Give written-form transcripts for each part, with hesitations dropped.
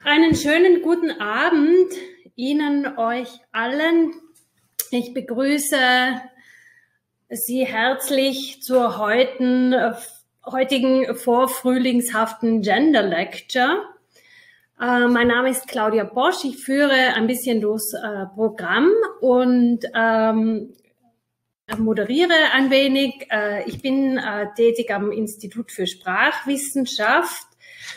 Einen schönen guten Abend Ihnen, euch allen. Ich begrüße Sie herzlich zur heutigen vorfrühlingshaften Gender Lecture. Mein Name ist Claudia Bosch. Ich führe ein bisschen durchs Programm und moderiere ein wenig. Ich bin tätig am Institut für Sprachwissenschaft.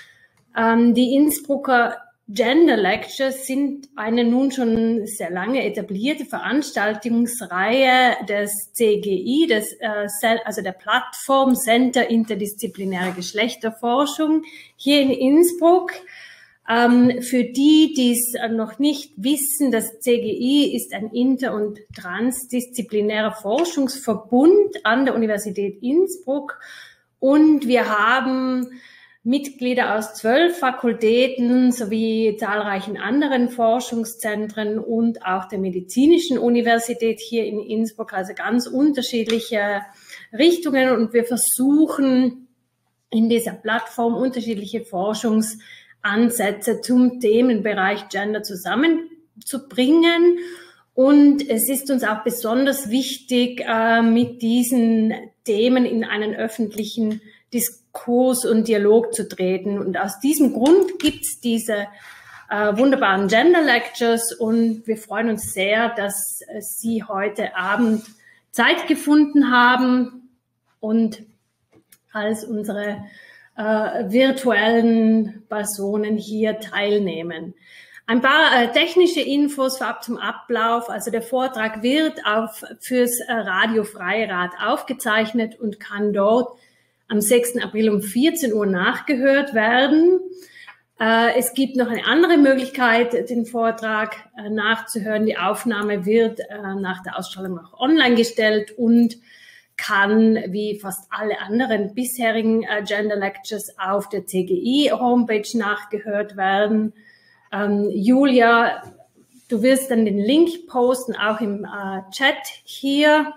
Die Innsbrucker Gender Lectures sind eine nun schon sehr lange etablierte Veranstaltungsreihe des CGI, also der Plattform Center Interdisziplinäre Geschlechterforschung hier in Innsbruck. Für die, die es noch nicht wissen, das CGI ist ein inter- und transdisziplinärer Forschungsverbund an der Universität Innsbruck und wir haben Mitglieder aus 12 Fakultäten sowie zahlreichen anderen Forschungszentren und auch der Medizinischen Universität hier in Innsbruck, also ganz unterschiedliche Richtungen. Und wir versuchen in dieser Plattform unterschiedliche Forschungsansätze zum Themenbereich Gender zusammenzubringen. Und es ist uns auch besonders wichtig, mit diesen Themen in einen öffentlichen Diskurs und Dialog zu treten. Und aus diesem Grund gibt es diese wunderbaren Gender Lectures und wir freuen uns sehr, dass Sie heute Abend Zeit gefunden haben und als unsere virtuellen Personen hier teilnehmen. Ein paar technische Infos vorab zum Ablauf. Also der Vortrag wird fürs Radio Freirad aufgezeichnet und kann dort am 6. April um 14 Uhr nachgehört werden. Es gibt noch eine andere Möglichkeit, den Vortrag nachzuhören. Die Aufnahme wird nach der Ausstrahlung auch online gestellt und kann, wie fast alle anderen bisherigen Gender Lectures, auf der CGI-Homepage nachgehört werden. Julia, du wirst dann den Link posten, auch im Chat hier.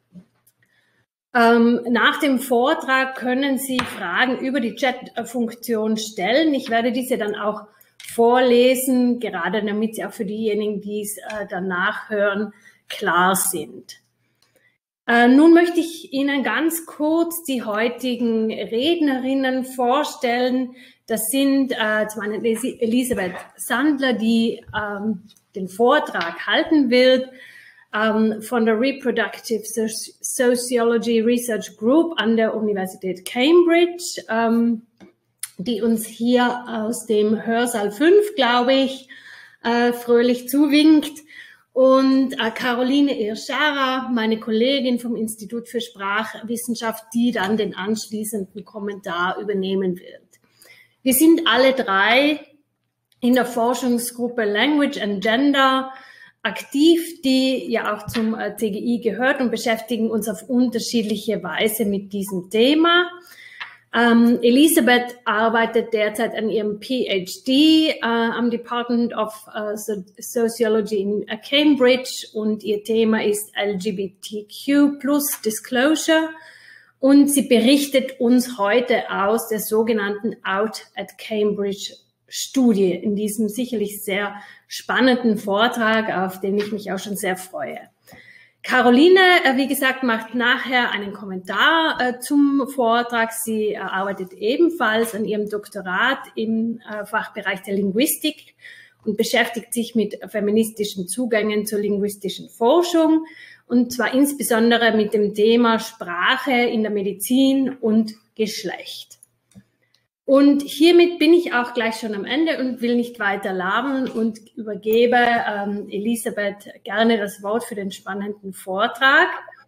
Nach dem Vortrag können Sie Fragen über die Chat-Funktion stellen. Ich werde diese dann auch vorlesen, gerade damit sie auch für diejenigen, die es danach hören, klar sind. Nun möchte ich Ihnen ganz kurz die heutigen Rednerinnen vorstellen. Das sind zum einen Elisabeth Sandler, die den Vortrag halten wird, von der Reproductive Sociology Research Group an der Universität Cambridge, die uns hier aus dem Hörsaal 5, glaube ich, fröhlich zuwinkt. Und Caroline Irschara, meine Kollegin vom Institut für Sprachwissenschaft, die dann den anschließenden Kommentar übernehmen wird. Wir sind alle drei in der Forschungsgruppe Language and Gender aktiv, die ja auch zum CGI gehört und beschäftigen uns auf unterschiedliche Weise mit diesem Thema. Elisabeth arbeitet derzeit an ihrem PhD am Department of Sociology in Cambridge und ihr Thema ist LGBTQ+ Disclosure und sie berichtet uns heute aus der sogenannten Out at Cambridge Studie in diesem sicherlich sehr spannenden Vortrag, auf den ich mich auch schon sehr freue. Caroline, wie gesagt, macht nachher einen Kommentar zum Vortrag. Sie arbeitet ebenfalls an ihrem Doktorat im Fachbereich der Linguistik und beschäftigt sich mit feministischen Zugängen zur linguistischen Forschung und zwar insbesondere mit dem Thema Sprache in der Medizin und Geschlecht. Und hiermit bin ich auch gleich schon am Ende und will nicht weiter labern und übergebe Elisabeth gerne das Wort für den spannenden Vortrag.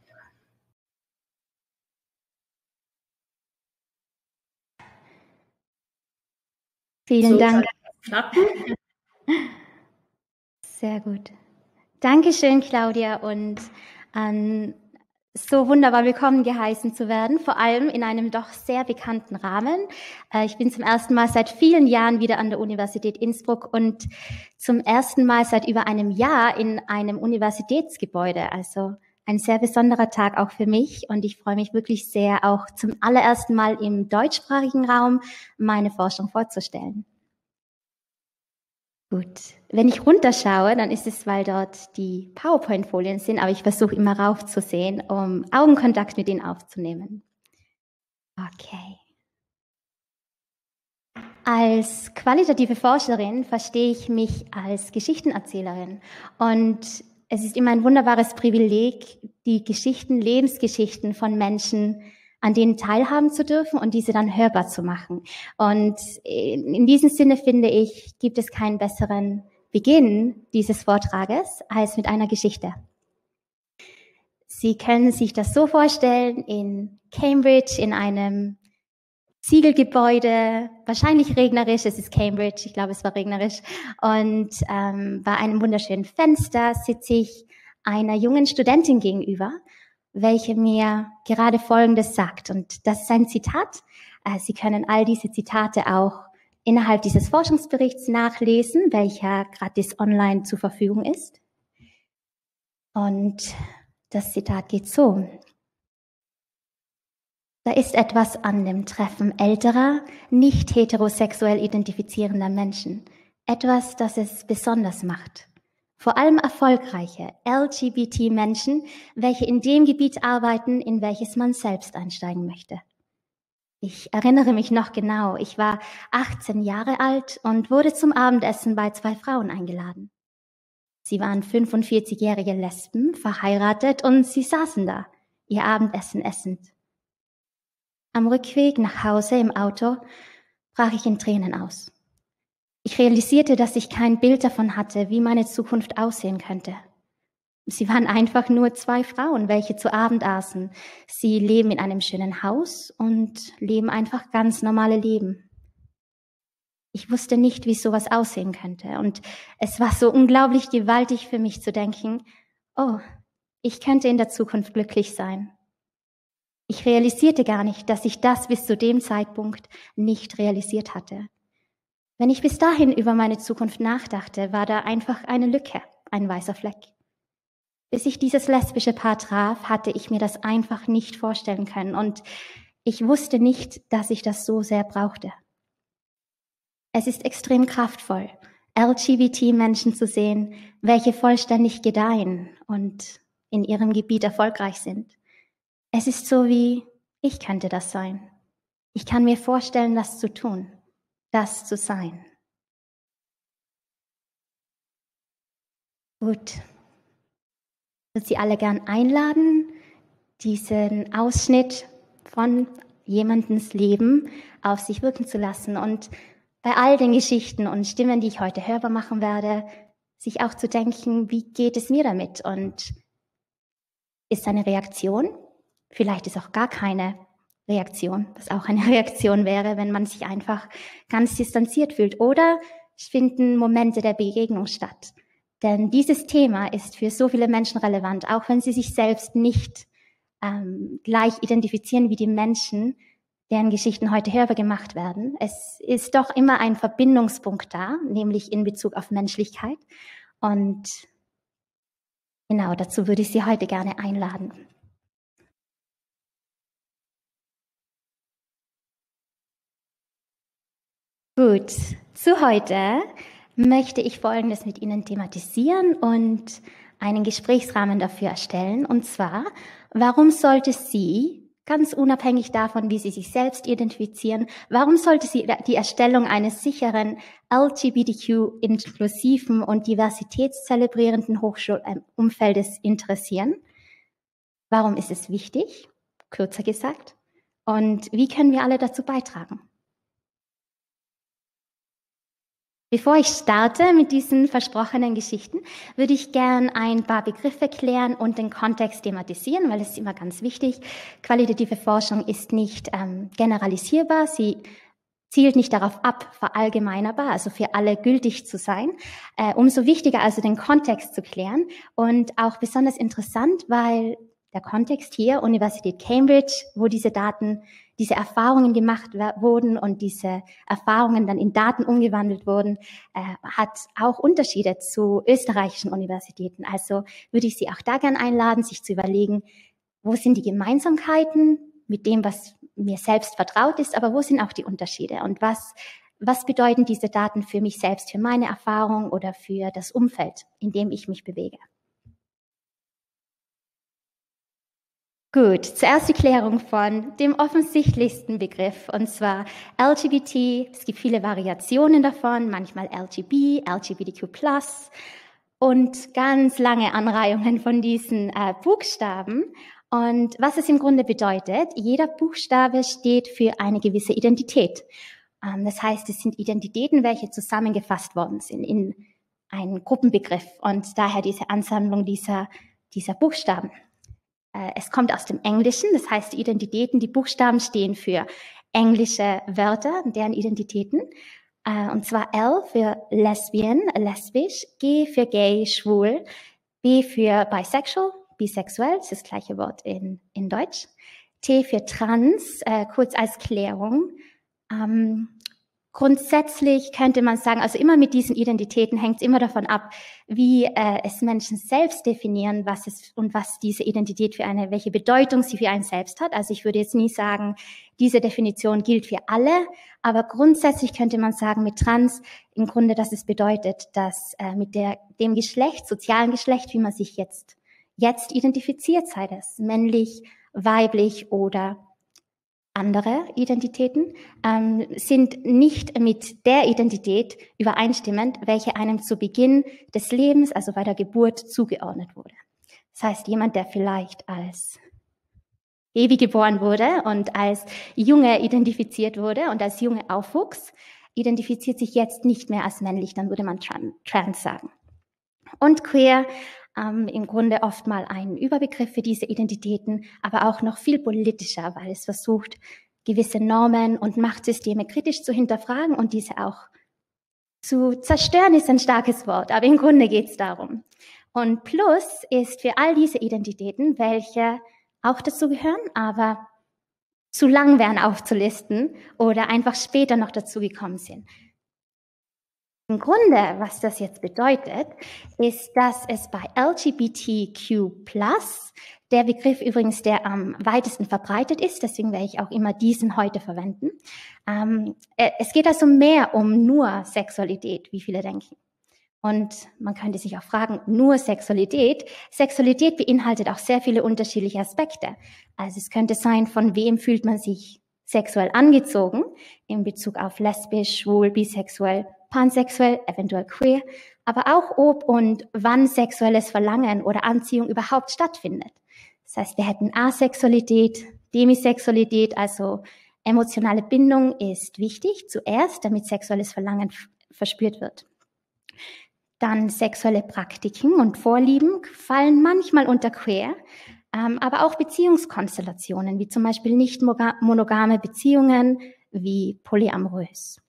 Vielen Dank. Sehr gut. Dankeschön, Claudia, und so wunderbar willkommen geheißen zu werden, vor allem in einem doch sehr bekannten Rahmen. Ich bin zum ersten Mal seit vielen Jahren wieder an der Universität Innsbruck und zum ersten Mal seit über einem Jahr in einem Universitätsgebäude. Also ein sehr besonderer Tag auch für mich und ich freue mich wirklich sehr, auch zum allerersten Mal im deutschsprachigen Raum meine Forschung vorzustellen. Gut, wenn ich runterschaue, dann ist es, weil dort die PowerPoint-Folien sind, aber ich versuche immer raufzusehen, um Augenkontakt mit ihnen aufzunehmen. Okay. Als qualitative Forscherin verstehe ich mich als Geschichtenerzählerin und es ist immer ein wunderbares Privileg, die Geschichten, Lebensgeschichten von Menschen an denen teilhaben zu dürfen und diese dann hörbar zu machen. Und in diesem Sinne finde ich, gibt es keinen besseren Beginn dieses Vortrages als mit einer Geschichte. Sie können sich das so vorstellen, in Cambridge, in einem Ziegelgebäude, wahrscheinlich regnerisch, es ist Cambridge, ich glaube, es war regnerisch, und bei einem wunderschönen Fenster sitze ich einer jungen Studentin gegenüber, welche mir gerade Folgendes sagt. Und das ist ein Zitat. Sie können all diese Zitate auch innerhalb dieses Forschungsberichts nachlesen, welcher gratis online zur Verfügung ist. Und das Zitat geht so. Da ist etwas an dem Treffen älterer, nicht heterosexuell identifizierender Menschen. Etwas, das es besonders macht. Vor allem erfolgreiche LGBT-Menschen, welche in dem Gebiet arbeiten, in welches man selbst einsteigen möchte. Ich erinnere mich noch genau, ich war 18 Jahre alt und wurde zum Abendessen bei 2 Frauen eingeladen. Sie waren 45-jährige Lesben, verheiratet und sie saßen da, ihr Abendessen essend. Am Rückweg nach Hause im Auto brach ich in Tränen aus. Ich realisierte, dass ich kein Bild davon hatte, wie meine Zukunft aussehen könnte. Sie waren einfach nur 2 Frauen, welche zu Abend aßen. Sie leben in einem schönen Haus und leben einfach ganz normale Leben. Ich wusste nicht, wie sowas aussehen könnte. Und es war so unglaublich gewaltig für mich zu denken, oh, ich könnte in der Zukunft glücklich sein. Ich realisierte gar nicht, dass ich das bis zu dem Zeitpunkt nicht realisiert hatte. Wenn ich bis dahin über meine Zukunft nachdachte, war da einfach eine Lücke, ein weißer Fleck. Bis ich dieses lesbische Paar traf, hatte ich mir das einfach nicht vorstellen können und ich wusste nicht, dass ich das so sehr brauchte. Es ist extrem kraftvoll, LGBT-Menschen zu sehen, welche vollständig gedeihen und in ihrem Gebiet erfolgreich sind. Es ist so wie, ich könnte das sein. Ich kann mir vorstellen, das zu tun, das zu sein. Gut. Ich würde Sie alle gern einladen, diesen Ausschnitt von jemandens Leben auf sich wirken zu lassen und bei all den Geschichten und Stimmen, die ich heute hörbar machen werde, sich auch zu denken, wie geht es mir damit? Und ist eine Reaktion? Vielleicht ist auch gar keine Reaktion, was auch eine Reaktion wäre, wenn man sich einfach ganz distanziert fühlt. Oder finden Momente der Begegnung statt. Denn dieses Thema ist für so viele Menschen relevant, auch wenn sie sich selbst nicht gleich identifizieren wie die Menschen, deren Geschichten heute hörbar gemacht werden. Es ist doch immer ein Verbindungspunkt da, nämlich in Bezug auf Menschlichkeit. Und genau dazu würde ich Sie heute gerne einladen. Gut, zu heute möchte ich Folgendes mit Ihnen thematisieren und einen Gesprächsrahmen dafür erstellen. Und zwar, warum sollte Sie, ganz unabhängig davon, wie Sie sich selbst identifizieren, warum sollte Sie die Erstellung eines sicheren, LGBTQ-inklusiven und diversitätszelebrierenden Hochschulumfeldes interessieren? Warum ist es wichtig, kürzer gesagt? Und wie können wir alle dazu beitragen? Bevor ich starte mit diesen versprochenen Geschichten, würde ich gern ein paar Begriffe klären und den Kontext thematisieren, weil es ist immer ganz wichtig. Qualitative Forschung ist nicht generalisierbar, sie zielt nicht darauf ab, verallgemeinerbar, also für alle gültig zu sein. Umso wichtiger also den Kontext zu klären und auch besonders interessant, weil der Kontext hier, Universität Cambridge, wo diese Erfahrungen gemacht wurden und diese Erfahrungen dann in Daten umgewandelt wurden, hat auch Unterschiede zu österreichischen Universitäten. Also würde ich Sie auch da gern einladen, sich zu überlegen, wo sind die Gemeinsamkeiten mit dem, was mir selbst vertraut ist, aber wo sind auch die Unterschiede und was was bedeuten diese Daten für mich selbst, für meine Erfahrung oder für das Umfeld, in dem ich mich bewege. Gut, zuerst die Klärung von dem offensichtlichsten Begriff, und zwar LGBT. Es gibt viele Variationen davon, manchmal LGB, LGBTQ+, und ganz lange Anreihungen von diesen Buchstaben. Und was es im Grunde bedeutet, jeder Buchstabe steht für eine gewisse Identität. Das heißt, es sind Identitäten, welche zusammengefasst worden sind in einen Gruppenbegriff und daher diese Ansammlung dieser Buchstaben. Es kommt aus dem Englischen, das heißt, die Identitäten, die Buchstaben stehen für englische Wörter, deren Identitäten. Und zwar L für Lesbian, lesbisch, G für gay, schwul, B für bisexual, bisexuell, das ist das gleiche Wort in Deutsch, T für trans, kurz als Klärung. Grundsätzlich könnte man sagen, also immer mit diesen Identitäten hängt es immer davon ab, wie es Menschen selbst definieren, was diese Identität welche Bedeutung sie für einen selbst hat. Also ich würde jetzt nie sagen, diese Definition gilt für alle, aber grundsätzlich könnte man sagen mit Trans im Grunde, dass es bedeutet, dass mit dem Geschlecht, sozialen Geschlecht, wie man sich jetzt identifiziert, sei das männlich, weiblich oder andere Identitäten, sind nicht mit der Identität übereinstimmend, welche einem zu Beginn des Lebens, also bei der Geburt, zugeordnet wurde. Das heißt, jemand, der vielleicht als Baby geboren wurde und als Junge identifiziert wurde und als Junge aufwuchs, identifiziert sich jetzt nicht mehr als männlich, dann würde man trans sagen. Und queer, im Grunde oft mal ein Überbegriff für diese Identitäten, aber auch noch viel politischer, weil es versucht, gewisse Normen und Machtsysteme kritisch zu hinterfragen und diese auch zu zerstören, ist ein starkes Wort, aber im Grunde geht es darum. Und Plus ist für all diese Identitäten, welche auch dazu gehören, aber zu lang wären aufzulisten oder einfach später noch dazugekommen sind. Im Grunde, was das jetzt bedeutet, ist, dass es bei LGBTQ+, der Begriff übrigens, der am weitesten verbreitet ist, deswegen werde ich auch immer diesen heute verwenden. Es geht also mehr um nur Sexualität, wie viele denken. Und man könnte sich auch fragen, nur Sexualität. Sexualität beinhaltet auch sehr viele unterschiedliche Aspekte. Also es könnte sein, von wem fühlt man sich sexuell angezogen, in Bezug auf lesbisch, schwul, bisexuell, pansexuell, eventuell queer, aber auch ob und wann sexuelles Verlangen oder Anziehung überhaupt stattfindet. Das heißt, wir hätten Asexualität, Demisexualität, also emotionale Bindung ist wichtig zuerst, damit sexuelles Verlangen verspürt wird. Dann sexuelle Praktiken und Vorlieben fallen manchmal unter queer, aber auch Beziehungskonstellationen, wie zum Beispiel nicht monogame Beziehungen, wie polyamorös.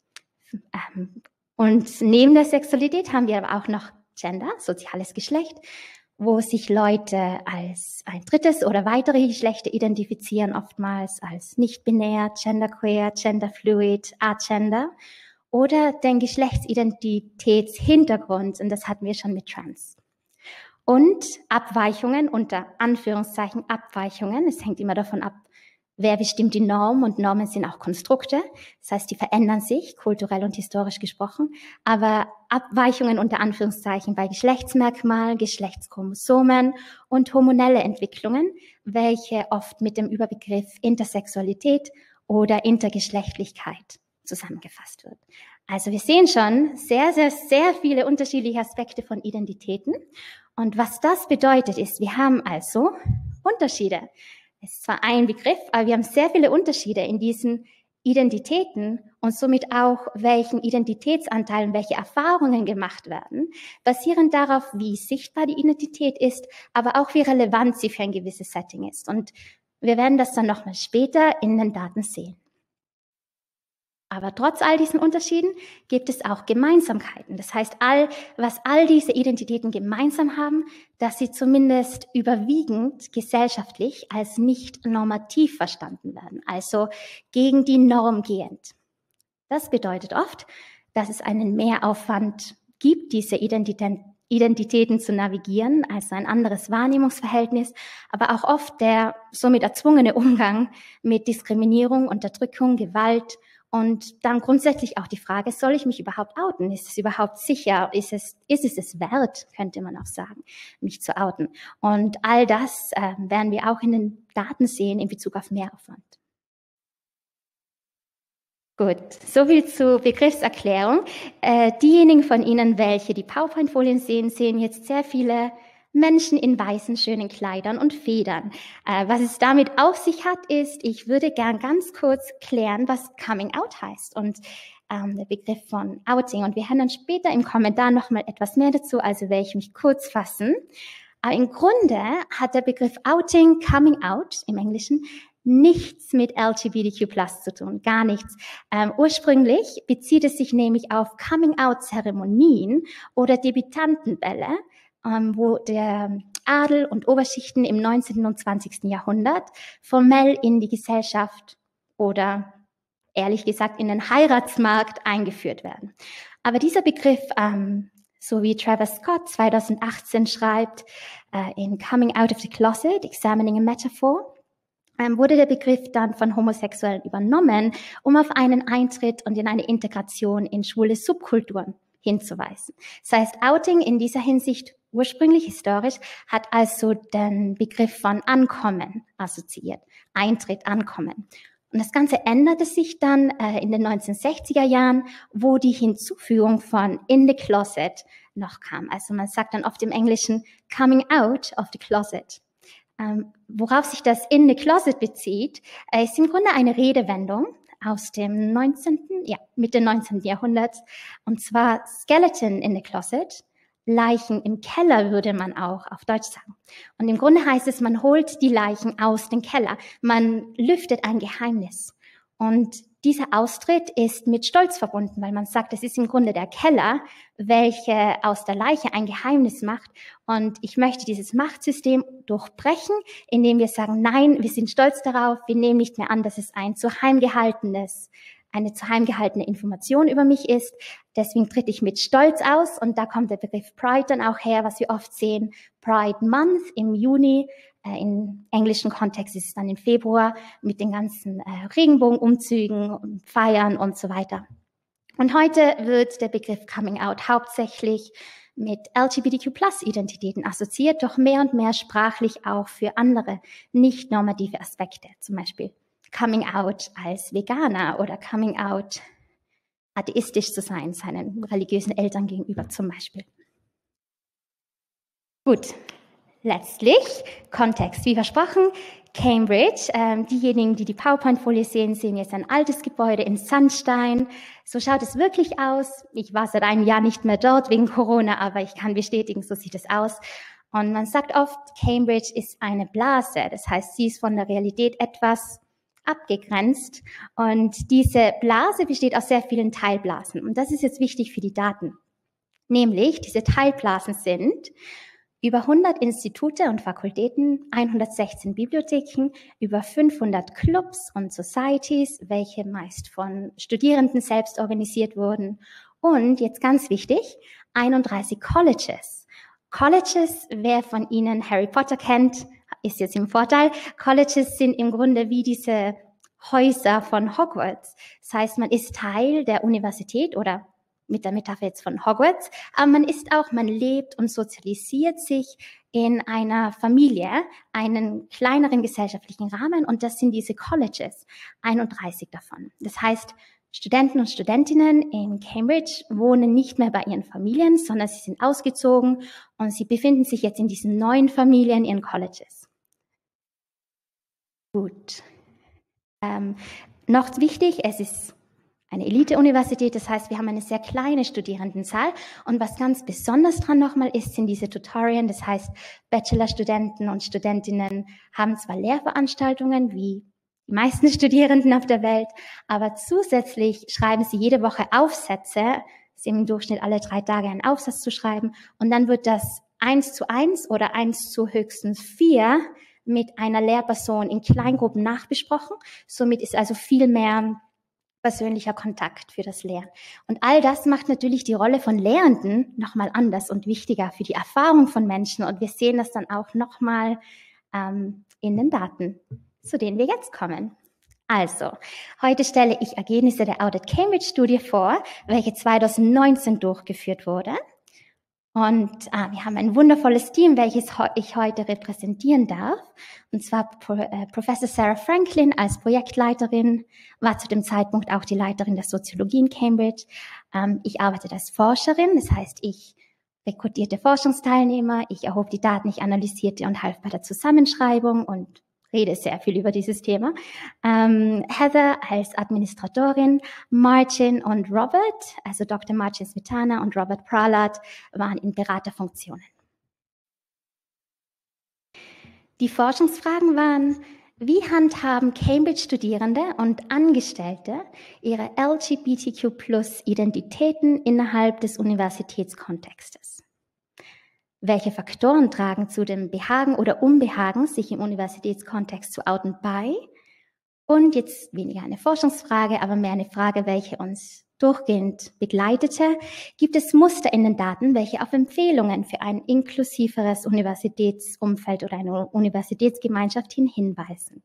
Und neben der Sexualität haben wir aber auch noch Gender, soziales Geschlecht, wo sich Leute als ein drittes oder weitere Geschlechter identifizieren, oftmals als nicht-binär, genderqueer, genderfluid, agender oder den Geschlechtsidentitätshintergrund, und das hatten wir schon mit Trans. Und Abweichungen, unter Anführungszeichen Abweichungen, es hängt immer davon ab, wer bestimmt die Norm, und Normen sind auch Konstrukte, das heißt, die verändern sich, kulturell und historisch gesprochen, aber Abweichungen unter Anführungszeichen bei Geschlechtsmerkmalen, Geschlechtschromosomen und hormonelle Entwicklungen, welche oft mit dem Überbegriff Intersexualität oder Intergeschlechtlichkeit zusammengefasst wird. Also wir sehen schon sehr, sehr, sehr viele unterschiedliche Aspekte von Identitäten. Und was das bedeutet ist, wir haben also Unterschiede. Es ist zwar ein Begriff, aber wir haben sehr viele Unterschiede in diesen Identitäten und somit auch, welchen Identitätsanteilen, welche Erfahrungen gemacht werden, basierend darauf, wie sichtbar die Identität ist, aber auch wie relevant sie für ein gewisses Setting ist. Und wir werden das dann nochmal später in den Daten sehen. Aber trotz all diesen Unterschieden gibt es auch Gemeinsamkeiten. Das heißt, was all diese Identitäten gemeinsam haben, dass sie zumindest überwiegend gesellschaftlich als nicht normativ verstanden werden, also gegen die Norm gehend. Das bedeutet oft, dass es einen Mehraufwand gibt, diese Identitäten zu navigieren, also ein anderes Wahrnehmungsverhältnis, aber auch oft der somit erzwungene Umgang mit Diskriminierung, Unterdrückung, Gewalt Und dann grundsätzlich auch die Frage, soll ich mich überhaupt outen? Ist es überhaupt sicher? Ist es wert, könnte man auch sagen, mich zu outen? Und all das werden wir auch in den Daten sehen in Bezug auf Mehraufwand. Gut, soviel zur Begriffserklärung. Diejenigen von Ihnen, welche die PowerPoint-Folien sehen, sehen jetzt sehr viele Menschen in weißen, schönen Kleidern und Federn. Was es damit auf sich hat, ist, ich würde gern ganz kurz klären, was Coming Out heißt und der Begriff von Outing. Und wir hören dann später im Kommentar nochmal etwas mehr dazu, also werde ich mich kurz fassen. Aber im Grunde hat der Begriff Outing, Coming Out im Englischen, nichts mit LGBTQ+ zu tun, gar nichts. Ursprünglich bezieht es sich nämlich auf Coming-out-Zeremonien oder Debütantenbälle, wo der Adel und Oberschichten im 19. und 20. Jahrhundert formell in die Gesellschaft oder ehrlich gesagt in den Heiratsmarkt eingeführt werden. Aber dieser Begriff, so wie Travis Scott 2018 schreibt, in Coming Out of the Closet, Examining a Metaphor, wurde der Begriff dann von Homosexuellen übernommen, um auf einen Eintritt und in eine Integration in schwule Subkulturen hinzuweisen. Das heißt, Outing in dieser Hinsicht ursprünglich historisch hat also den Begriff von Ankommen assoziiert, Eintritt, Ankommen. Und das Ganze änderte sich dann in den 1960er Jahren, wo die Hinzufügung von in the closet noch kam. Also man sagt dann oft im Englischen coming out of the closet. Worauf sich das in the closet bezieht, ist im Grunde eine Redewendung aus dem Mitte 19. Jahrhunderts, und zwar Skeleton in the closet, Leichen im Keller würde man auch auf Deutsch sagen. Und im Grunde heißt es, man holt die Leichen aus dem Keller, man lüftet ein Geheimnis. Und dieser Austritt ist mit Stolz verbunden, weil man sagt, es ist im Grunde der Keller, welcher aus der Leiche ein Geheimnis macht. Und ich möchte dieses Machtsystem durchbrechen, indem wir sagen, nein, wir sind stolz darauf, wir nehmen nicht mehr an, dass es eine zu heim gehaltene Information über mich ist. Deswegen tritt ich mit Stolz aus. Und da kommt der Begriff Pride dann auch her, was wir oft sehen. Pride Month im Juni. Im englischen Kontext ist es dann im Februar mit den ganzen Regenbogenumzügen und Feiern und so weiter. Und heute wird der Begriff Coming Out hauptsächlich mit LGBTQ+-Identitäten assoziiert, doch mehr und mehr sprachlich auch für andere nicht normative Aspekte, zum Beispiel Coming Out als Veganer oder Coming Out atheistisch zu sein, seinen religiösen Eltern gegenüber zum Beispiel. Gut. Letztlich, Kontext, wie versprochen, Cambridge. Diejenigen, die die PowerPoint-Folie sehen, sehen jetzt ein altes Gebäude in Sandstein. So schaut es wirklich aus. Ich war seit einem Jahr nicht mehr dort wegen Corona, aber ich kann bestätigen, so sieht es aus. Und man sagt oft, Cambridge ist eine Blase. Das heißt, sie ist von der Realität etwas abgegrenzt. Und diese Blase besteht aus sehr vielen Teilblasen. Und das ist jetzt wichtig für die Daten. Nämlich, diese Teilblasen sind über 100 Institute und Fakultäten, 116 Bibliotheken, über 500 Clubs und Societies, welche meist von Studierenden selbst organisiert wurden. Und jetzt ganz wichtig, 31 Colleges. Colleges, wer von Ihnen Harry Potter kennt, ist jetzt im Vorteil. Colleges sind im Grunde wie diese Häuser von Hogwarts. Das heißt, man ist Teil der Universität oder mit der Metapher jetzt von Hogwarts, aber man lebt und sozialisiert sich in einer Familie, einen kleineren gesellschaftlichen Rahmen, und das sind diese Colleges, 31 davon. Das heißt, Studenten und Studentinnen in Cambridge wohnen nicht mehr bei ihren Familien, sondern sie sind ausgezogen und sie befinden sich jetzt in diesen neuen Familien in Colleges. Gut. Noch wichtig, es ist eine Elite-Universität, das heißt, wir haben eine sehr kleine Studierendenzahl, und was ganz besonders dran nochmal ist, sind diese Tutorien, das heißt, Bachelorstudenten und Studentinnen haben zwar Lehrveranstaltungen, wie die meisten Studierenden auf der Welt, aber zusätzlich schreiben sie jede Woche Aufsätze, sie haben im Durchschnitt alle 3 Tage einen Aufsatz zu schreiben, und dann wird das 1:1 oder 1:höchstens 4 mit einer Lehrperson in Kleingruppen nachbesprochen. Somit ist also viel mehr persönlicher Kontakt für das Lehren. Und all das macht natürlich die Rolle von Lehrenden nochmal anders und wichtiger für die Erfahrung von Menschen. Und wir sehen das dann auch nochmal in den Daten, zu denen wir jetzt kommen. Also, heute stelle ich Ergebnisse der Audit Cambridge Studie vor, welche 2019 durchgeführt wurde. Und wir haben ein wundervolles Team, welches ich heute repräsentieren darf. Und zwar Professor Sarah Franklin als Projektleiterin, war zu dem Zeitpunkt auch die Leiterin der Soziologie in Cambridge. Ich arbeite als Forscherin, das heißt, ich rekrutierte Forschungsteilnehmer, ich erhob die Daten, ich analysierte und half bei der Zusammenschreibung und rede sehr viel über dieses Thema. Heather als Administratorin, Martin und Robert, also Dr. Martin Smetana und Robert Pralat, waren in Beraterfunktionen. Die Forschungsfragen waren: Wie handhaben Cambridge-Studierende und Angestellte ihre LGBTQ+-Identitäten innerhalb des Universitätskontextes? Welche Faktoren tragen zu dem Behagen oder Unbehagen, sich im Universitätskontext zu outen, bei? Und jetzt weniger eine Forschungsfrage, aber mehr eine Frage, welche uns durchgehend begleitete. Gibt es Muster in den Daten, welche auf Empfehlungen für ein inklusiveres Universitätsumfeld oder eine Universitätsgemeinschaft hinweisen?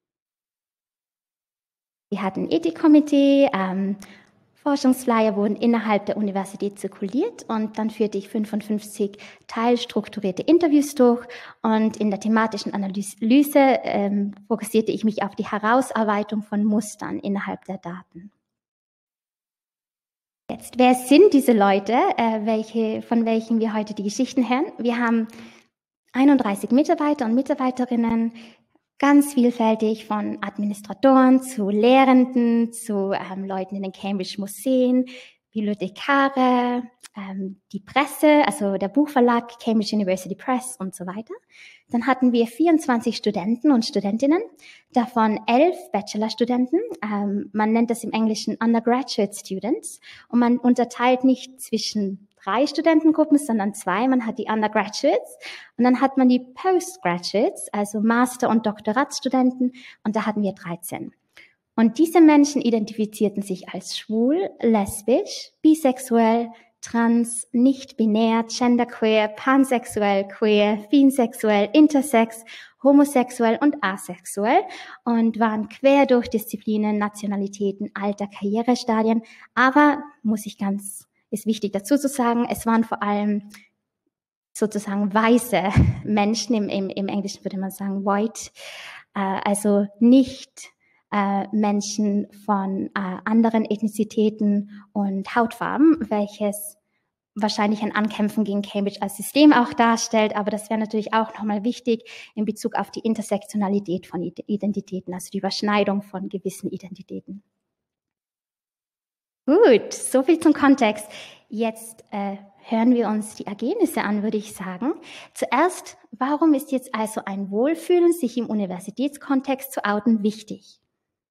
Wir hatten ein Ethikkomitee, Forschungsflyer wurden innerhalb der Universität zirkuliert und dann führte ich 55 teilstrukturierte Interviews durch und in der thematischen Analyse fokussierte ich mich auf die Herausarbeitung von Mustern innerhalb der Daten. Jetzt, wer sind diese Leute, von welchen wir heute die Geschichten hören? Wir haben 31 Mitarbeiter und Mitarbeiterinnen, ganz vielfältig von Administratoren zu Lehrenden, zu Leuten in den Cambridge Museen, Bibliothekare, die Presse, also der Buchverlag Cambridge University Press und so weiter. Dann hatten wir 24 Studenten und Studentinnen, davon 11 Bachelorstudenten. Man nennt das im Englischen Undergraduate Students und man unterteilt nicht zwischen 3 Studentengruppen, sondern 2. Man hat die Undergraduates und dann hat man die Postgraduates, also Master- und Doktoratsstudenten, und da hatten wir 13. Und diese Menschen identifizierten sich als schwul, lesbisch, bisexuell, trans, nicht-binär, genderqueer, pansexuell, queer, finsexuell, intersex, homosexuell und asexuell und waren quer durch Disziplinen, Nationalitäten, Alter, Karrierestadien, aber ist wichtig dazu zu sagen, es waren vor allem sozusagen weiße Menschen, im Englischen würde man sagen white, also nicht Menschen von anderen Ethnizitäten und Hautfarben, welches wahrscheinlich ein Ankämpfen gegen Cambridge als System auch darstellt, aber das wäre natürlich auch nochmal wichtig in Bezug auf die Intersektionalität von Identitäten, also die Überschneidung von gewissen Identitäten. Gut, so viel zum Kontext. Jetzt hören wir uns die Ergebnisse an, würde ich sagen. Zuerst, warum ist jetzt also ein Wohlfühlen, sich im Universitätskontext zu outen, wichtig?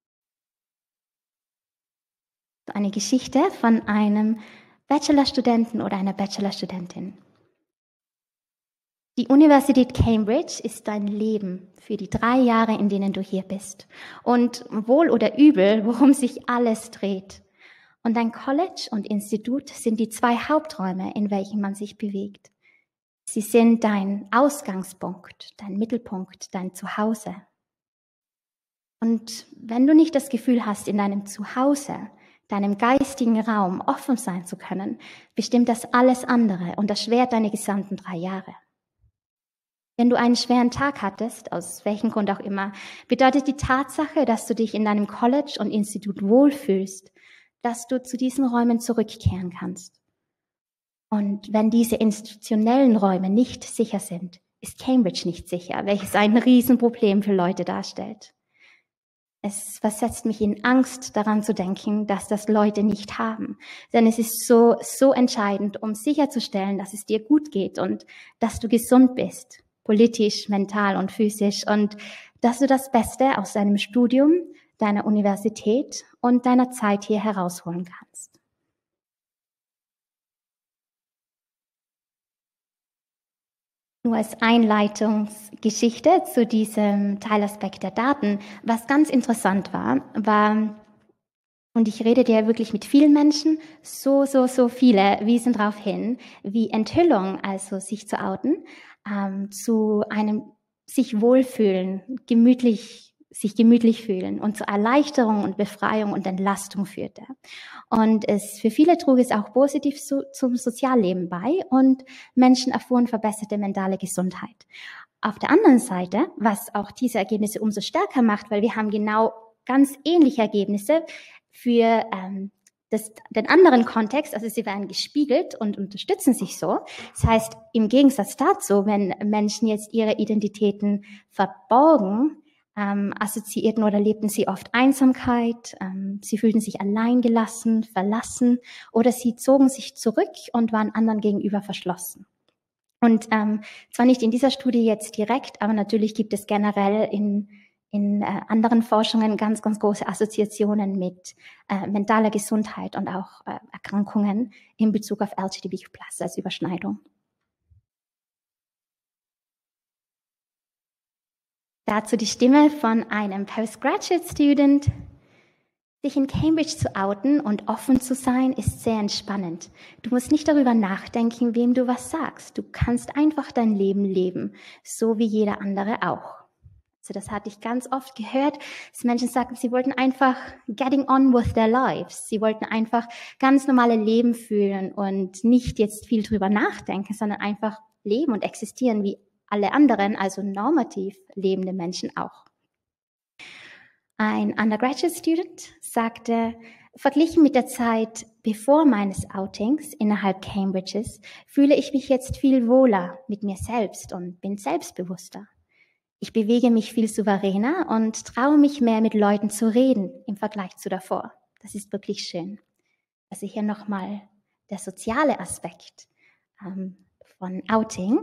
Eine Geschichte von einem Bachelorstudenten oder einer Bachelorstudentin. Die Universität Cambridge ist dein Leben für die 3 Jahre, in denen du hier bist. Und wohl oder übel, worum sich alles dreht. Und dein College und Institut sind die 2 Haupträume, in welchen man sich bewegt. Sie sind dein Ausgangspunkt, dein Mittelpunkt, dein Zuhause. Und wenn du nicht das Gefühl hast, in deinem Zuhause, deinem geistigen Raum offen sein zu können, bestimmt das alles andere und erschwert deine gesamten 3 Jahre. Wenn du einen schweren Tag hattest, aus welchem Grund auch immer, bedeutet die Tatsache, dass du dich in deinem College und Institut wohlfühlst, dass du zu diesen Räumen zurückkehren kannst. Und wenn diese institutionellen Räume nicht sicher sind, ist Cambridge nicht sicher, welches ein Riesenproblem für Leute darstellt. Es versetzt mich in Angst, daran zu denken, dass das Leute nicht haben. Denn es ist so entscheidend, um sicherzustellen, dass es dir gut geht und dass du gesund bist, politisch, mental und physisch, und dass du das Beste aus deinem Studium, deiner Universität und deiner Zeit hier herausholen kannst. Nur als Einleitungsgeschichte zu diesem Teilaspekt der Daten, was ganz interessant war, und ich rede ja wirklich mit vielen Menschen, so viele wiesen darauf hin, wie Enthüllung, also sich zu outen, zu einem sich wohlfühlen, gemütlich sich gemütlich fühlen und zur Erleichterung und Befreiung und Entlastung führte. Und für viele trug es auch positiv zum Sozialleben bei und Menschen erfuhren verbesserte mentale Gesundheit. Auf der anderen Seite, was auch diese Ergebnisse umso stärker macht, weil wir haben genau ganz ähnliche Ergebnisse für den anderen Kontext, also sie werden gespiegelt und unterstützen sich so. Das heißt, im Gegensatz dazu, wenn Menschen jetzt ihre Identitäten verborgen, assoziierten oder lebten sie oft Einsamkeit, sie fühlten sich alleingelassen, verlassen oder sie zogen sich zurück und waren anderen gegenüber verschlossen. Und zwar nicht in dieser Studie jetzt direkt, aber natürlich gibt es generell in anderen Forschungen ganz, ganz große Assoziationen mit mentaler Gesundheit und auch Erkrankungen in Bezug auf LGBTQ+ als Überschneidung. Dazu die Stimme von einem Postgraduate Student. Sich in Cambridge zu outen und offen zu sein, ist sehr entspannend. Du musst nicht darüber nachdenken, wem du was sagst. Du kannst einfach dein Leben leben, so wie jeder andere auch. Also das hatte ich ganz oft gehört, dass Menschen sagten, sie wollten einfach getting on with their lives. Sie wollten einfach ganz normale Leben führen und nicht jetzt viel drüber nachdenken, sondern einfach leben und existieren wie alle anderen, also normativ lebende Menschen auch. Ein Undergraduate Student sagte, verglichen mit der Zeit bevor meines Outings innerhalb Cambridges, fühle ich mich jetzt viel wohler mit mir selbst und bin selbstbewusster. Ich bewege mich viel souveräner und traue mich mehr mit Leuten zu reden im Vergleich zu davor. Das ist wirklich schön. Also hier nochmal der soziale Aspekt von Outing.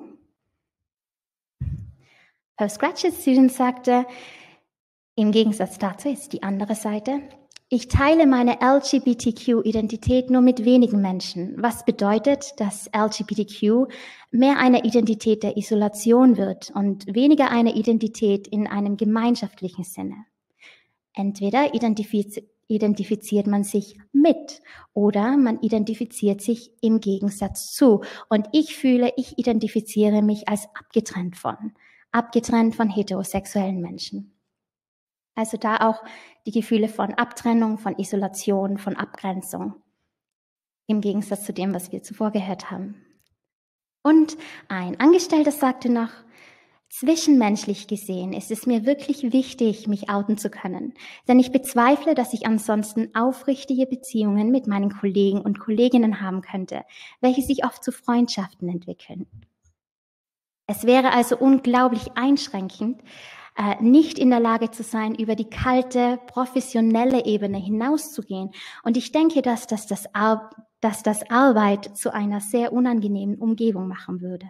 Postgraduate Student sagte, im Gegensatz dazu ist die andere Seite, ich teile meine LGBTQ-Identität nur mit wenigen Menschen, was bedeutet, dass LGBTQ mehr eine Identität der Isolation wird und weniger eine Identität in einem gemeinschaftlichen Sinne. Entweder identifiziert man sich mit oder man identifiziert sich im Gegensatz zu. Und ich fühle, ich identifiziere mich als abgetrennt von heterosexuellen Menschen. Also da auch die Gefühle von Abtrennung, von Isolation, von Abgrenzung. Im Gegensatz zu dem, was wir zuvor gehört haben. Und ein Angestellter sagte noch, zwischenmenschlich gesehen ist es mir wirklich wichtig, mich outen zu können. Denn ich bezweifle, dass ich ansonsten aufrichtige Beziehungen mit meinen Kollegen und Kolleginnen haben könnte, welche sich oft zu Freundschaften entwickeln. Es wäre also unglaublich einschränkend, nicht in der Lage zu sein, über die kalte, professionelle Ebene hinauszugehen. Und ich denke, dass das Arbeit zu einer sehr unangenehmen Umgebung machen würde.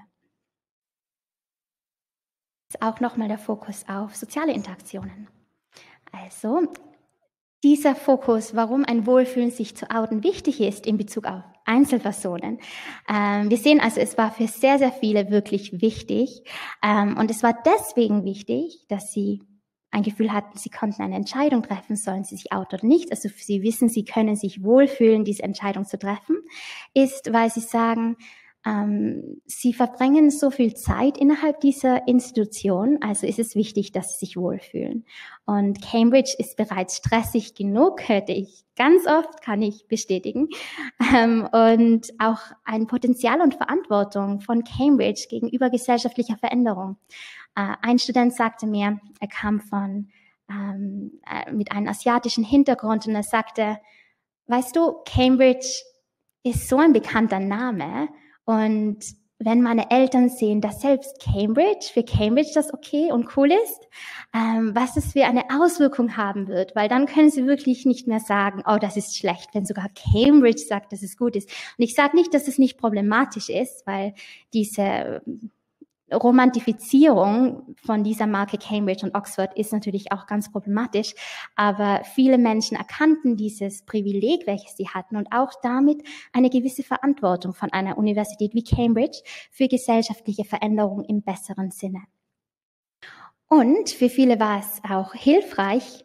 Jetzt auch nochmal der Fokus auf soziale Interaktionen. Also dieser Fokus, warum ein Wohlfühlen sich zu outen wichtig ist in Bezug auf Einzelpersonen. Wir sehen also, es war für sehr, sehr viele wirklich wichtig. Und es war deswegen wichtig, dass sie ein Gefühl hatten, sie konnten eine Entscheidung treffen, sollen sie sich outen oder nicht. Also sie wissen, sie können sich wohlfühlen, diese Entscheidung zu treffen, ist, weil sie sagen, sie verbringen so viel Zeit innerhalb dieser Institution, also ist es wichtig, dass sie sich wohlfühlen. Und Cambridge ist bereits stressig genug, hörte ich ganz oft, kann ich bestätigen. Und auch ein Potenzial und Verantwortung von Cambridge gegenüber gesellschaftlicher Veränderung. Ein Student sagte mir, er kam mit einem asiatischen Hintergrund und er sagte, weißt du, Cambridge ist so ein bekannter Name, und wenn meine Eltern sehen, dass selbst für Cambridge das okay und cool ist, was es für eine Auswirkung haben wird, weil dann können sie wirklich nicht mehr sagen, oh, das ist schlecht, wenn sogar Cambridge sagt, dass es gut ist. Und ich sage nicht, dass es nicht problematisch ist, weil diese Romantifizierung von dieser Marke Cambridge und Oxford ist natürlich auch ganz problematisch, aber viele Menschen erkannten dieses Privileg, welches sie hatten und auch damit eine gewisse Verantwortung von einer Universität wie Cambridge für gesellschaftliche Veränderung im besseren Sinne. Und für viele war es auch hilfreich,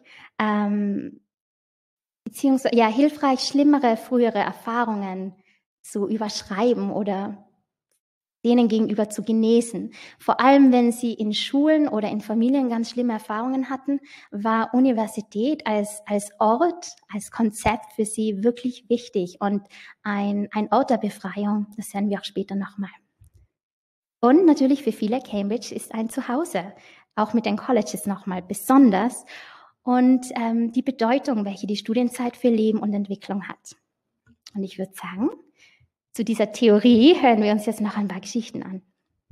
schlimmere frühere Erfahrungen zu überschreiben oder denen gegenüber zu genesen. Vor allem, wenn sie in Schulen oder in Familien ganz schlimme Erfahrungen hatten, war Universität als Ort, als Konzept für sie wirklich wichtig und ein Ort der Befreiung. Das hören wir auch später nochmal. Und natürlich für viele, Cambridge ist ein Zuhause, auch mit den Colleges nochmal besonders. Und die Bedeutung, welche die Studienzeit für Leben und Entwicklung hat. Und ich würde sagen, zu dieser Theorie hören wir uns jetzt noch ein paar Geschichten an.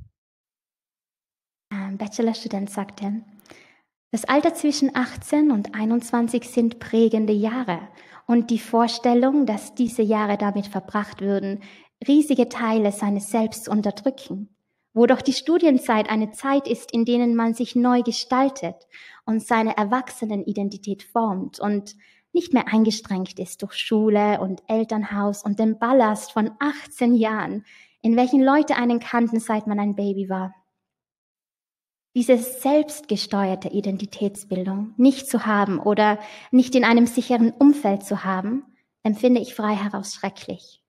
Ein Bachelorstudent sagte, das Alter zwischen 18 und 21 sind prägende Jahre und die Vorstellung, dass diese Jahre damit verbracht würden, riesige Teile seines Selbst zu unterdrücken, wo doch die Studienzeit eine Zeit ist, in denen man sich neu gestaltet und seine Erwachsenenidentität formt und nicht mehr eingestrengt ist durch Schule und Elternhaus und den Ballast von 18 Jahren, in welchen Leute einen kannten, seit man ein Baby war. Diese selbstgesteuerte Identitätsbildung nicht zu haben oder nicht in einem sicheren Umfeld zu haben, empfinde ich frei heraus schrecklich.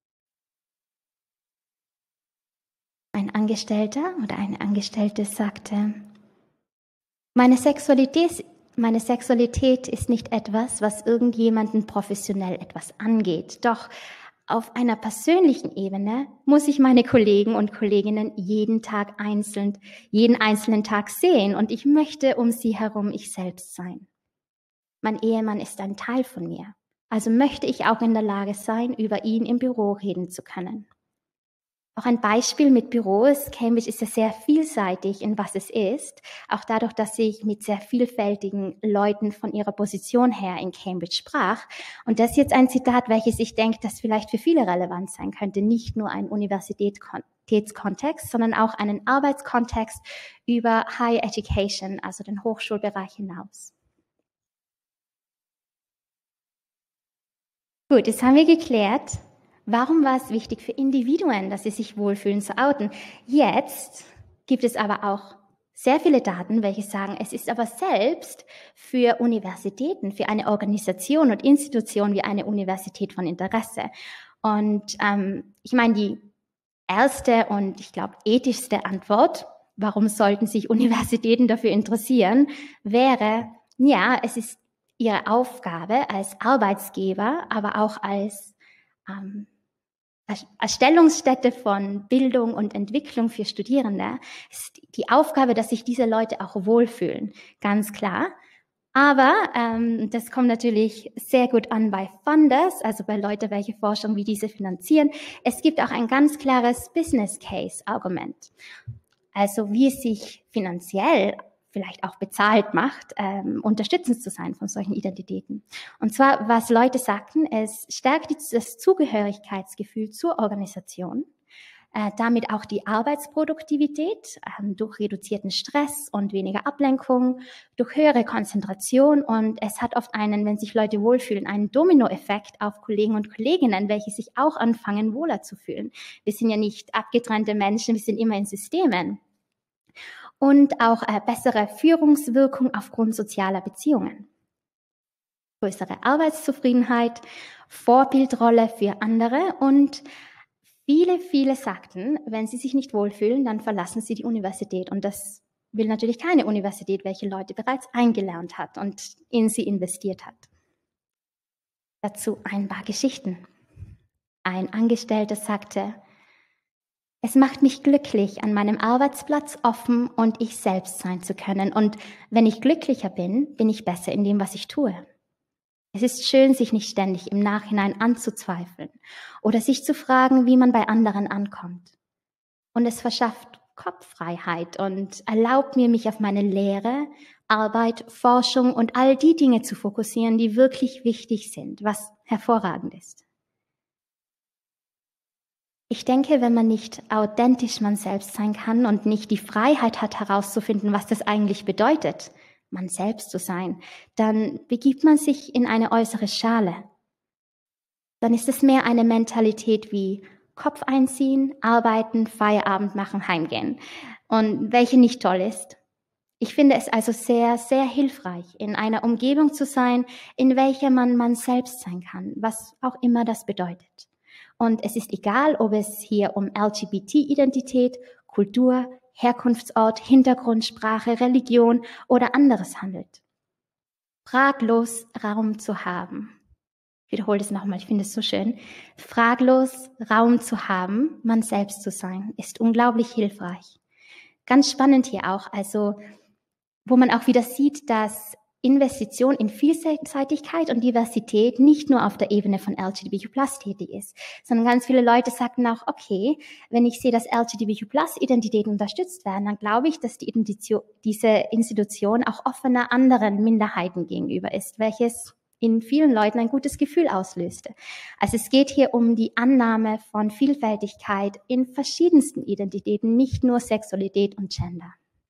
Ein Angestellter oder eine Angestellte sagte, meine Sexualität ist nicht etwas, was irgendjemanden professionell etwas angeht. Doch auf einer persönlichen Ebene muss ich meine Kollegen und Kolleginnen jeden einzelnen Tag sehen und ich möchte um sie herum ich selbst sein. Mein Ehemann ist ein Teil von mir, also möchte ich auch in der Lage sein, über ihn im Büro reden zu können. Auch ein Beispiel mit Büros. Cambridge ist ja sehr vielseitig in was es ist. Auch dadurch, dass ich mit sehr vielfältigen Leuten von ihrer Position her in Cambridge sprach. Und das ist jetzt ein Zitat, welches ich denke, das vielleicht für viele relevant sein könnte. Nicht nur ein Universitätskontext, sondern auch einen Arbeitskontext über Higher Education, also den Hochschulbereich hinaus. Gut, jetzt haben wir geklärt, warum war es wichtig für Individuen, dass sie sich wohlfühlen zu outen? Jetzt gibt es aber auch sehr viele Daten, welche sagen, es ist aber selbst für Universitäten, für eine Organisation und Institution wie eine Universität von Interesse. Und ich meine, die erste und ich glaube ethischste Antwort, warum sollten sich Universitäten dafür interessieren, wäre, ja, es ist ihre Aufgabe als Arbeitsgeber, aber auch als Erstellungsstätte von Bildung und Entwicklung für Studierende ist die Aufgabe, dass sich diese Leute auch wohlfühlen, ganz klar. Aber das kommt natürlich sehr gut an bei Funders, also bei Leuten, welche Forschung wie diese finanzieren. Es gibt auch ein ganz klares Business Case Argument. Also wie es sich finanziell vielleicht auch bezahlt macht, unterstützend zu sein von solchen Identitäten. Und zwar, was Leute sagten, es stärkt das Zugehörigkeitsgefühl zur Organisation, damit auch die Arbeitsproduktivität durch reduzierten Stress und weniger Ablenkung, durch höhere Konzentration und es hat oft wenn sich Leute wohlfühlen, einen Dominoeffekt auf Kollegen und Kolleginnen, welche sich auch anfangen, wohler zu fühlen. Wir sind ja nicht abgetrennte Menschen, wir sind immer in Systemen. Und auch bessere Führungswirkung aufgrund sozialer Beziehungen. Größere Arbeitszufriedenheit, Vorbildrolle für andere und viele sagten, wenn sie sich nicht wohlfühlen, dann verlassen sie die Universität. Und das will natürlich keine Universität, welche Leute bereits eingelernt hat und in sie investiert hat. Dazu ein paar Geschichten. Ein Angestellter sagte, es macht mich glücklich, an meinem Arbeitsplatz offen und ich selbst sein zu können. Und wenn ich glücklicher bin, bin ich besser in dem, was ich tue. Es ist schön, sich nicht ständig im Nachhinein anzuzweifeln oder sich zu fragen, wie man bei anderen ankommt. Und es verschafft Kopffreiheit und erlaubt mir, mich auf meine Lehre, Arbeit, Forschung und all die Dinge zu fokussieren, die wirklich wichtig sind, was hervorragend ist. Ich denke, wenn man nicht authentisch man selbst sein kann und nicht die Freiheit hat, herauszufinden, was das eigentlich bedeutet, man selbst zu sein, dann begibt man sich in eine äußere Schale. Dann ist es mehr eine Mentalität wie Kopf einziehen, arbeiten, Feierabend machen, heimgehen. Und welche nicht toll ist. Ich finde es also sehr, sehr hilfreich, in einer Umgebung zu sein, in welcher man selbst sein kann, was auch immer das bedeutet. Und es ist egal, ob es hier um LGBT-Identität, Kultur, Herkunftsort, Hintergrund, Sprache, Religion oder anderes handelt. Fraglos Raum zu haben. Ich wiederhole das nochmal, ich finde es so schön. Fraglos Raum zu haben, man selbst zu sein, ist unglaublich hilfreich. Ganz spannend hier auch, also wo man auch wieder sieht, dass Investition in Vielseitigkeit und Diversität nicht nur auf der Ebene von LGBTQ+ tätig ist, sondern ganz viele Leute sagten auch, okay, wenn ich sehe, dass LGBTQ+ Identitäten unterstützt werden, dann glaube ich, dass diese Institution auch offener anderen Minderheiten gegenüber ist, welches in vielen Leuten ein gutes Gefühl auslöste. Also es geht hier um die Annahme von Vielfältigkeit in verschiedensten Identitäten, nicht nur Sexualität und Gender.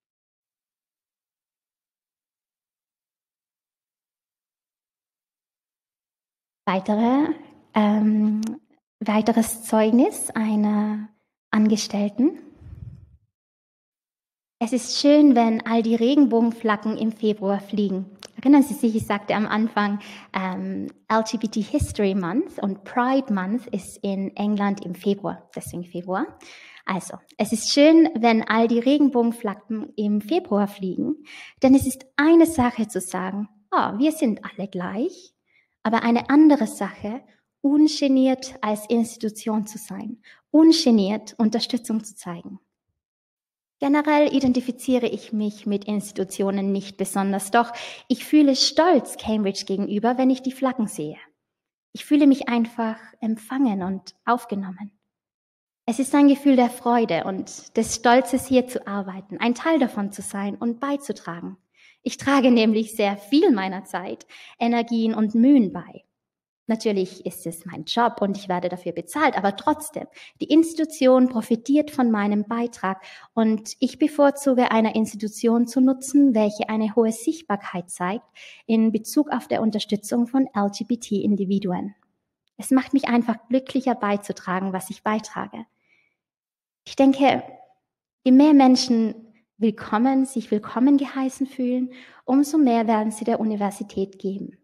Weiteres Zeugnis einer Angestellten. Es ist schön, wenn all die Regenbogenflaggen im Februar fliegen. Erinnern Sie sich, ich sagte am Anfang, LGBT History Month und Pride Month ist in England im Februar, deswegen Februar. Also, es ist schön, wenn all die Regenbogenflaggen im Februar fliegen, denn es ist eine Sache zu sagen, oh, wir sind alle gleich, aber eine andere Sache, ungeniert als Institution zu sein, ungeniert Unterstützung zu zeigen. Generell identifiziere ich mich mit Institutionen nicht besonders, doch ich fühle Stolz Cambridge gegenüber, wenn ich die Flaggen sehe. Ich fühle mich einfach empfangen und aufgenommen. Es ist ein Gefühl der Freude und des Stolzes, hier zu arbeiten, ein Teil davon zu sein und beizutragen. Ich trage nämlich sehr viel meiner Zeit, Energien und Mühen bei. Natürlich ist es mein Job und ich werde dafür bezahlt, aber trotzdem, die Institution profitiert von meinem Beitrag und ich bevorzuge, einer Institution zu nutzen, welche eine hohe Sichtbarkeit zeigt in Bezug auf der Unterstützung von LGBT-Individuen. Es macht mich einfach glücklicher beizutragen, was ich beitrage. Ich denke, je mehr Menschen sich willkommen geheißen fühlen, umso mehr werden sie der Universität geben.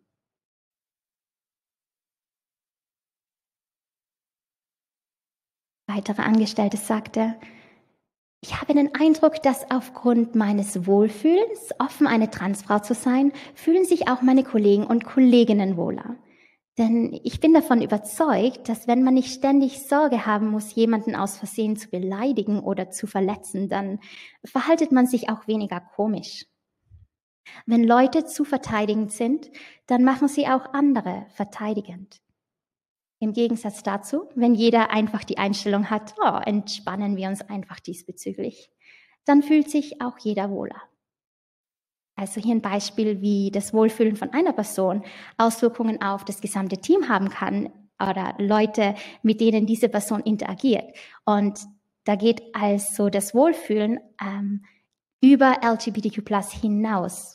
Weitere Angestellte sagte, ich habe den Eindruck, dass aufgrund meines Wohlfühlens, offen eine Transfrau zu sein, fühlen sich auch meine Kollegen und Kolleginnen wohler. Denn ich bin davon überzeugt, dass wenn man nicht ständig Sorge haben muss, jemanden aus Versehen zu beleidigen oder zu verletzen, dann verhaltet man sich auch weniger komisch. Wenn Leute zu verteidigend sind, dann machen sie auch andere verteidigend. Im Gegensatz dazu, wenn jeder einfach die Einstellung hat, oh, entspannen wir uns einfach diesbezüglich, dann fühlt sich auch jeder wohler. Also hier ein Beispiel, wie das Wohlfühlen von einer Person Auswirkungen auf das gesamte Team haben kann oder Leute, mit denen diese Person interagiert. Und da geht also das Wohlfühlen über LGBTQ+ hinaus.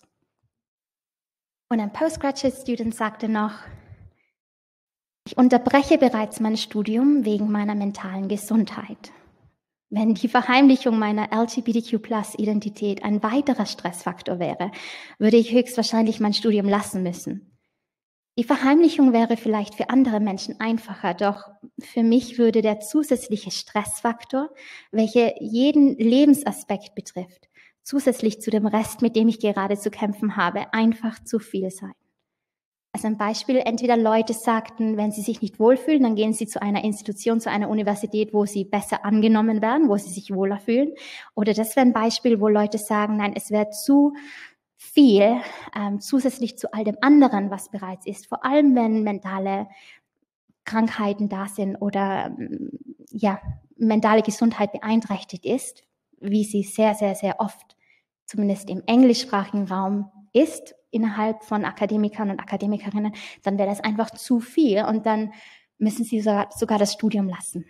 Und ein Postgraduate-Student sagte noch, ich unterbreche bereits mein Studium wegen meiner mentalen Gesundheit. Wenn die Verheimlichung meiner LGBTQ+-Identität ein weiterer Stressfaktor wäre, würde ich höchstwahrscheinlich mein Studium lassen müssen. Die Verheimlichung wäre vielleicht für andere Menschen einfacher, doch für mich würde der zusätzliche Stressfaktor, welcher jeden Lebensaspekt betrifft, zusätzlich zu dem Rest, mit dem ich gerade zu kämpfen habe, einfach zu viel sein. Also ein Beispiel, entweder Leute sagten, wenn sie sich nicht wohlfühlen, dann gehen sie zu einer Institution, zu einer Universität, wo sie besser angenommen werden, wo sie sich wohler fühlen. Oder das wäre ein Beispiel, wo Leute sagen, nein, es wäre zu viel zusätzlich zu all dem anderen, was bereits ist. Vor allem, wenn mentale Krankheiten da sind oder mentale Gesundheit beeinträchtigt ist, wie sie sehr, sehr, sehr oft, zumindest im englischsprachigen Raum ist, innerhalb von Akademikern und Akademikerinnen, dann wäre das einfach zu viel und dann müssen sie sogar das Studium lassen.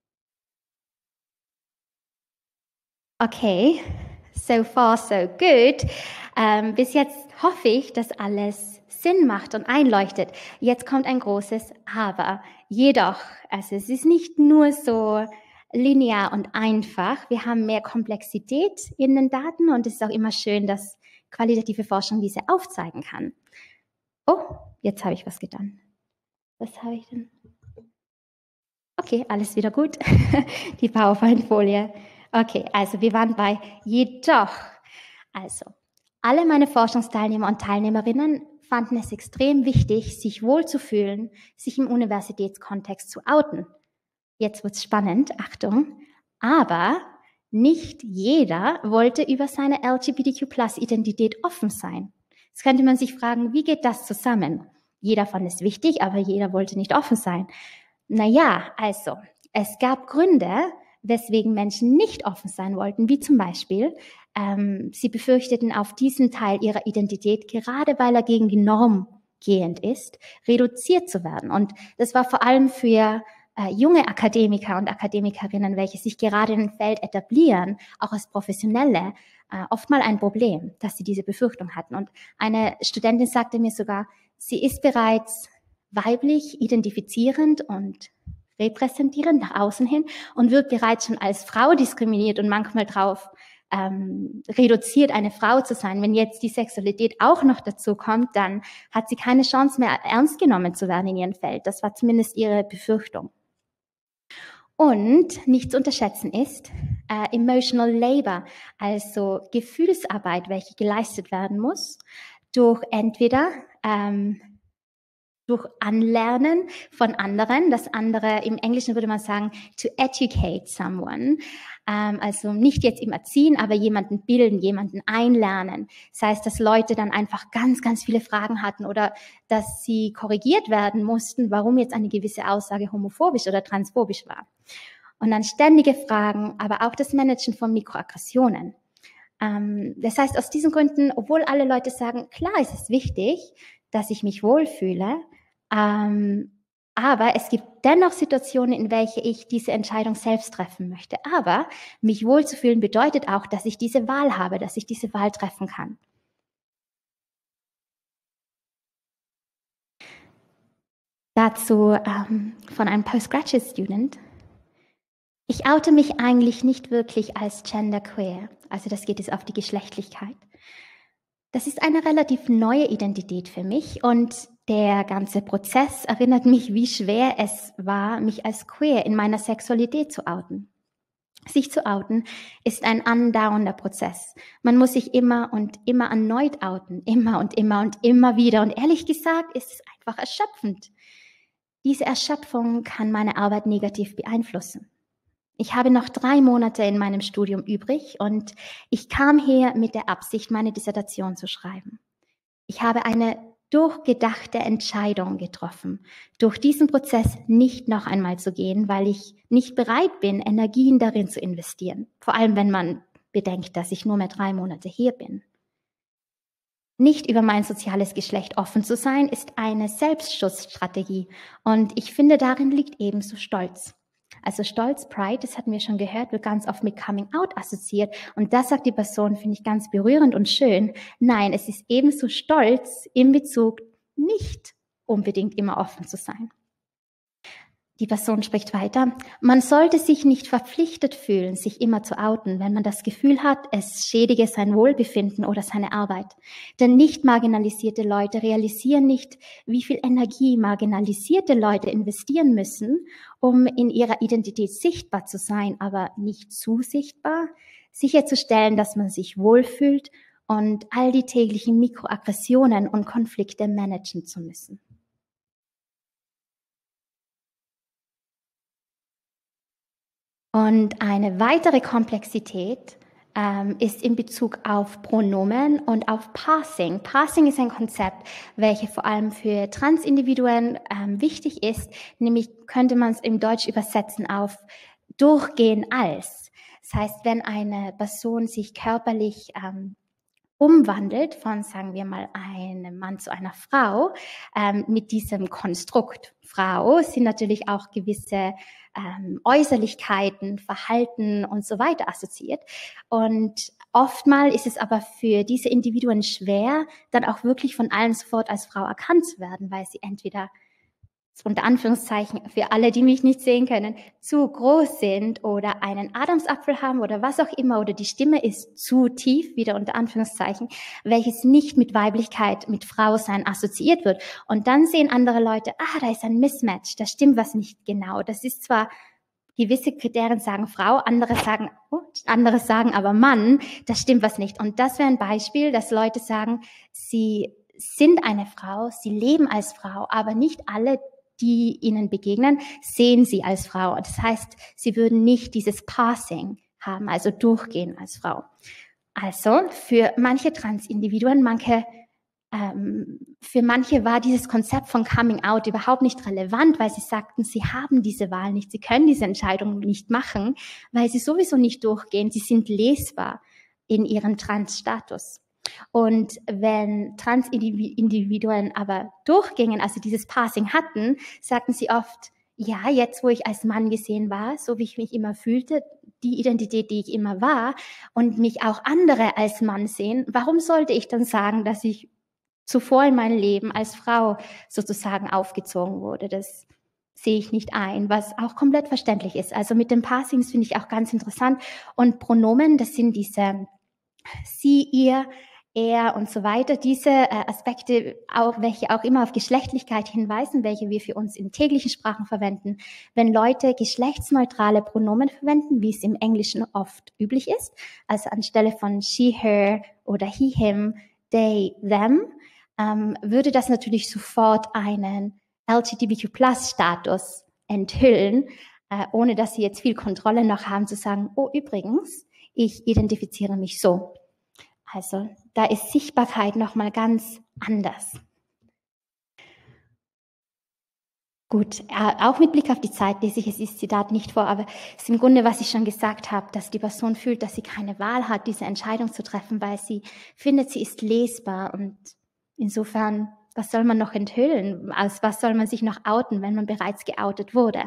Okay, so far so good. Bis jetzt hoffe ich, dass alles Sinn macht und einleuchtet. Jetzt kommt ein großes Aber. Jedoch, also es ist nicht nur so linear und einfach. Wir haben mehr Komplexität in den Daten und es ist auch immer schön, dass qualitative Forschung diese aufzeigen kann. Oh, jetzt habe ich was getan. Was habe ich denn? Okay, alles wieder gut. Die PowerPoint-Folie. Okay, also wir waren bei jedoch. Also, alle meine Forschungsteilnehmer und Teilnehmerinnen fanden es extrem wichtig, sich wohlzufühlen, sich im Universitätskontext zu outen. Jetzt wird's spannend, Achtung. Aber nicht jeder wollte über seine LGBTQ+-Identität offen sein. Jetzt könnte man sich fragen, wie geht das zusammen? Jeder fand es wichtig, aber jeder wollte nicht offen sein. Naja, also, es gab Gründe, weswegen Menschen nicht offen sein wollten, wie zum Beispiel, sie befürchteten auf diesen Teil ihrer Identität, gerade weil er gegen die Norm gehend ist, reduziert zu werden. Und das war vor allem für junge Akademiker und Akademikerinnen, welche sich gerade im Feld etablieren, auch als Professionelle, oft mal ein Problem, dass sie diese Befürchtung hatten. Und eine Studentin sagte mir sogar, sie ist bereits weiblich, identifizierend und repräsentierend nach außen hin und wird bereits schon als Frau diskriminiert und manchmal drauf reduziert, eine Frau zu sein. Wenn jetzt die Sexualität auch noch dazu kommt, dann hat sie keine Chance mehr, ernst genommen zu werden in ihrem Feld. Das war zumindest ihre Befürchtung. Und nicht zu unterschätzen ist Emotional Labor, also Gefühlsarbeit, welche geleistet werden muss, durch entweder durch Anlernen von anderen, das andere, im Englischen würde man sagen, to educate someone, also nicht jetzt im Erziehen, aber jemanden bilden, jemanden einlernen. Das heißt, dass Leute dann einfach ganz, ganz viele Fragen hatten oder dass sie korrigiert werden mussten, warum jetzt eine gewisse Aussage homophobisch oder transphobisch war. Und dann ständige Fragen, aber auch das Managen von Mikroaggressionen. Das heißt, aus diesen Gründen, obwohl alle Leute sagen, klar ist es wichtig, dass ich mich wohlfühle, aber es gibt dennoch Situationen, in welche ich diese Entscheidung selbst treffen möchte. Aber mich wohlzufühlen bedeutet auch, dass ich diese Wahl habe, dass ich diese Wahl treffen kann. Dazu von einem Postgraduate Student. Ich oute mich eigentlich nicht wirklich als genderqueer, also das geht jetzt auf die Geschlechtlichkeit. Das ist eine relativ neue Identität für mich und der ganze Prozess erinnert mich, wie schwer es war, mich als queer in meiner Sexualität zu outen. Sich zu outen ist ein andauernder Prozess. Man muss sich immer und immer erneut outen, immer und immer und immer wieder. Und ehrlich gesagt ist es einfach erschöpfend. Diese Erschöpfung kann meine Arbeit negativ beeinflussen. Ich habe noch 3 Monate in meinem Studium übrig und ich kam her mit der Absicht, meine Dissertation zu schreiben. Ich habe eine durchgedachte Entscheidung getroffen, durch diesen Prozess nicht noch einmal zu gehen, weil ich nicht bereit bin, Energien darin zu investieren. Vor allem, wenn man bedenkt, dass ich nur mehr 3 Monate hier bin. Nicht über mein soziales Geschlecht offen zu sein, ist eine Selbstschutzstrategie und ich finde, darin liegt ebenso Stolz. Also Stolz, Pride, das hatten wir schon gehört, wird ganz oft mit Coming Out assoziiert. Und das sagt die Person, finde ich ganz berührend und schön. Nein, es ist ebenso Stolz in Bezug, nicht unbedingt immer offen zu sein. Die Person spricht weiter. Man sollte sich nicht verpflichtet fühlen, sich immer zu outen, wenn man das Gefühl hat, es schädige sein Wohlbefinden oder seine Arbeit. Denn nicht marginalisierte Leute realisieren nicht, wie viel Energie marginalisierte Leute investieren müssen, um in ihrer Identität sichtbar zu sein, aber nicht zu sichtbar, sicherzustellen, dass man sich wohlfühlt und all die täglichen Mikroaggressionen und Konflikte managen zu müssen. Und eine weitere Komplexität ist in Bezug auf Pronomen und auf Parsing. Parsing ist ein Konzept, welches vor allem für Transindividuen wichtig ist, nämlich könnte man es im Deutsch übersetzen auf durchgehen als. Das heißt, wenn eine Person sich körperlich umwandelt von, sagen wir mal, einem Mann zu einer Frau, mit diesem Konstrukt Frau sind natürlich auch gewisse Äußerlichkeiten, Verhalten und so weiter assoziiert. Und oftmals ist es aber für diese Individuen schwer, dann auch wirklich von allen sofort als Frau erkannt zu werden, weil sie entweder unter Anführungszeichen für alle, die mich nicht sehen können, zu groß sind oder einen Adamsapfel haben oder was auch immer, oder die Stimme ist zu tief, wieder unter Anführungszeichen, welches nicht mit Weiblichkeit, mit Frausein assoziiert wird. Und dann sehen andere Leute, da ist ein Mismatch, da stimmt was nicht genau. Das ist zwar, gewisse Kriterien sagen Frau, andere sagen aber Mann, da stimmt was nicht. Und das wäre ein Beispiel, dass Leute sagen, sie sind eine Frau, sie leben als Frau, aber nicht alle, die ihnen begegnen, sehen sie als Frau. Das heißt, sie würden nicht dieses Passing haben, also durchgehen als Frau. Also für manche Transindividuen, für manche war dieses Konzept von Coming Out überhaupt nicht relevant, weil sie sagten, sie haben diese Wahl nicht, sie können diese Entscheidung nicht machen, weil sie sowieso nicht durchgehen, sie sind lesbar in ihrem Trans-Status. Und wenn Transindividuen aber durchgingen, also dieses Passing hatten, sagten sie oft, ja, jetzt wo ich als Mann gesehen war, so wie ich mich immer fühlte, die Identität, die ich immer war, und mich auch andere als Mann sehen, warum sollte ich dann sagen, dass ich zuvor in meinem Leben als Frau sozusagen aufgezogen wurde? Das sehe ich nicht ein, was auch komplett verständlich ist. Also mit den Passings finde ich auch ganz interessant. Und Pronomen, das sind diese sie, ihr, er und so weiter, diese Aspekte, welche auch immer auf Geschlechtlichkeit hinweisen, welche wir für uns in täglichen Sprachen verwenden. Wenn Leute geschlechtsneutrale Pronomen verwenden, wie es im Englischen oft üblich ist, also anstelle von she, her oder he, him, they, them, würde das natürlich sofort einen LGBTQ+-Status enthüllen, ohne dass sie jetzt viel Kontrolle noch haben, zu sagen, oh, übrigens, ich identifiziere mich so. Also da ist Sichtbarkeit nochmal ganz anders. Gut, auch mit Blick auf die Zeit lese ich es ist Zitat nicht vor, aber es ist im Grunde, was ich schon gesagt habe, dass die Person fühlt, dass sie keine Wahl hat, diese Entscheidung zu treffen, weil sie findet, sie ist lesbar. Und insofern, was soll man noch enthüllen? Als was soll man sich noch outen, wenn man bereits geoutet wurde?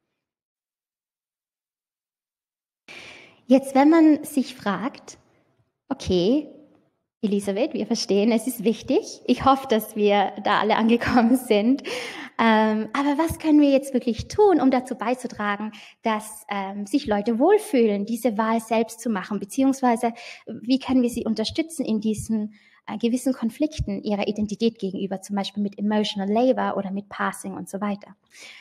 Jetzt, wenn man sich fragt, okay, Elisabeth, wir verstehen, es ist wichtig. Ich hoffe, dass wir da alle angekommen sind. Aber was können wir jetzt wirklich tun, um dazu beizutragen, dass sich Leute wohlfühlen, diese Wahl selbst zu machen? Beziehungsweise, wie können wir sie unterstützen in diesen gewissen Konflikten ihrer Identität gegenüber, zum Beispiel mit Emotional Labor oder mit Passing und so weiter?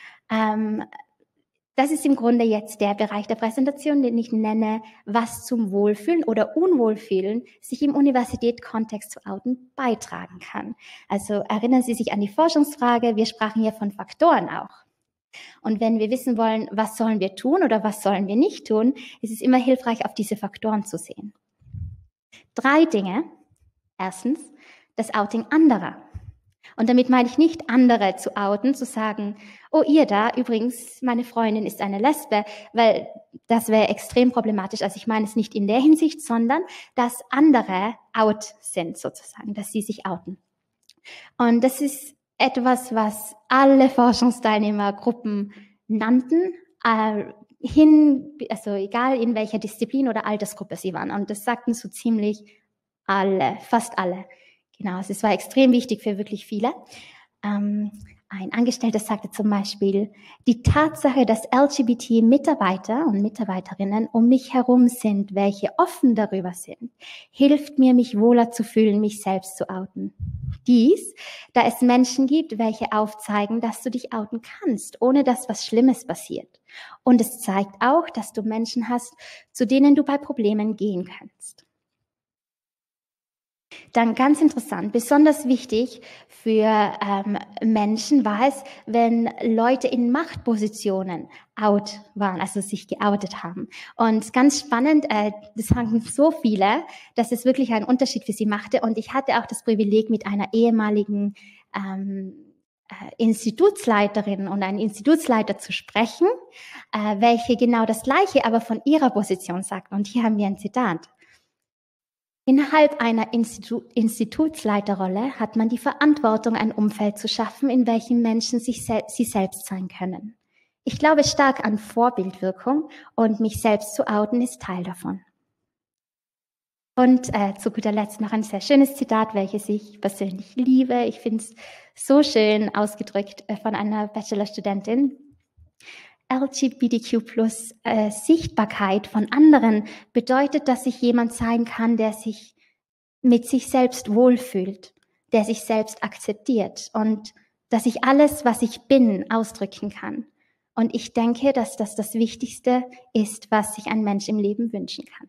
Das ist im Grunde jetzt der Bereich der Präsentation, den ich nenne, was zum Wohlfühlen oder Unwohlfühlen sich im Universitätskontext zu outen beitragen kann. Also erinnern Sie sich an die Forschungsfrage, wir sprachen hier von Faktoren auch. Und wenn wir wissen wollen, was sollen wir tun oder was sollen wir nicht tun, ist es immer hilfreich, auf diese Faktoren zu sehen. 3 Dinge. Erstens, das Outing anderer. Und damit meine ich nicht, andere zu outen, zu sagen, oh, ihr da, übrigens, meine Freundin ist eine Lesbe, weil das wäre extrem problematisch. Also ich meine es nicht in der Hinsicht, sondern dass andere out sind sozusagen, dass sie sich outen. Und das ist etwas, was alle Forschungsteilnehmergruppen nannten, also egal in welcher Disziplin oder Altersgruppe sie waren. Und das sagten so ziemlich alle, fast alle. Genau, also es war extrem wichtig für wirklich viele. Ein Angestellter sagte zum Beispiel, die Tatsache, dass LGBT-Mitarbeiter und Mitarbeiterinnen um mich herum sind, welche offen darüber sind, hilft mir, mich wohler zu fühlen, mich selbst zu outen. Dies, da es Menschen gibt, welche aufzeigen, dass du dich outen kannst, ohne dass was Schlimmes passiert. Und es zeigt auch, dass du Menschen hast, zu denen du bei Problemen gehen kannst. Dann ganz interessant, besonders wichtig für Menschen war es, wenn Leute in Machtpositionen out waren, also sich geoutet haben. Und ganz spannend, das sagen so viele, dass es wirklich einen Unterschied für sie machte. Und ich hatte auch das Privileg, mit einer ehemaligen Institutsleiterin und einem Institutsleiter zu sprechen, welche genau das Gleiche, aber von ihrer Position sagten. Und hier haben wir ein Zitat. Innerhalb einer Institutsleiterrolle hat man die Verantwortung, ein Umfeld zu schaffen, in welchem Menschen sie selbst sein können. Ich glaube stark an Vorbildwirkung und mich selbst zu outen ist Teil davon. Und zu guter Letzt noch ein sehr schönes Zitat, welches ich persönlich liebe. Ich finde es so schön ausgedrückt von einer Bachelorstudentin. LGBTQ+ Sichtbarkeit von anderen bedeutet, dass ich jemand sein kann, der sich mit sich selbst wohlfühlt, der sich selbst akzeptiert und dass ich alles, was ich bin, ausdrücken kann. Und ich denke, dass das das Wichtigste ist, was sich ein Mensch im Leben wünschen kann.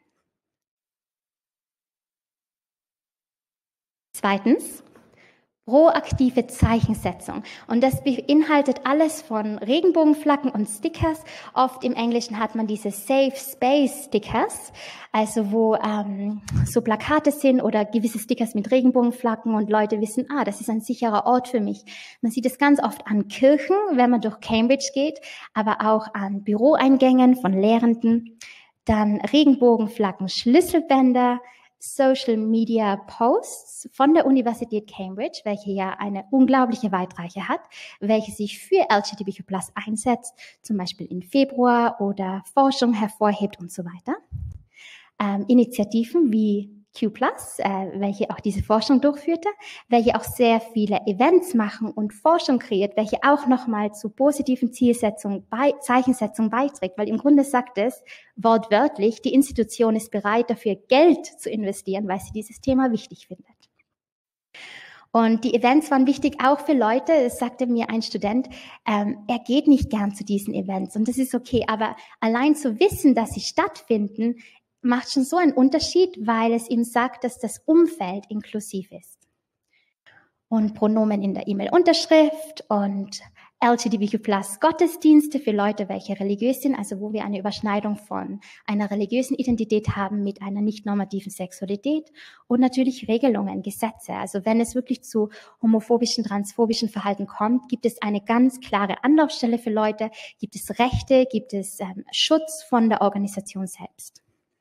Zweitens, proaktive Zeichensetzung. Und das beinhaltet alles von Regenbogenflaggen und Stickers. Oft im Englischen hat man diese Safe Space Stickers, also wo so Plakate sind oder gewisse Stickers mit Regenbogenflaggen und Leute wissen, das ist ein sicherer Ort für mich. Man sieht es ganz oft an Kirchen, wenn man durch Cambridge geht, aber auch an Büroeingängen von Lehrenden. Dann Regenbogenflaggen, Schlüsselbänder, Social Media Posts von der Universität Cambridge, welche ja eine unglaubliche Weitreiche hat, welche sich für LGBTQ+ einsetzt, zum Beispiel im Februar oder Forschung hervorhebt und so weiter. Initiativen wie Q+, welche auch diese Forschung durchführte, welche auch sehr viele Events machen und Forschung kreiert, welche auch nochmal zu positiven Zeichensetzung beiträgt, weil im Grunde sagt es wortwörtlich, die Institution ist bereit, dafür Geld zu investieren, weil sie dieses Thema wichtig findet. Und die Events waren wichtig auch für Leute, es sagte mir ein Student, er geht nicht gern zu diesen Events und das ist okay, aber allein zu wissen, dass sie stattfinden, macht schon so einen Unterschied, weil es ihm sagt, dass das Umfeld inklusiv ist. Und Pronomen in der E-Mail-Unterschrift und LGBTQ+ Gottesdienste für Leute, welche religiös sind, also wo wir eine Überschneidung von einer religiösen Identität haben mit einer nicht normativen Sexualität und natürlich Regelungen, Gesetze. Also wenn es wirklich zu homophobischen, transphobischen Verhalten kommt, gibt es eine ganz klare Anlaufstelle für Leute, gibt es Rechte, gibt es Schutz von der Organisation selbst.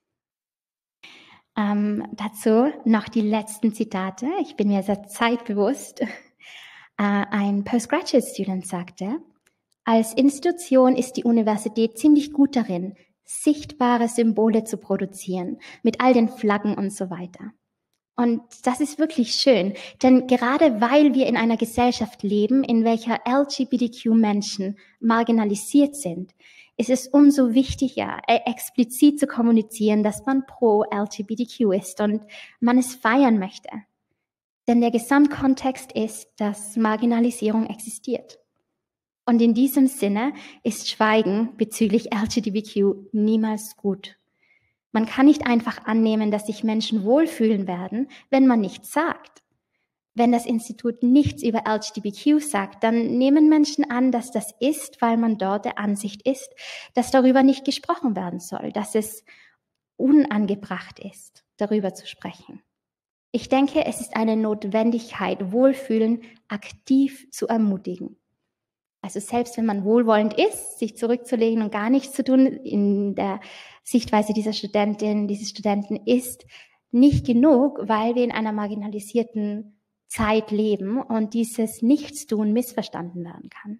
Dazu noch die letzten Zitate. Ich bin mir sehr zeitbewusst. Ein Postgraduate Student sagte, als Institution ist die Universität ziemlich gut darin, sichtbare Symbole zu produzieren, mit all den Flaggen und so weiter. Und das ist wirklich schön, denn gerade weil wir in einer Gesellschaft leben, in welcher LGBTQ-Menschen marginalisiert sind, ist es umso wichtiger, explizit zu kommunizieren, dass man pro LGBTQ ist und man es feiern möchte. Denn der Gesamtkontext ist, dass Marginalisierung existiert. Und in diesem Sinne ist Schweigen bezüglich LGBTQ niemals gut. Man kann nicht einfach annehmen, dass sich Menschen wohlfühlen werden, wenn man nichts sagt. Wenn das Institut nichts über LGBTQ sagt, dann nehmen Menschen an, dass das ist, weil man dort der Ansicht ist, dass darüber nicht gesprochen werden soll, dass es unangebracht ist, darüber zu sprechen. Ich denke, es ist eine Notwendigkeit, Wohlfühlen aktiv zu ermutigen. Also selbst wenn man wohlwollend ist, sich zurückzulegen und gar nichts zu tun, in der Sichtweise dieser Studentin, dieses Studenten ist nicht genug, weil wir in einer marginalisierten Zeit leben und dieses Nichtstun missverstanden werden kann.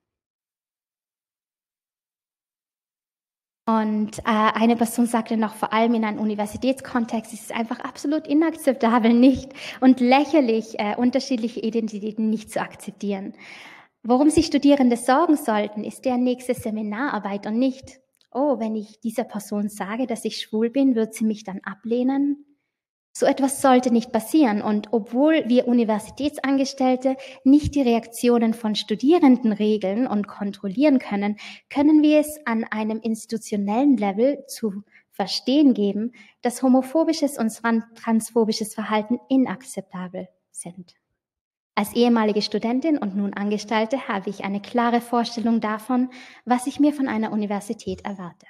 Und eine Person sagte noch, vor allem in einem Universitätskontext ist es einfach absolut inakzeptabel nicht und lächerlich, unterschiedliche Identitäten nicht zu akzeptieren. Worum sich Studierende sorgen sollten, ist deren nächste Seminararbeit und nicht, wenn ich dieser Person sage, dass ich schwul bin, wird sie mich dann ablehnen? So etwas sollte nicht passieren. Und obwohl wir Universitätsangestellte nicht die Reaktionen von Studierenden regeln und kontrollieren können, können wir es an einem institutionellen Level zu verstehen geben, dass homophobisches und transphobisches Verhalten inakzeptabel sind. Als ehemalige Studentin und nun Angestellte habe ich eine klare Vorstellung davon, was ich mir von einer Universität erwarte.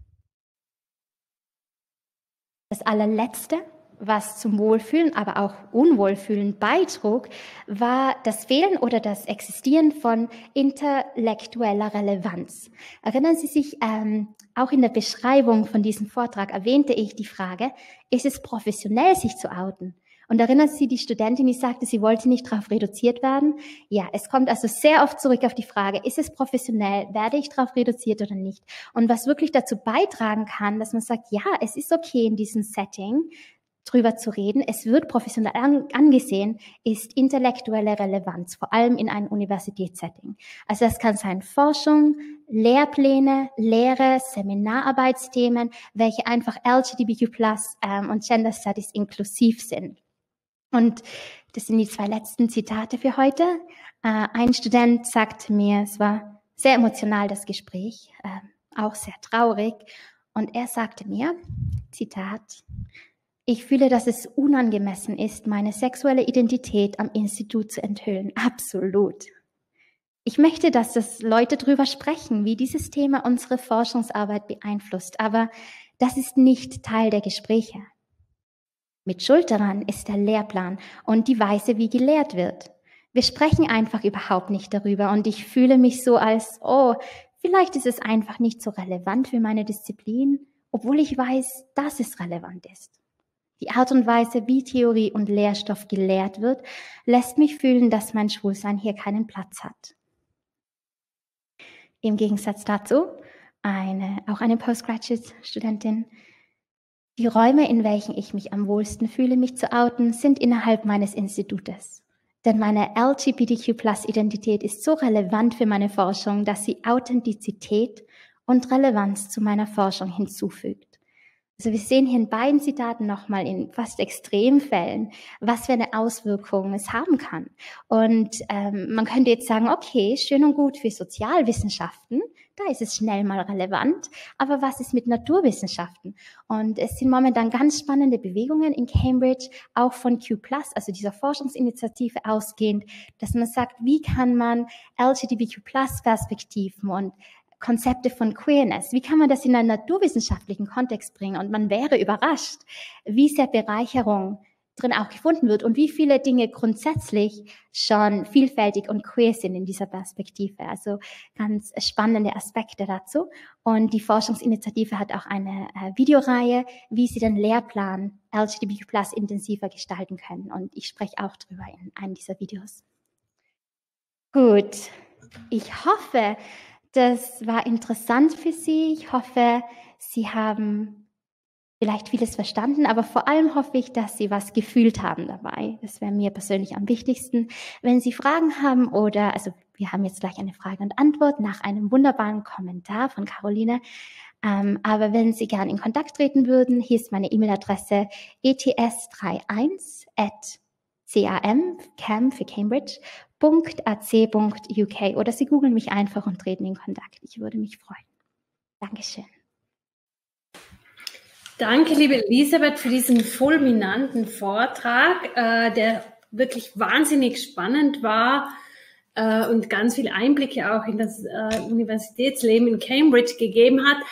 Das allerletzte, was zum Wohlfühlen, aber auch Unwohlfühlen beitrug, war das Fehlen oder das Existieren von intellektueller Relevanz. Erinnern Sie sich, auch in der Beschreibung von diesem Vortrag erwähnte ich die Frage, ist es professionell, sich zu outen? Und erinnern Sie die Studentin, die sagte, sie wollte nicht darauf reduziert werden? Ja, es kommt also sehr oft zurück auf die Frage, ist es professionell, werde ich darauf reduziert oder nicht? Und was wirklich dazu beitragen kann, dass man sagt, ja, es ist okay in diesem Setting, drüber zu reden, es wird professionell angesehen, ist intellektuelle Relevanz, vor allem in einem Universitätssetting. Also das kann sein Forschung, Lehrpläne, Lehre, Seminararbeitsthemen, welche einfach LGBTQ+ und Gender Studies inklusiv sind. Und das sind die 2 letzten Zitate für heute. Ein Student sagte mir, es war sehr emotional, das Gespräch, auch sehr traurig. Und er sagte mir, Zitat, ich fühle, dass es unangemessen ist, meine sexuelle Identität am Institut zu enthüllen. Absolut. Ich möchte, dass das Leute drüber sprechen, wie dieses Thema unsere Forschungsarbeit beeinflusst. Aber das ist nicht Teil der Gespräche. Mit Schuld daran ist der Lehrplan und die Weise, wie gelehrt wird. Wir sprechen einfach überhaupt nicht darüber und ich fühle mich so als, oh, vielleicht ist es einfach nicht so relevant für meine Disziplin, obwohl ich weiß, dass es relevant ist. Die Art und Weise, wie Theorie und Lehrstoff gelehrt wird, lässt mich fühlen, dass mein Schwulsein hier keinen Platz hat. Im Gegensatz dazu, auch eine Postgraduate-Studentin, die Räume, in welchen ich mich am wohlsten fühle, mich zu outen, sind innerhalb meines Institutes. Denn meine LGBTQ+-Identität ist so relevant für meine Forschung, dass sie Authentizität und Relevanz zu meiner Forschung hinzufügt. Also wir sehen hier in beiden Zitaten nochmal in fast Extremfällen, was für eine Auswirkung es haben kann. Und man könnte jetzt sagen, okay, schön und gut für Sozialwissenschaften, da ist es schnell mal relevant, aber was ist mit Naturwissenschaften? Und es sind momentan ganz spannende Bewegungen in Cambridge, auch von Q+, also dieser Forschungsinitiative ausgehend, dass man sagt, wie kann man LGBTQ+-Perspektiven und Konzepte von Queerness, wie kann man das in einen naturwissenschaftlichen Kontext bringen? Und man wäre überrascht, wie sehr Bereicherung drin auch gefunden wird und wie viele Dinge grundsätzlich schon vielfältig und queer sind in dieser Perspektive. Also ganz spannende Aspekte dazu. Und die Forschungsinitiative hat auch eine Videoreihe, wie sie den Lehrplan LGBTQ+ intensiver gestalten können. Und ich spreche auch drüber in einem dieser Videos. Gut, ich hoffe, das war interessant für Sie. Ich hoffe, Sie haben vielleicht vieles verstanden, aber vor allem hoffe ich, dass Sie was gefühlt haben dabei. Das wäre mir persönlich am wichtigsten. Wenn Sie Fragen haben oder, also wir haben jetzt gleich eine Frage und Antwort nach einem wunderbaren Kommentar von Caroline. Aber wenn Sie gern in Kontakt treten würden, hier ist meine E-Mail-Adresse ets31@cam für Cambridge, .ac.uk oder Sie googeln mich einfach und treten in Kontakt. Ich würde mich freuen. Dankeschön. Danke, liebe Elisabeth, für diesen fulminanten Vortrag, der wirklich wahnsinnig spannend war und ganz viele Einblicke auch in das Universitätsleben in Cambridge gegeben hat.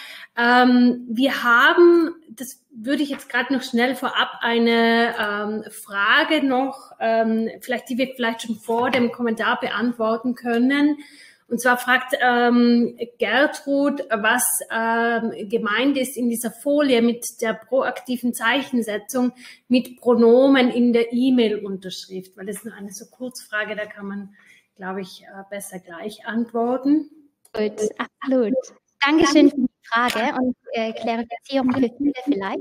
Wir haben, das würde ich jetzt gerade noch schnell vorab, eine Frage noch, die wir vielleicht schon vor dem Kommentar beantworten können. Und zwar fragt Gertrud, was gemeint ist in dieser Folie mit der proaktiven Zeichensetzung mit Pronomen in der E-Mail-Unterschrift, weil das ist eine so Kurzfrage, da kann man, glaube ich, besser gleich antworten. Gut, absolut. Dankeschön für die Frage und Klarifizierung für viele vielleicht.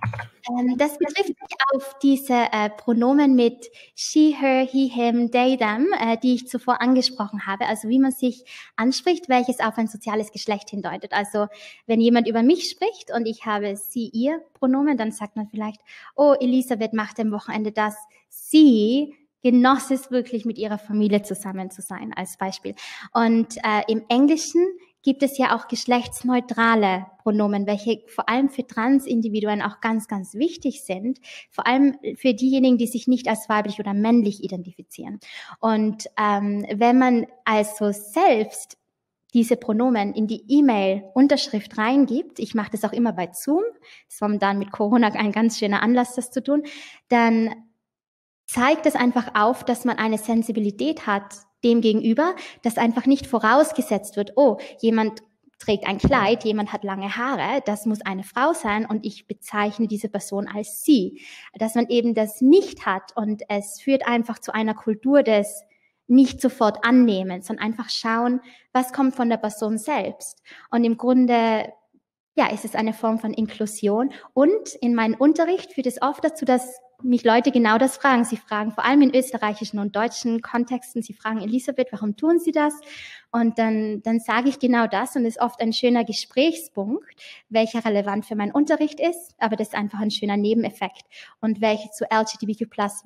Das betrifft sich auf diese Pronomen mit she, her, he, him, they, them, die ich zuvor angesprochen habe. Also wie man sich anspricht, welches auf ein soziales Geschlecht hindeutet. Also wenn jemand über mich spricht und ich habe sie, ihr Pronomen, dann sagt man vielleicht, oh, Elisabeth macht am Wochenende das. Sie genoss es wirklich, mit ihrer Familie zusammen zu sein, als Beispiel. Und im Englischen gibt es ja auch geschlechtsneutrale Pronomen, welche vor allem für Transindividuen auch ganz, ganz wichtig sind, vor allem für diejenigen, die sich nicht als weiblich oder männlich identifizieren. Und wenn man also selbst diese Pronomen in die E-Mail-Unterschrift reingibt, ich mache das auch immer bei Zoom, das ist momentan mit Corona ein ganz schöner Anlass, das zu tun, dann zeigt es einfach auf, dass man eine Sensibilität hat dem gegenüber, dass einfach nicht vorausgesetzt wird, oh, jemand trägt ein Kleid, jemand hat lange Haare, das muss eine Frau sein und ich bezeichne diese Person als sie. Dass man eben das nicht hat und es führt einfach zu einer Kultur des nicht sofort annehmen, sondern einfach schauen, was kommt von der Person selbst. Und im Grunde Ja, es ist eine Form von Inklusion. Und in meinem Unterricht führt es oft dazu, dass mich Leute genau das fragen. Sie fragen vor allem in österreichischen und deutschen Kontexten, sie fragen, Elisabeth, warum tun Sie das? Und dann sage ich genau das und es ist oft ein schöner Gesprächspunkt, welcher relevant für meinen Unterricht ist, aber das ist einfach ein schöner Nebeneffekt und welche zu LGBTQ+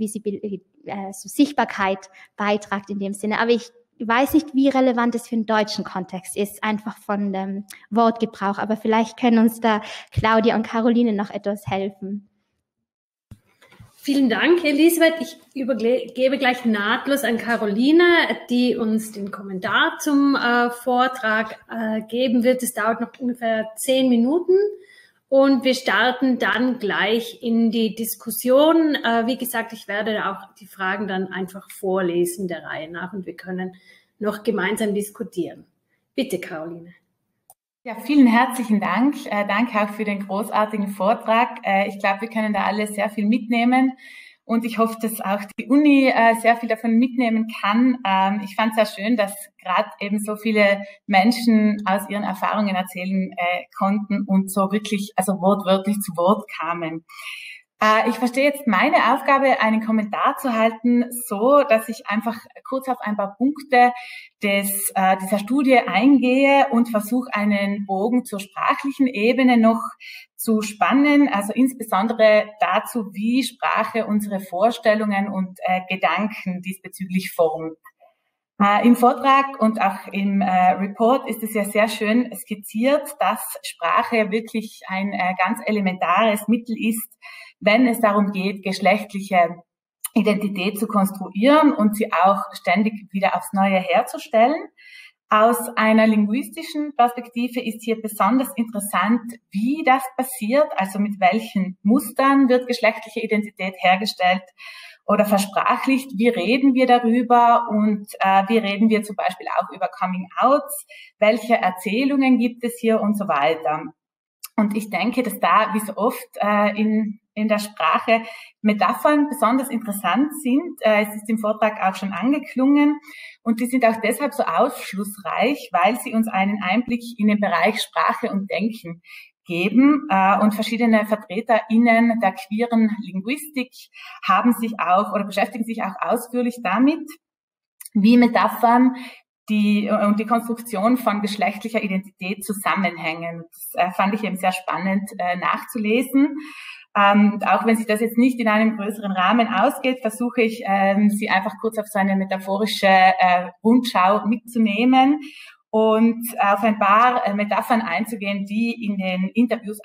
zu Sichtbarkeit beitragt in dem Sinne. Aber ich weiß nicht, wie relevant es für den deutschen Kontext ist, einfach von dem Wortgebrauch, aber vielleicht können uns da Claudia und Caroline noch etwas helfen. Vielen Dank, Elisabeth. Ich übergebe gleich nahtlos an Caroline, die uns den Kommentar zum Vortrag geben wird. Es dauert noch ungefähr 10 Minuten und wir starten dann gleich in die Diskussion. Wie gesagt, ich werde auch die Fragen dann einfach vorlesen der Reihe nach und wir können noch gemeinsam diskutieren. Bitte, Caroline. Ja, vielen herzlichen Dank. Danke auch für den großartigen Vortrag. Ich glaube, wir können da alle sehr viel mitnehmen und ich hoffe, dass auch die Uni sehr viel davon mitnehmen kann. Ich fand es sehr schön, dass gerade eben so viele Menschen aus ihren Erfahrungen erzählen konnten und so wirklich, also wortwörtlich zu Wort kamen. Ich verstehe jetzt meine Aufgabe, einen Kommentar zu halten, so, dass ich einfach kurz auf ein paar Punkte dieser Studie eingehe und versuche, einen Bogen zur sprachlichen Ebene noch zu spannen, also insbesondere dazu, wie Sprache unsere Vorstellungen und Gedanken diesbezüglich formt. Im Vortrag und auch im Report ist es ja sehr schön skizziert, dass Sprache wirklich ein ganz elementares Mittel ist, wenn es darum geht, geschlechtliche Identität zu konstruieren und sie auch ständig wieder aufs Neue herzustellen. Aus einer linguistischen Perspektive ist hier besonders interessant, wie das passiert, also mit welchen Mustern wird geschlechtliche Identität hergestellt oder versprachlicht, wie reden wir darüber und wie reden wir zum Beispiel auch über Coming-outs, welche Erzählungen gibt es hier und so weiter. Und ich denke, dass da, wie so oft in der Sprache, Metaphern besonders interessant sind. Es ist im Vortrag auch schon angeklungen und die sind auch deshalb so aufschlussreich, weil sie uns einen Einblick in den Bereich Sprache und Denken geben und verschiedene VertreterInnen der queeren Linguistik haben sich auch oder beschäftigen sich auch ausführlich damit, wie Metaphern die Konstruktion von geschlechtlicher Identität zusammenhängen. Das fand ich eben sehr spannend nachzulesen. Auch wenn sich das jetzt nicht in einem größeren Rahmen ausgeht, versuche ich, Sie einfach kurz auf so eine metaphorische Rundschau mitzunehmen und auf ein paar Metaphern einzugehen, die in den Interviews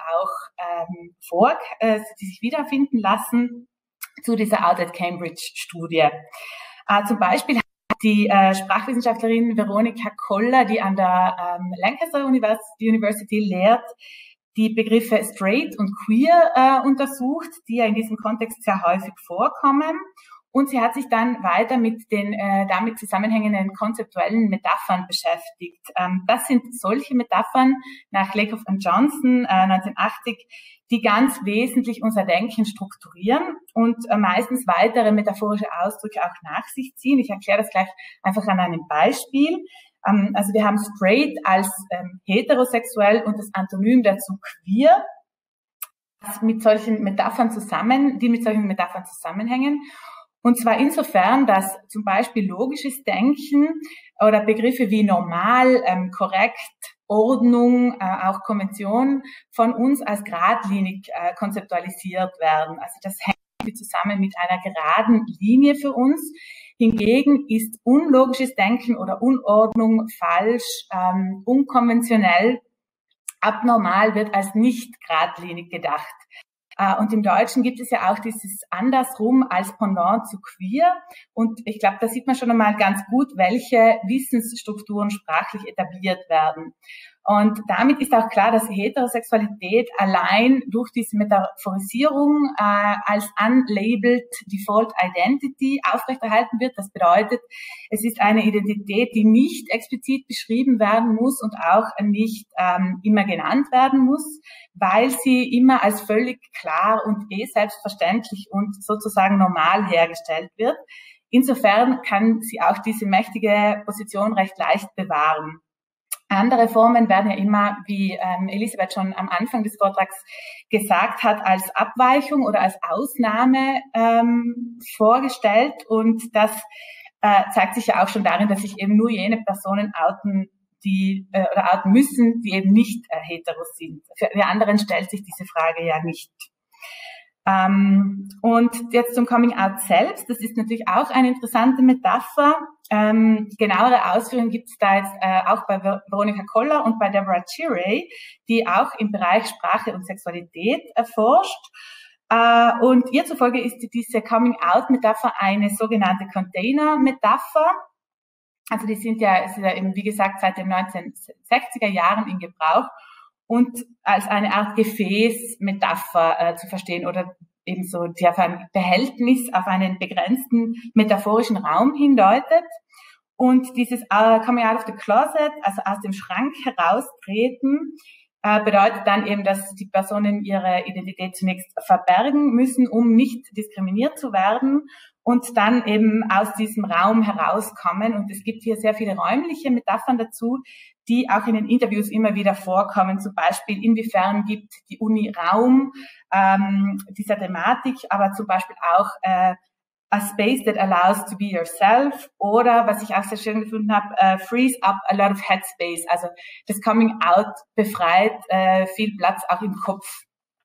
auch die sich wiederfinden lassen zu dieser Out at Cambridge-Studie. Zum Beispiel die Sprachwissenschaftlerin Veronika Koller, die an der Lancaster University lehrt, die Begriffe straight und queer untersucht, die ja in diesem Kontext sehr häufig vorkommen. Und sie hat sich dann weiter mit den damit zusammenhängenden konzeptuellen Metaphern beschäftigt. Das sind solche Metaphern nach Lakoff und Johnson 1980, die ganz wesentlich unser Denken strukturieren und meistens weitere metaphorische Ausdrücke auch nach sich ziehen. Ich erkläre das gleich einfach an einem Beispiel. Also wir haben straight als heterosexuell und das Antonym dazu queer, die mit solchen Metaphern zusammenhängen. Und zwar insofern, dass zum Beispiel logisches Denken oder Begriffe wie normal, korrekt, Ordnung, auch Konvention von uns als geradlinig konzeptualisiert werden. Also das hängt zusammen mit einer geraden Linie für uns. Hingegen ist unlogisches Denken oder Unordnung falsch, unkonventionell, abnormal wird als nicht geradlinig gedacht. Und im Deutschen gibt es ja auch dieses andersrum als Pendant zu queer. Und ich glaube, da sieht man schon einmal ganz gut, welche Wissensstrukturen sprachlich etabliert werden. Und damit ist auch klar, dass Heterosexualität allein durch diese Metaphorisierung als unlabeled Default Identity aufrechterhalten wird. Das bedeutet, es ist eine Identität, die nicht explizit beschrieben werden muss und auch nicht immer genannt werden muss, weil sie immer als völlig klar und selbstverständlich und sozusagen normal hergestellt wird. Insofern kann sie auch diese mächtige Position recht leicht bewahren. Andere Formen werden ja immer, wie Elisabeth schon am Anfang des Vortrags gesagt hat, als Abweichung oder als Ausnahme vorgestellt. Und das zeigt sich ja auch schon darin, dass sich eben nur jene Personen outen, die oder outen müssen, die eben nicht hetero sind. Für anderen stellt sich diese Frage ja nicht. Und jetzt zum Coming Out selbst. Das ist natürlich auch eine interessante Metapher. Genauere Ausführungen gibt es da jetzt auch bei Veronica Koller und bei Deborah Chirey, die auch im Bereich Sprache und Sexualität erforscht. Und ihr zufolge ist diese Coming Out Metapher eine sogenannte Container-Metapher. Also die sind ja eben, wie gesagt, seit den 1960er Jahren in Gebrauch und als eine Art Gefäßmetapher zu verstehen oder ebenso, die auf ein Behältnis, auf einen begrenzten metaphorischen Raum hindeutet. Und dieses Coming out of the closet, also aus dem Schrank heraustreten, bedeutet dann eben, dass die Personen ihre Identität zunächst verbergen müssen, um nicht diskriminiert zu werden und dann eben aus diesem Raum herauskommen. Und es gibt hier sehr viele räumliche Metaphern dazu, die auch in den Interviews immer wieder vorkommen. Zum Beispiel, inwiefern gibt die Uni Raum dieser Thematik, aber zum Beispiel auch a space that allows to be yourself oder, was ich auch sehr schön gefunden habe, frees up a lot of headspace. Also das Coming Out befreit viel Platz auch im Kopf.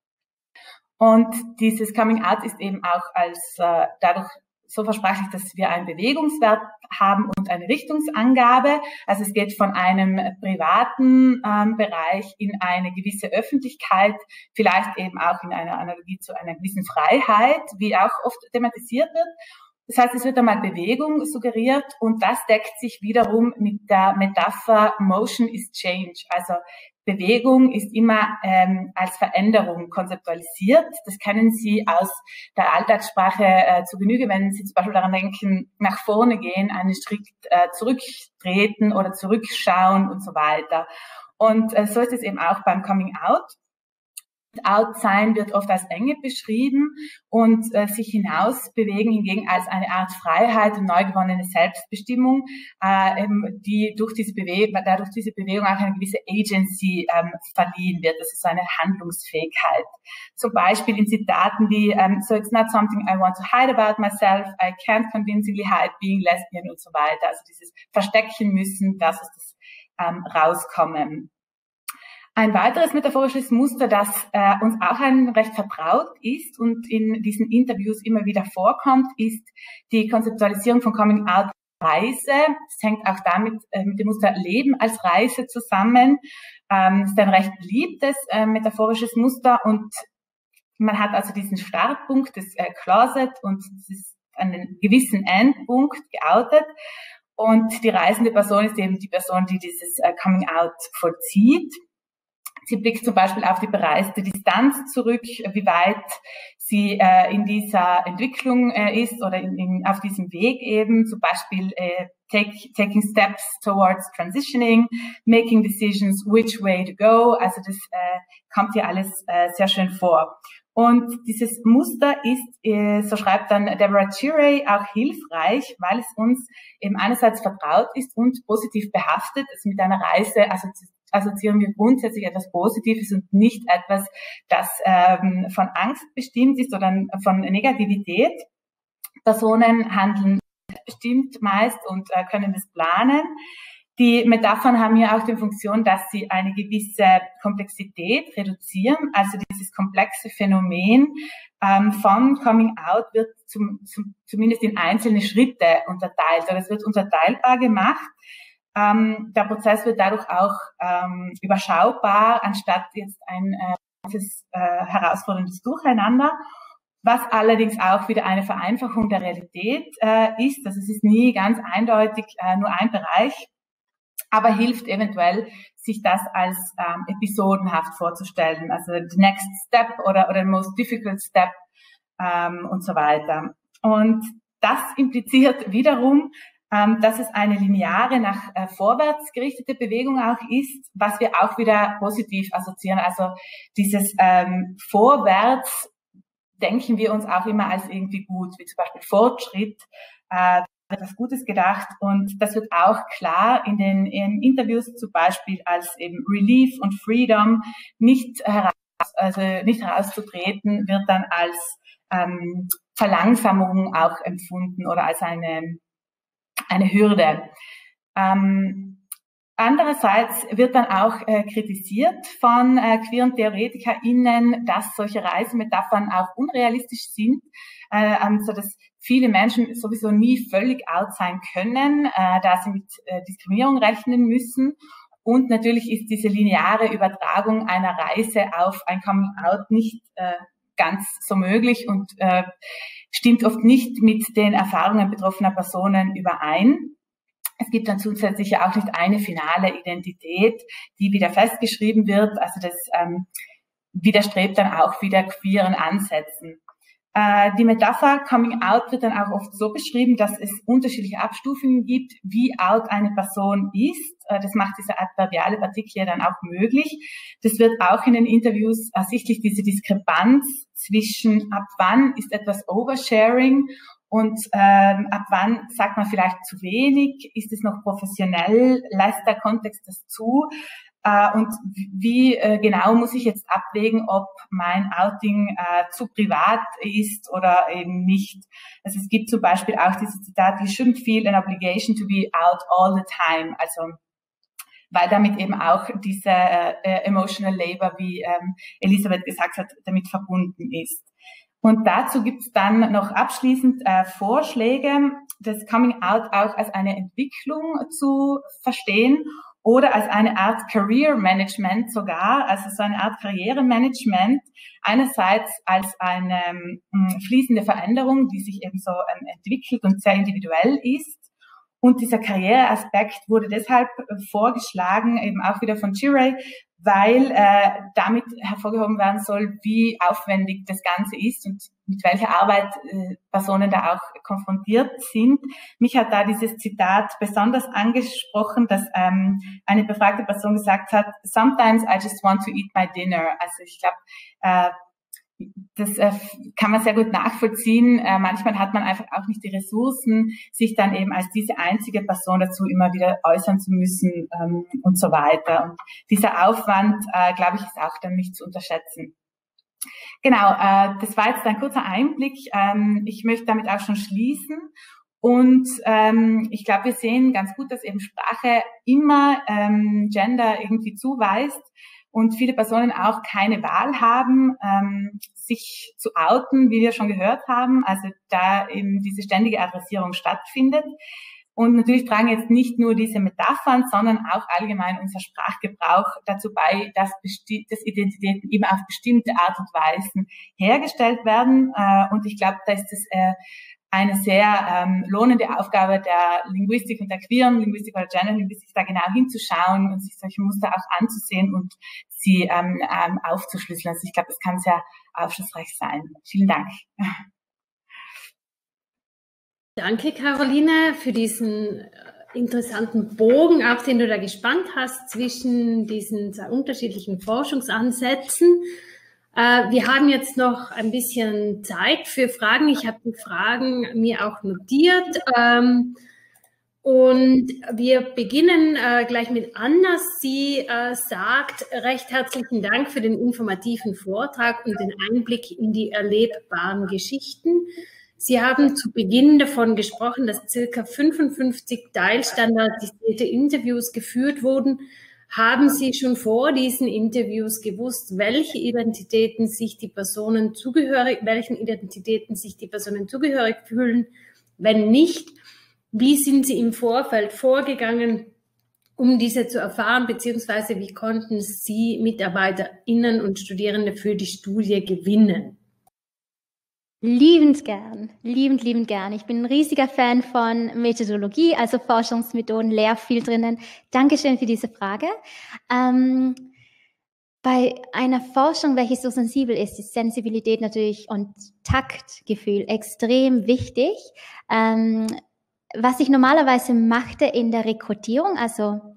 Und dieses Coming Out ist eben auch als dadurch so versprachlich, dass wir einen Bewegungswert haben und eine Richtungsangabe. Also es geht von einem privaten Bereich in eine gewisse Öffentlichkeit, vielleicht eben auch in einer Analogie zu einer gewissen Freiheit, wie auch oft thematisiert wird. Das heißt, es wird einmal Bewegung suggeriert und das deckt sich wiederum mit der Metapher Motion is Change. Also Bewegung ist immer als Veränderung konzeptualisiert. Das kennen Sie aus der Alltagssprache zu Genüge, wenn Sie zum Beispiel daran denken, nach vorne gehen, einen Schritt zurücktreten oder zurückschauen und so weiter. Und so ist es eben auch beim Coming Out. Out-Sein wird oft als Enge beschrieben und sich hinaus bewegen hingegen als eine Art Freiheit und neu gewonnene Selbstbestimmung, die durch diese Bewegung auch eine gewisse Agency verliehen wird. Das ist so eine Handlungsfähigkeit. Zum Beispiel in Zitaten wie so it's not something I want to hide about myself, I can't convincingly hide being lesbian und so weiter. Also dieses Verstecken müssen versus das Rauskommen. Ein weiteres metaphorisches Muster, das uns auch recht vertraut ist und in diesen Interviews immer wieder vorkommt, ist die Konzeptualisierung von Coming Out Reise. Das hängt auch damit mit dem Muster Leben als Reise zusammen. Es ist ein recht beliebtes metaphorisches Muster und man hat also diesen Startpunkt des Closet und es ist an einen gewissen Endpunkt geoutet. Und die reisende Person ist eben die Person, die dieses Coming Out vollzieht. Sie blickt zum Beispiel auf die bereiste Distanz zurück, wie weit sie in dieser Entwicklung ist oder auf diesem Weg eben, zum Beispiel taking steps towards transitioning, making decisions, which way to go. Also das kommt hier alles sehr schön vor. Und dieses Muster ist, so schreibt dann Deborah Chirey, auch hilfreich, weil es uns eben einerseits vertraut ist und positiv behaftet. Also mit einer Reise assoziieren wir grundsätzlich etwas Positives und nicht etwas, das von Angst bestimmt ist oder von Negativität. Personen handeln bestimmt meist und können das planen. Die Metaphern haben hier auch die Funktion, dass sie eine gewisse Komplexität reduzieren. Also dieses komplexe Phänomen von Coming Out wird zumindest in einzelne Schritte unterteilt oder es wird unterteilbar gemacht. Der Prozess wird dadurch auch überschaubar, anstatt jetzt ein herausforderndes Durcheinander, was allerdings auch wieder eine Vereinfachung der Realität ist. Also es ist nie ganz eindeutig nur ein Bereich, aber hilft eventuell, sich das als episodenhaft vorzustellen. Also the next step oder the most difficult step und so weiter. Und das impliziert wiederum, dass es eine lineare, nach vorwärts gerichtete Bewegung auch ist, was wir auch wieder positiv assoziieren. Also dieses Vorwärts denken wir uns auch immer als irgendwie gut, wie zum Beispiel Fortschritt, etwas Gutes gedacht, und das wird auch klar in den Interviews, zum Beispiel als eben Relief und Freedom nicht herauszutreten, wird dann als Verlangsamung auch empfunden oder als eine Hürde. Andererseits wird dann auch kritisiert von queeren TheoretikerInnen, dass solche Reisemetaphern auch unrealistisch sind, so dass viele Menschen sowieso nie völlig out sein können, da sie mit Diskriminierung rechnen müssen. Und natürlich ist diese lineare Übertragung einer Reise auf ein Coming-out nicht ganz so möglich und stimmt oft nicht mit den Erfahrungen betroffener Personen überein. Es gibt dann zusätzlich ja auch nicht eine finale Identität, die wieder festgeschrieben wird. Also das widerstrebt dann auch wieder queeren Ansätzen. Die Metapher Coming Out wird dann auch oft so beschrieben, dass es unterschiedliche Abstufungen gibt, wie out eine Person ist. Das macht diese adverbiale Partikel ja dann auch möglich. Das wird auch in den Interviews ersichtlich, diese Diskrepanz zwischen ab wann ist etwas Oversharing und ab wann sagt man vielleicht zu wenig, ist es noch professionell, lässt der Kontext das zu? Und wie genau muss ich jetzt abwägen, ob mein Outing zu privat ist oder eben nicht. Also es gibt zum Beispiel auch dieses Zitat, you shouldn't feel an obligation to be out all the time. Also weil damit eben auch diese emotional labor, wie Elisabeth gesagt hat, damit verbunden ist. Und dazu gibt es dann noch abschließend Vorschläge, das Coming Out auch als eine Entwicklung zu verstehen oder als eine Art Career Management sogar, also so eine Art Karrieremanagement, einerseits als eine fließende Veränderung, die sich eben so entwickelt und sehr individuell ist. Und dieser Karriereaspekt wurde deshalb vorgeschlagen, eben auch wieder von Giray, weil damit hervorgehoben werden soll, wie aufwendig das Ganze ist und mit welcher Arbeit Personen da auch konfrontiert sind. Mich hat da dieses Zitat besonders angesprochen, dass eine befragte Person gesagt hat, sometimes I just want to eat my dinner. Also ich glaube, das kann man sehr gut nachvollziehen. Manchmal hat man einfach auch nicht die Ressourcen, sich dann eben als diese einzige Person dazu immer wieder äußern zu müssen und so weiter. Und dieser Aufwand, glaube ich, ist auch dann nicht zu unterschätzen. Genau, das war jetzt ein kurzer Einblick. Ich möchte damit auch schon schließen. Und ich glaube, wir sehen ganz gut, dass eben Sprache immer Gender irgendwie zuweist. Und viele Personen auch keine Wahl haben, sich zu outen, wie wir schon gehört haben, also da eben diese ständige Adressierung stattfindet. Und natürlich tragen jetzt nicht nur diese Metaphern, sondern auch allgemein unser Sprachgebrauch dazu bei, dass Identitäten eben auf bestimmte Art und Weisen hergestellt werden. Und ich glaube, da ist es eine sehr lohnende Aufgabe der Linguistik und der queeren Linguistik oder Genderlinguistik, da genau hinzuschauen und sich solche Muster auch anzusehen und sie aufzuschlüsseln. Also ich glaube, das kann sehr aufschlussreich sein. Vielen Dank. Danke, Caroline, für diesen interessanten Bogen, auch den du da gespannt hast zwischen diesen zwei unterschiedlichen Forschungsansätzen. Wir haben jetzt noch ein bisschen Zeit für Fragen. Ich habe die Fragen mir auch notiert. Und wir beginnen gleich mit Anna. Sie sagt, recht herzlichen Dank für den informativen Vortrag und den Einblick in die erlebbaren Geschichten. Sie haben zu Beginn davon gesprochen, dass ca. 55 teilstandardisierte Interviews geführt wurden. Haben Sie schon vor diesen Interviews gewusst, welchen Identitäten sich die Personen zugehörig fühlen? Wenn nicht, wie sind Sie im Vorfeld vorgegangen, um diese zu erfahren, beziehungsweise wie konnten Sie MitarbeiterInnen und Studierende für die Studie gewinnen? Liebend gern. Ich bin ein riesiger Fan von Methodologie, also Forschungsmethoden, lehre viel drinnen. Dankeschön für diese Frage. Bei einer Forschung, welche so sensibel ist, ist Sensibilität natürlich und Taktgefühl extrem wichtig. Was ich normalerweise machte in der Rekrutierung, also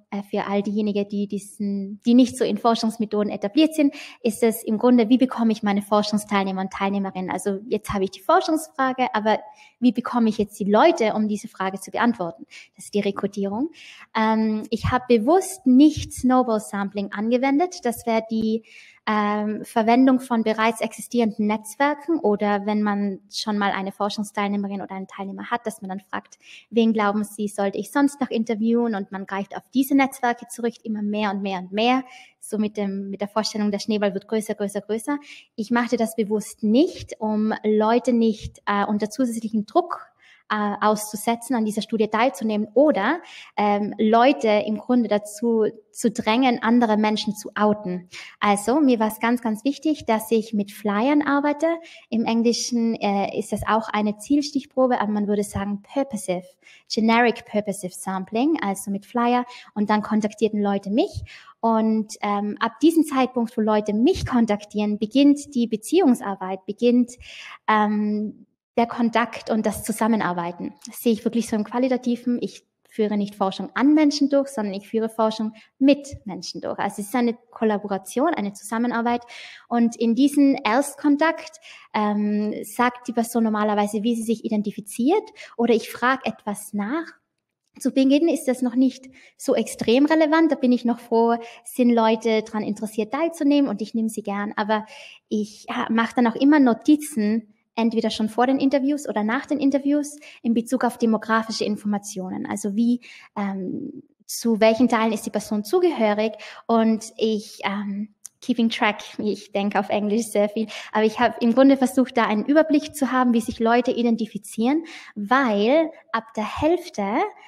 für all diejenigen, die nicht so in Forschungsmethoden etabliert sind, ist es im Grunde, wie bekomme ich meine Forschungsteilnehmer und Teilnehmerinnen? Also jetzt habe ich die Forschungsfrage, aber wie bekomme ich jetzt die Leute, um diese Frage zu beantworten? Das ist die Rekrutierung. Ich habe bewusst nicht Snowball Sampling angewendet. Das wäre die Verwendung von bereits existierenden Netzwerken oder wenn man schon mal eine Forschungsteilnehmerin oder einen Teilnehmer hat, dass man dann fragt, wen glauben Sie, sollte ich sonst noch interviewen? Und man greift auf diese Netzwerke zurück, immer mehr und mehr und mehr. So mit der Vorstellung, der Schneeball wird größer, größer, größer. Ich machte das bewusst nicht, um Leute nicht unter zusätzlichen Druck auszusetzen, an dieser Studie teilzunehmen oder Leute im Grunde dazu zu drängen, andere Menschen zu outen. Also mir war es ganz, ganz wichtig, dass ich mit Flyern arbeite. Im Englischen ist das auch eine Zielstichprobe, aber man würde sagen purposive, generic purposive sampling, also mit Flyer. Und dann kontaktierten Leute mich. Und ab diesem Zeitpunkt, wo Leute mich kontaktieren, beginnt die Beziehungsarbeit, beginnt der Kontakt und das Zusammenarbeiten. Das sehe ich wirklich so im Qualitativen. Ich führe nicht Forschung an Menschen durch, sondern ich führe Forschung mit Menschen durch. Also es ist eine Kollaboration, eine Zusammenarbeit. Und in diesem Erstkontakt sagt die Person normalerweise, wie sie sich identifiziert oder ich frage etwas nach. Zu Beginn ist das noch nicht so extrem relevant. Da bin ich noch froh, sind Leute daran interessiert, teilzunehmen und ich nehme sie gern. Aber ich mache dann auch immer Notizen, entweder schon vor den Interviews oder nach den Interviews in Bezug auf demografische Informationen. Also wie, zu welchen Teilen ist die Person zugehörig und ich, keeping track, ich denke auf Englisch sehr viel, aber ich habe im Grunde versucht, da einen Überblick zu haben, wie sich Leute identifizieren, weil ab der Hälfte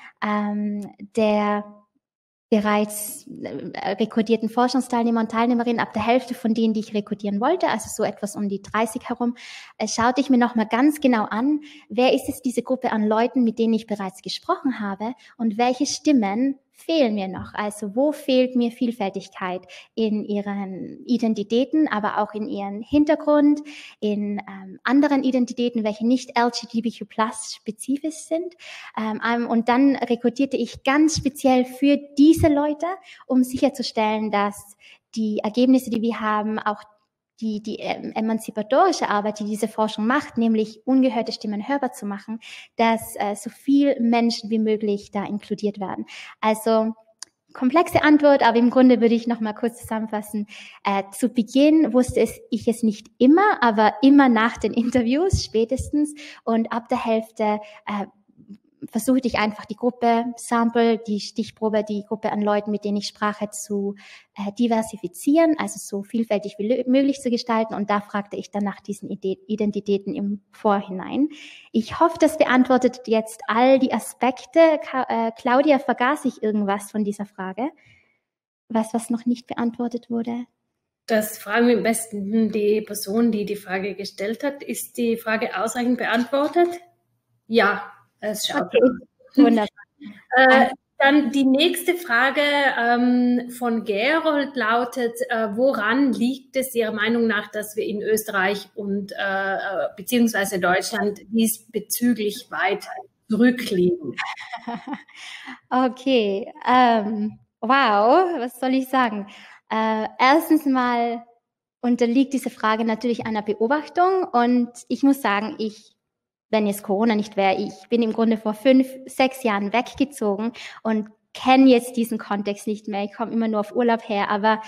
der bereits rekrutierten Forschungsteilnehmer und Teilnehmerinnen, ab der Hälfte von denen, die ich rekrutieren wollte, also so etwas um die 30 herum, schaute ich mir nochmal ganz genau an, wer ist es diese Gruppe an Leuten, mit denen ich bereits gesprochen habe und welche Stimmen fehlen mir noch? Also wo fehlt mir Vielfältigkeit in ihren Identitäten, aber auch in ihren Hintergrund, in anderen Identitäten, welche nicht LGBTQ+ spezifisch sind. Und dann rekrutierte ich ganz speziell für diese Leute, um sicherzustellen, dass die Ergebnisse, die wir haben, auch die emanzipatorische Arbeit, die diese Forschung macht, nämlich ungehörte Stimmen hörbar zu machen, dass so viel Menschen wie möglich da inkludiert werden. Also komplexe Antwort, aber im Grunde würde ich noch mal kurz zusammenfassen. Zu Beginn wusste ich es nicht immer, aber immer nach den Interviews spätestens und ab der Hälfte versuchte ich einfach die Gruppe, Sample, die Stichprobe, die Gruppe an Leuten, mit denen ich sprache, zu diversifizieren, also so vielfältig wie möglich zu gestalten. Und da fragte ich dann nach diesen Identitäten im Vorhinein. Ich hoffe, das beantwortet jetzt all die Aspekte. Claudia, vergaß ich irgendwas von dieser Frage? Was noch nicht beantwortet wurde? Das fragen wir am besten die Person, die die Frage gestellt hat. Ist die Frage ausreichend beantwortet? Ja. Es schaut okay, wunderbar. Dann die nächste Frage von Gerold lautet, woran liegt es Ihrer Meinung nach, dass wir in Österreich und beziehungsweise Deutschland diesbezüglich weit zurückliegen? Okay, wow, was soll ich sagen? Erstens mal unterliegt diese Frage natürlich einer Beobachtung und ich muss sagen, wenn jetzt Corona nicht wäre, ich bin im Grunde vor 5, 6 Jahren weggezogen und kenne jetzt diesen Kontext nicht mehr. Ich komme immer nur auf Urlaub her, aber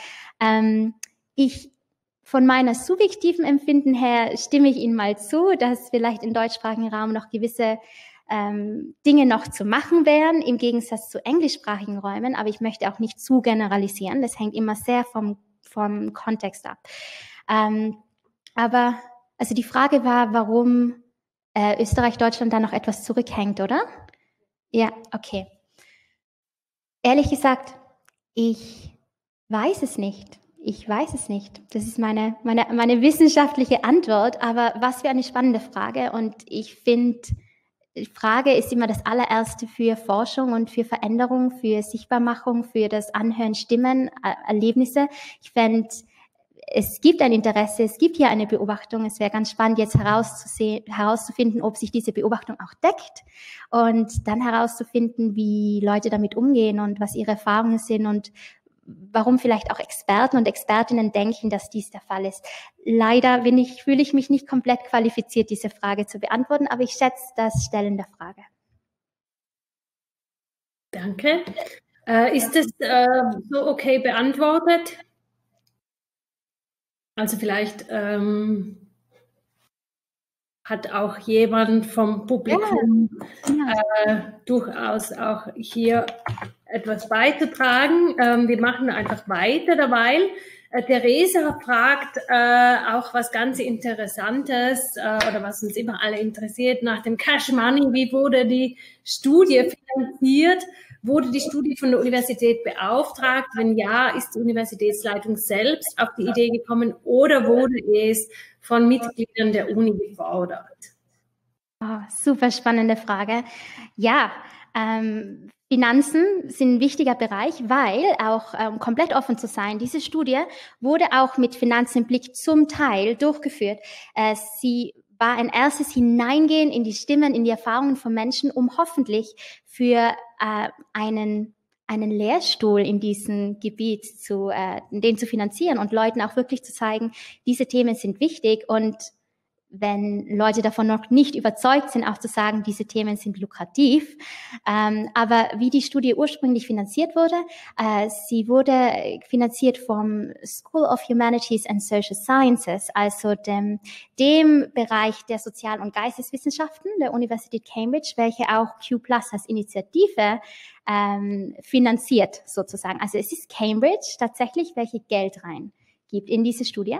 von meiner subjektiven Empfinden her stimme ich Ihnen mal zu, dass vielleicht im deutschsprachigen Raum noch gewisse Dinge noch zu machen wären, im Gegensatz zu englischsprachigen Räumen, aber ich möchte auch nicht zu generalisieren. Das hängt immer sehr vom Kontext ab. Aber also die Frage war, warum Österreich, Deutschland da noch etwas zurückhängt, oder? Ja, okay. Ehrlich gesagt, ich weiß es nicht. Ich weiß es nicht. Das ist meine wissenschaftliche Antwort, aber was für eine spannende Frage. Und ich finde, die Frage ist immer das allererste für Forschung und für Veränderung, für Sichtbarmachung, für das Anhören Stimmen, Erlebnisse. Ich fände es gibt ein Interesse, es gibt hier eine Beobachtung. Es wäre ganz spannend, jetzt herauszufinden, ob sich diese Beobachtung auch deckt und dann herauszufinden, wie Leute damit umgehen und was ihre Erfahrungen sind und warum vielleicht auch Experten und Expertinnen denken, dass dies der Fall ist. Leider fühle ich mich nicht komplett qualifiziert, diese Frage zu beantworten, aber ich schätze das Stellen der Frage. Danke. Ist es so okay beantwortet? Also vielleicht hat auch jemand vom Publikum durchaus auch hier etwas beizutragen. Wir machen einfach weiter dabei. Theresa fragt auch was ganz Interessantes oder was uns immer alle interessiert nach dem Cash Money. Wie wurde die Studie finanziert? Wurde die Studie von der Universität beauftragt? Wenn ja, ist die Universitätsleitung selbst auf die Idee gekommen oder wurde es von Mitgliedern der Uni gefordert? Oh, super spannende Frage. Ja, Finanzen sind ein wichtiger Bereich, weil auch, komplett offen zu sein, diese Studie wurde auch mit Finanzen im Blick zum Teil durchgeführt. Sie war ein erstes Hineingehen in die Stimmen, in die Erfahrungen von Menschen, um hoffentlich für einen Lehrstuhl in diesem Gebiet den zu finanzieren und Leuten auch wirklich zu zeigen, diese Themen sind wichtig und wenn Leute davon noch nicht überzeugt sind, auch zu sagen, diese Themen sind lukrativ. Aber wie die Studie ursprünglich finanziert wurde, sie wurde finanziert vom School of Humanities and Social Sciences, also dem Bereich der Sozial- und Geisteswissenschaften der Universität Cambridge, welche auch Q+ als Initiative finanziert sozusagen. Also es ist Cambridge tatsächlich, welche Geld reingibt in diese Studie.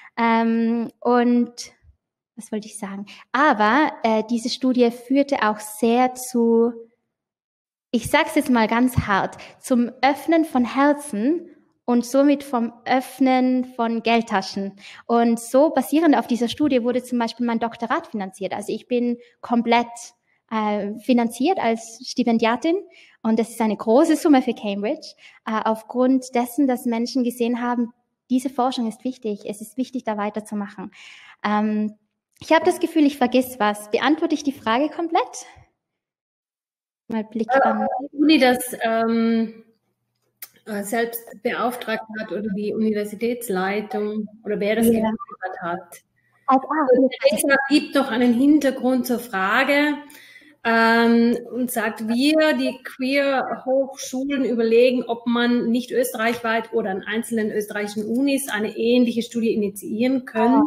Und was wollte ich sagen? Aber diese Studie führte auch sehr zu, ich sage es jetzt mal ganz hart, zum Öffnen von Herzen und somit vom Öffnen von Geldtaschen. Und so basierend auf dieser Studie wurde zum Beispiel mein Doktorat finanziert. Also ich bin komplett finanziert als Stipendiatin und das ist eine große Summe für Cambridge, aufgrund dessen, dass Menschen gesehen haben, diese Forschung ist wichtig, es ist wichtig, da weiterzumachen. Ich habe das Gefühl, ich vergesse was. Beantworte ich die Frage komplett? Mal Blick an. Die Uni das selbst beauftragt hat oder die Universitätsleitung oder wer es gefordert hat. Theresa gibt doch einen Hintergrund zur Frage und sagt, wir, die Queer-Hochschulen, überlegen, ob man nicht österreichweit oder an einzelnen österreichischen Unis eine ähnliche Studie initiieren könnte.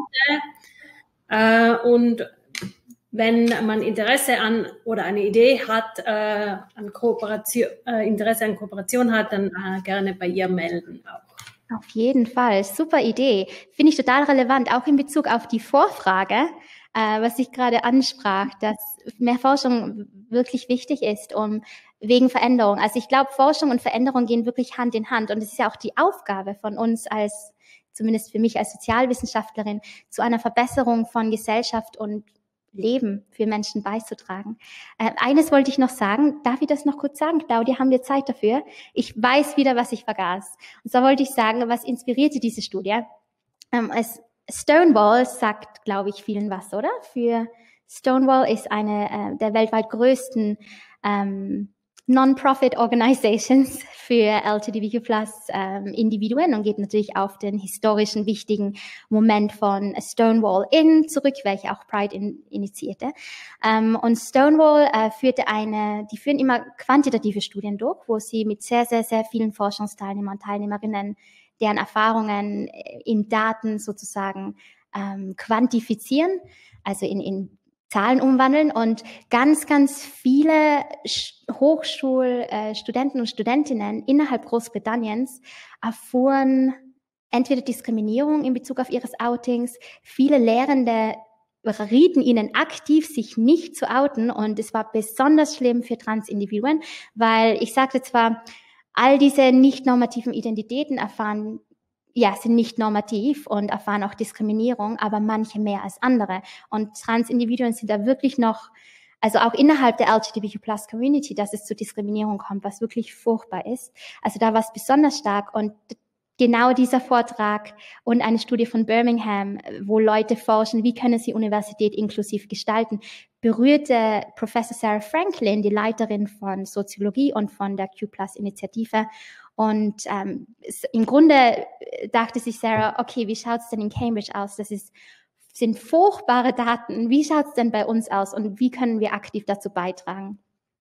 Und wenn man Interesse an oder eine Idee hat, Interesse an Kooperation hat, dann gerne bei ihr melden auch. Auf jeden Fall, super Idee. Finde ich total relevant, auch in Bezug auf die Vorfrage, was ich gerade ansprach, dass mehr Forschung wirklich wichtig ist, wegen Veränderung. Also ich glaube, Forschung und Veränderung gehen wirklich Hand in Hand und es ist ja auch die Aufgabe von uns zumindest für mich als Sozialwissenschaftlerin, zu einer Verbesserung von Gesellschaft und Leben für Menschen beizutragen. Eines wollte ich noch sagen. Darf ich das noch kurz sagen, Claudia? Haben wir Zeit dafür? Ich weiß wieder, was ich vergaß. Und zwar wollte ich sagen, was inspirierte diese Studie? Stonewall sagt, glaube ich, vielen was, oder? Stonewall ist eine der weltweit größten Non-Profit Organizations für LGBTQ+ Individuen und geht natürlich auf den historischen wichtigen Moment von Stonewall Inn zurück, welche auch Pride initiierte. Und Stonewall die führen immer quantitative Studien durch, wo sie mit sehr, sehr, sehr vielen Forschungsteilnehmern und Teilnehmerinnen deren Erfahrungen in Daten sozusagen quantifizieren, also in Zahlen umwandeln und ganz, ganz viele Hochschulstudenten und Studentinnen innerhalb Großbritanniens erfuhren entweder Diskriminierung in Bezug auf ihres Outings, viele Lehrende rieten ihnen aktiv, sich nicht zu outen und es war besonders schlimm für Transindividuen, weil ich sagte zwar, all diese nicht normativen Identitäten sind nicht normativ und erfahren auch Diskriminierung, aber manche mehr als andere. Und Transindividuen sind da wirklich noch, also auch innerhalb der LGBTQ+-Community, dass es zu Diskriminierung kommt, was wirklich furchtbar ist. Also da war es besonders stark und genau dieser Vortrag und eine Studie von Birmingham, wo Leute forschen, wie können sie Universität inklusiv gestalten, berührte Professor Sarah Franklin, die Leiterin von Soziologie und von der Q+-Initiative. Und im Grunde dachte sich Sarah, okay, wie schaut es denn in Cambridge aus? Sind furchtbare Daten. Wie schaut es denn bei uns aus und wie können wir aktiv dazu beitragen?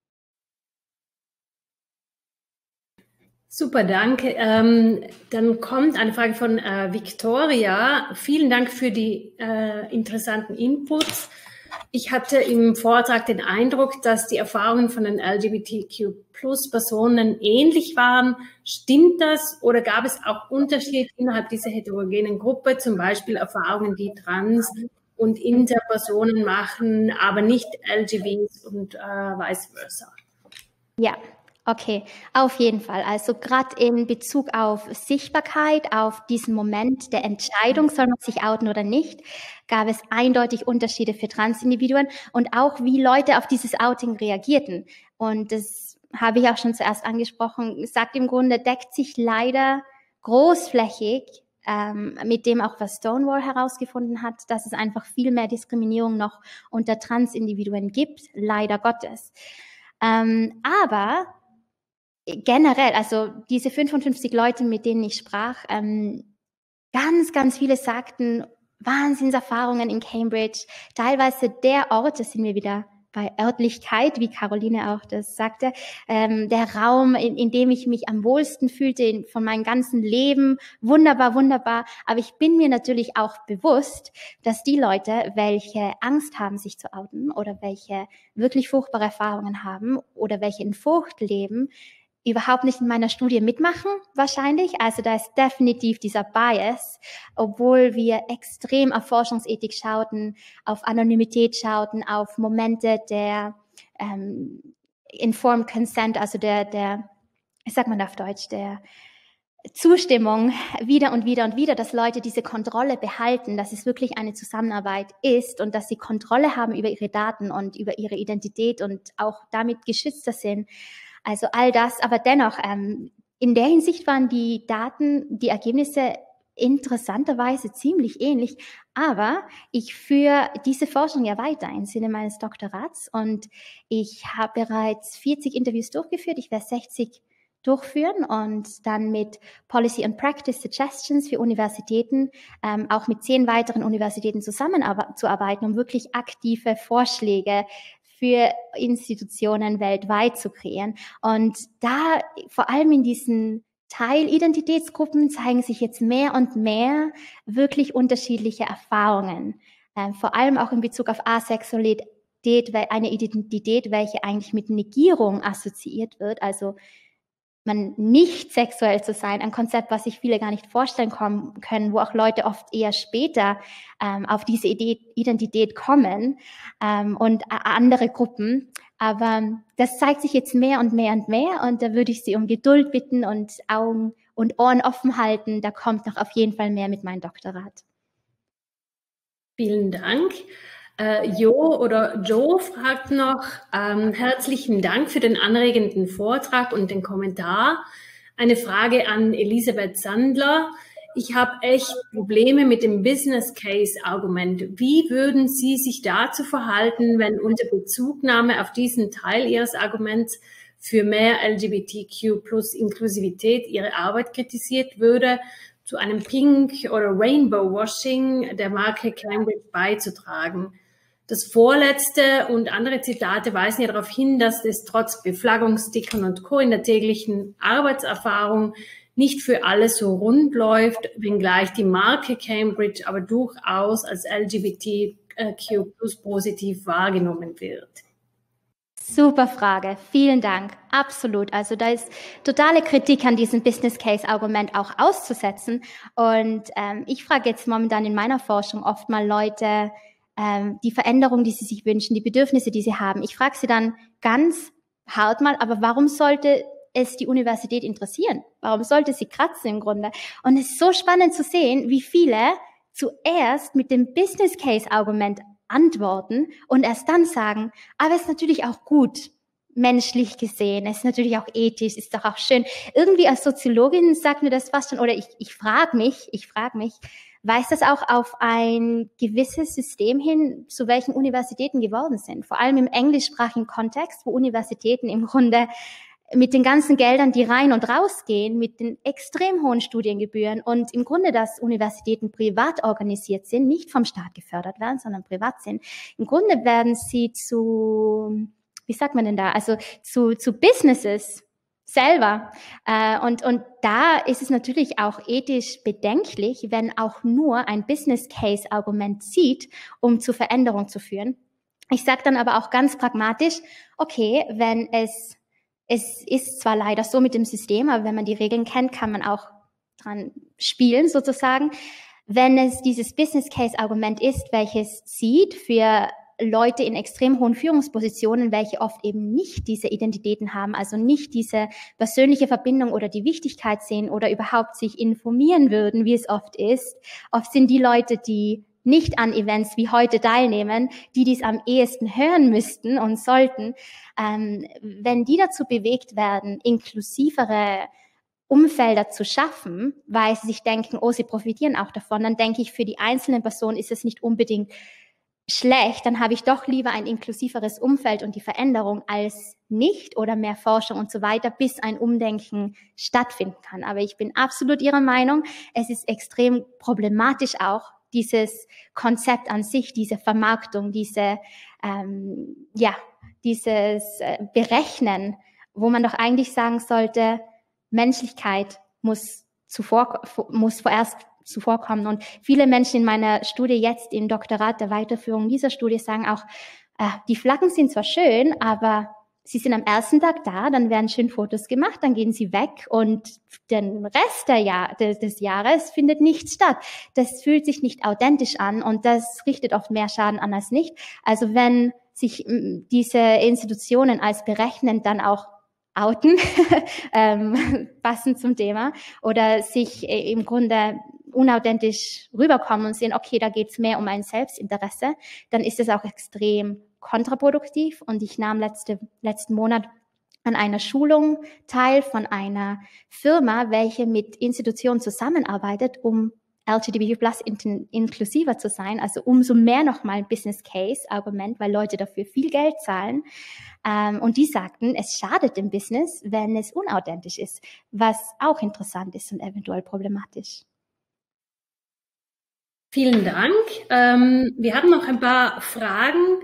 Super, danke. Dann kommt eine Frage von Victoria. Vielen Dank für die interessanten Inputs. Ich hatte im Vortrag den Eindruck, dass die Erfahrungen von den LGBTQ+-Personen ähnlich waren. Stimmt das oder gab es auch Unterschiede innerhalb dieser heterogenen Gruppe, zum Beispiel Erfahrungen, die Trans- und Interpersonen machen, aber nicht LGBTs und vice versa? Ja. Okay, auf jeden Fall. Also gerade in Bezug auf Sichtbarkeit, auf diesen Moment der Entscheidung, soll man sich outen oder nicht, gab es eindeutig Unterschiede für Transindividuen und auch wie Leute auf dieses Outing reagierten. Und das habe ich auch schon zuerst angesprochen, sagt im Grunde, deckt sich leider großflächig mit dem auch, was Stonewall herausgefunden hat, dass es einfach viel mehr Diskriminierung noch unter Transindividuen gibt, leider Gottes. Aber generell, also diese 55 Leute, mit denen ich sprach, ganz, ganz viele sagten, Wahnsinnserfahrungen in Cambridge, teilweise der Ort, das sind wir wieder bei Örtlichkeit, wie Caroline auch das sagte, der Raum, in dem ich mich am wohlsten fühlte von meinem ganzen Leben, wunderbar, wunderbar. Aber ich bin mir natürlich auch bewusst, dass die Leute, welche Angst haben, sich zu outen oder welche wirklich furchtbare Erfahrungen haben oder welche in Furcht leben, überhaupt nicht in meiner Studie mitmachen, wahrscheinlich. Also da ist definitiv dieser Bias, obwohl wir extrem auf Forschungsethik schauten, auf Anonymität schauten, auf Momente der Informed Consent, also der, wie sagt man auf Deutsch, der Zustimmung wieder und wieder und wieder, dass Leute diese Kontrolle behalten, dass es wirklich eine Zusammenarbeit ist und dass sie Kontrolle haben über ihre Daten und über ihre Identität und auch damit geschützter sind. Also all das, aber dennoch, in der Hinsicht waren die Daten, die Ergebnisse interessanterweise ziemlich ähnlich, aber ich führe diese Forschung ja weiter im Sinne meines Doktorats und ich habe bereits 40 Interviews durchgeführt, ich werde 60 durchführen und dann mit Policy and Practice Suggestions für Universitäten, auch mit 10 weiteren Universitäten zusammenzuarbeiten, um wirklich aktive Vorschläge für Institutionen weltweit zu kreieren. Und da, vor allem in diesen Teilidentitätsgruppen, zeigen sich jetzt mehr und mehr wirklich unterschiedliche Erfahrungen. Vor allem auch in Bezug auf Asexualität, eine Identität, welche eigentlich mit Negierung assoziiert wird, also man nicht sexuell zu sein, ein Konzept, was sich viele gar nicht vorstellen können, wo auch Leute oft eher später auf diese Identität kommen und andere Gruppen. Aber das zeigt sich jetzt mehr und mehr und mehr und da würde ich Sie um Geduld bitten und Augen und Ohren offen halten. Da kommt noch auf jeden Fall mehr mit meinem Doktorat. Vielen Dank. Joe fragt noch, herzlichen Dank für den anregenden Vortrag und den Kommentar. Eine Frage an Elisabeth Sandler. Ich habe echt Probleme mit dem Business Case Argument. Wie würden Sie sich dazu verhalten, wenn unter Bezugnahme auf diesen Teil Ihres Arguments für mehr LGBTQ+ Inklusivität Ihre Arbeit kritisiert würde, zu einem Pink- oder Rainbow-Washing der Marke Cambridge beizutragen? Das vorletzte und andere Zitate weisen ja darauf hin, dass es trotz Beflaggungsstickern und Co. in der täglichen Arbeitserfahrung nicht für alle so rund läuft, wenngleich die Marke Cambridge aber durchaus als LGBTQ+ positiv wahrgenommen wird. Super Frage, vielen Dank. Absolut. Also da ist totale Kritik an diesem Business Case Argument auch auszusetzen. Und ich frage jetzt momentan in meiner Forschung oft mal Leute, die Veränderung, die sie sich wünschen, die Bedürfnisse, die sie haben. Ich frage sie dann ganz hart mal, aber warum sollte es die Universität interessieren? Warum sollte sie kratzen im Grunde? Und es ist so spannend zu sehen, wie viele zuerst mit dem Business Case Argument antworten und erst dann sagen, aber es ist natürlich auch gut, menschlich gesehen. Es ist natürlich auch ethisch, ist doch auch schön. Irgendwie als Soziologin sagt mir das fast schon, oder ich frage mich, weist das auch auf ein gewisses System hin, zu welchen Universitäten geworden sind. Vor allem im englischsprachigen Kontext, wo Universitäten im Grunde mit den ganzen Geldern, die rein und rausgehen, mit den extrem hohen Studiengebühren und im Grunde, dass Universitäten privat organisiert sind, nicht vom Staat gefördert werden, sondern privat sind. Im Grunde werden sie zu, wie sagt man denn da, also zu Businesses selber. Und da ist es natürlich auch ethisch bedenklich, wenn auch nur ein Business-Case-Argument zieht, um zu Veränderung zu führen. Ich sage dann aber auch ganz pragmatisch, okay, wenn es ist zwar leider so mit dem System, aber wenn man die Regeln kennt, kann man auch dran spielen sozusagen. Wenn es dieses Business-Case-Argument ist, welches zieht für Leute in extrem hohen Führungspositionen, welche oft eben nicht diese Identitäten haben, also nicht diese persönliche Verbindung oder die Wichtigkeit sehen oder überhaupt sich informieren würden, wie es oft ist. Oft sind die Leute, die nicht an Events wie heute teilnehmen, die dies am ehesten hören müssten und sollten, wenn die dazu bewegt werden, inklusivere Umfelder zu schaffen, weil sie sich denken, oh, sie profitieren auch davon, dann denke ich, für die einzelnen Personen ist es nicht unbedingt schlecht, dann habe ich doch lieber ein inklusiveres Umfeld und die Veränderung als nicht oder mehr Forschung und so weiter, bis ein Umdenken stattfinden kann. Aber ich bin absolut Ihrer Meinung, es ist extrem problematisch auch, dieses Konzept an sich, diese Vermarktung, dieses Berechnen, wo man doch eigentlich sagen sollte, Menschlichkeit muss vorerst zuvorkommen. Und viele Menschen in meiner Studie jetzt im Doktorat der Weiterführung dieser Studie sagen auch, die Flaggen sind zwar schön, aber sie sind am ersten Tag da, dann werden schön Fotos gemacht, dann gehen sie weg und den Rest des Jahres findet nichts statt. Das fühlt sich nicht authentisch an und das richtet oft mehr Schaden an als nicht. Also wenn sich diese Institutionen als berechnend dann auch outen, passend zum Thema, oder sich im Grunde unauthentisch rüberkommen und sehen, okay, da geht's mehr um ein Selbstinteresse, dann ist es auch extrem kontraproduktiv. Und ich nahm letzten Monat an einer Schulung teil von einer Firma, welche mit Institutionen zusammenarbeitet, um LGBTQ+ inklusiver zu sein, also umso mehr nochmal ein Business Case Argument, weil Leute dafür viel Geld zahlen. Und die sagten, es schadet dem Business, wenn es unauthentisch ist, was auch interessant ist und eventuell problematisch. Vielen Dank. Wir haben noch ein paar Fragen.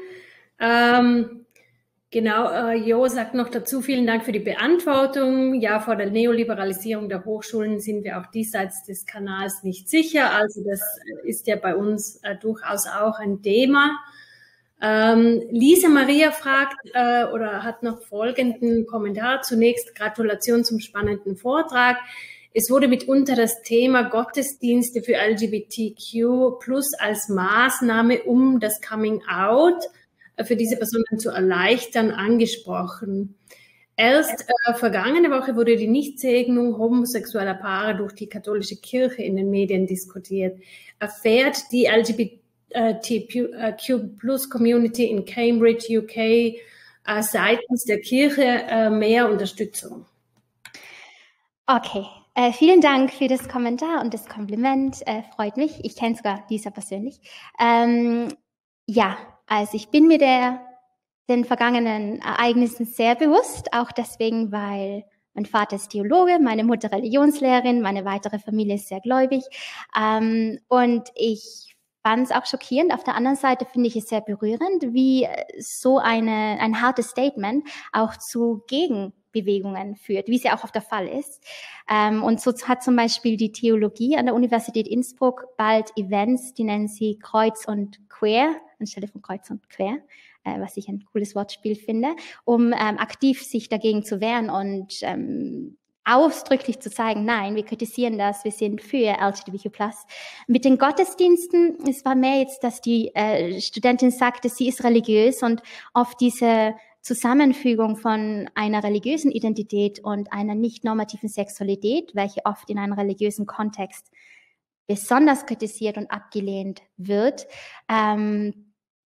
Jo sagt noch dazu, vielen Dank für die Beantwortung. Ja, vor der Neoliberalisierung der Hochschulen sind wir auch diesseits des Kanals nicht sicher. Also das ist ja bei uns durchaus auch ein Thema. Lisa Maria fragt oder hat noch folgenden Kommentar. Zunächst Gratulation zum spannenden Vortrag. Es wurde mitunter das Thema Gottesdienste für LGBTQ+ als Maßnahme, um das Coming Out für diese Personen zu erleichtern, angesprochen. Erst vergangene Woche wurde die Nichtsegnung homosexueller Paare durch die katholische Kirche in den Medien diskutiert. Erfährt die LGBTQ+ Community in Cambridge, UK, seitens der Kirche mehr Unterstützung? Okay. Vielen Dank für das Kommentar und das Kompliment. Freut mich. Ich kenne sogar Lisa persönlich. Ja, also ich bin mir den vergangenen Ereignissen sehr bewusst, auch deswegen, weil mein Vater ist Theologe, meine Mutter Religionslehrerin, meine weitere Familie ist sehr gläubig. Und ich fand es auch schockierend. Auf der anderen Seite finde ich es sehr berührend, wie so ein hartes Statement auch zu Gegenbewegungen führt, wie es ja auch oft der Fall ist. Und so hat zum Beispiel die Theologie an der Universität Innsbruck bald Events, die nennen sie Kreuz und Queer, anstelle von Kreuz und Quer, was ich ein cooles Wortspiel finde, um aktiv sich dagegen zu wehren und ausdrücklich zu zeigen, nein, wir kritisieren das, wir sind für LGBTQ+. Mit den Gottesdiensten, es war mehr jetzt, dass die Studentin sagte, sie ist religiös und oft diese Zusammenfügung von einer religiösen Identität und einer nicht normativen Sexualität, welche oft in einem religiösen Kontext besonders kritisiert und abgelehnt wird,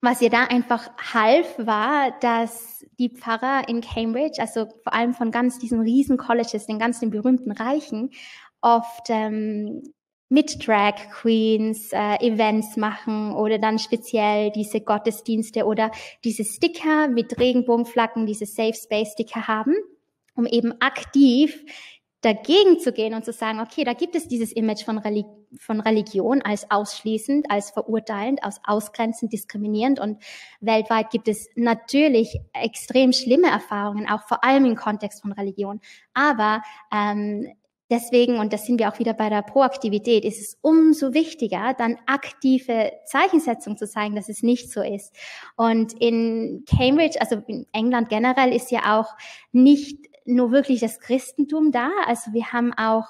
was ihr da einfach half, war, dass die Pfarrer in Cambridge, also vor allem von ganz diesen riesen Colleges, den ganzen berühmten Reichen, oft mit Drag Queens Events machen oder dann speziell diese Gottesdienste oder diese Sticker mit Regenbogenflaggen, diese Safe Space Sticker haben, um eben aktiv dagegen zu gehen und zu sagen, okay, da gibt es dieses Image von Religion als ausschließend, als verurteilend, als ausgrenzend, diskriminierend, und weltweit gibt es natürlich extrem schlimme Erfahrungen, auch vor allem im Kontext von Religion. Aber deswegen, und das sind wir auch wieder bei der Proaktivität, ist es umso wichtiger, dann aktive Zeichensetzung zu zeigen, dass es nicht so ist. Und in Cambridge, also in England generell, ist ja auch nicht nur wirklich das Christentum da. Also wir haben auch,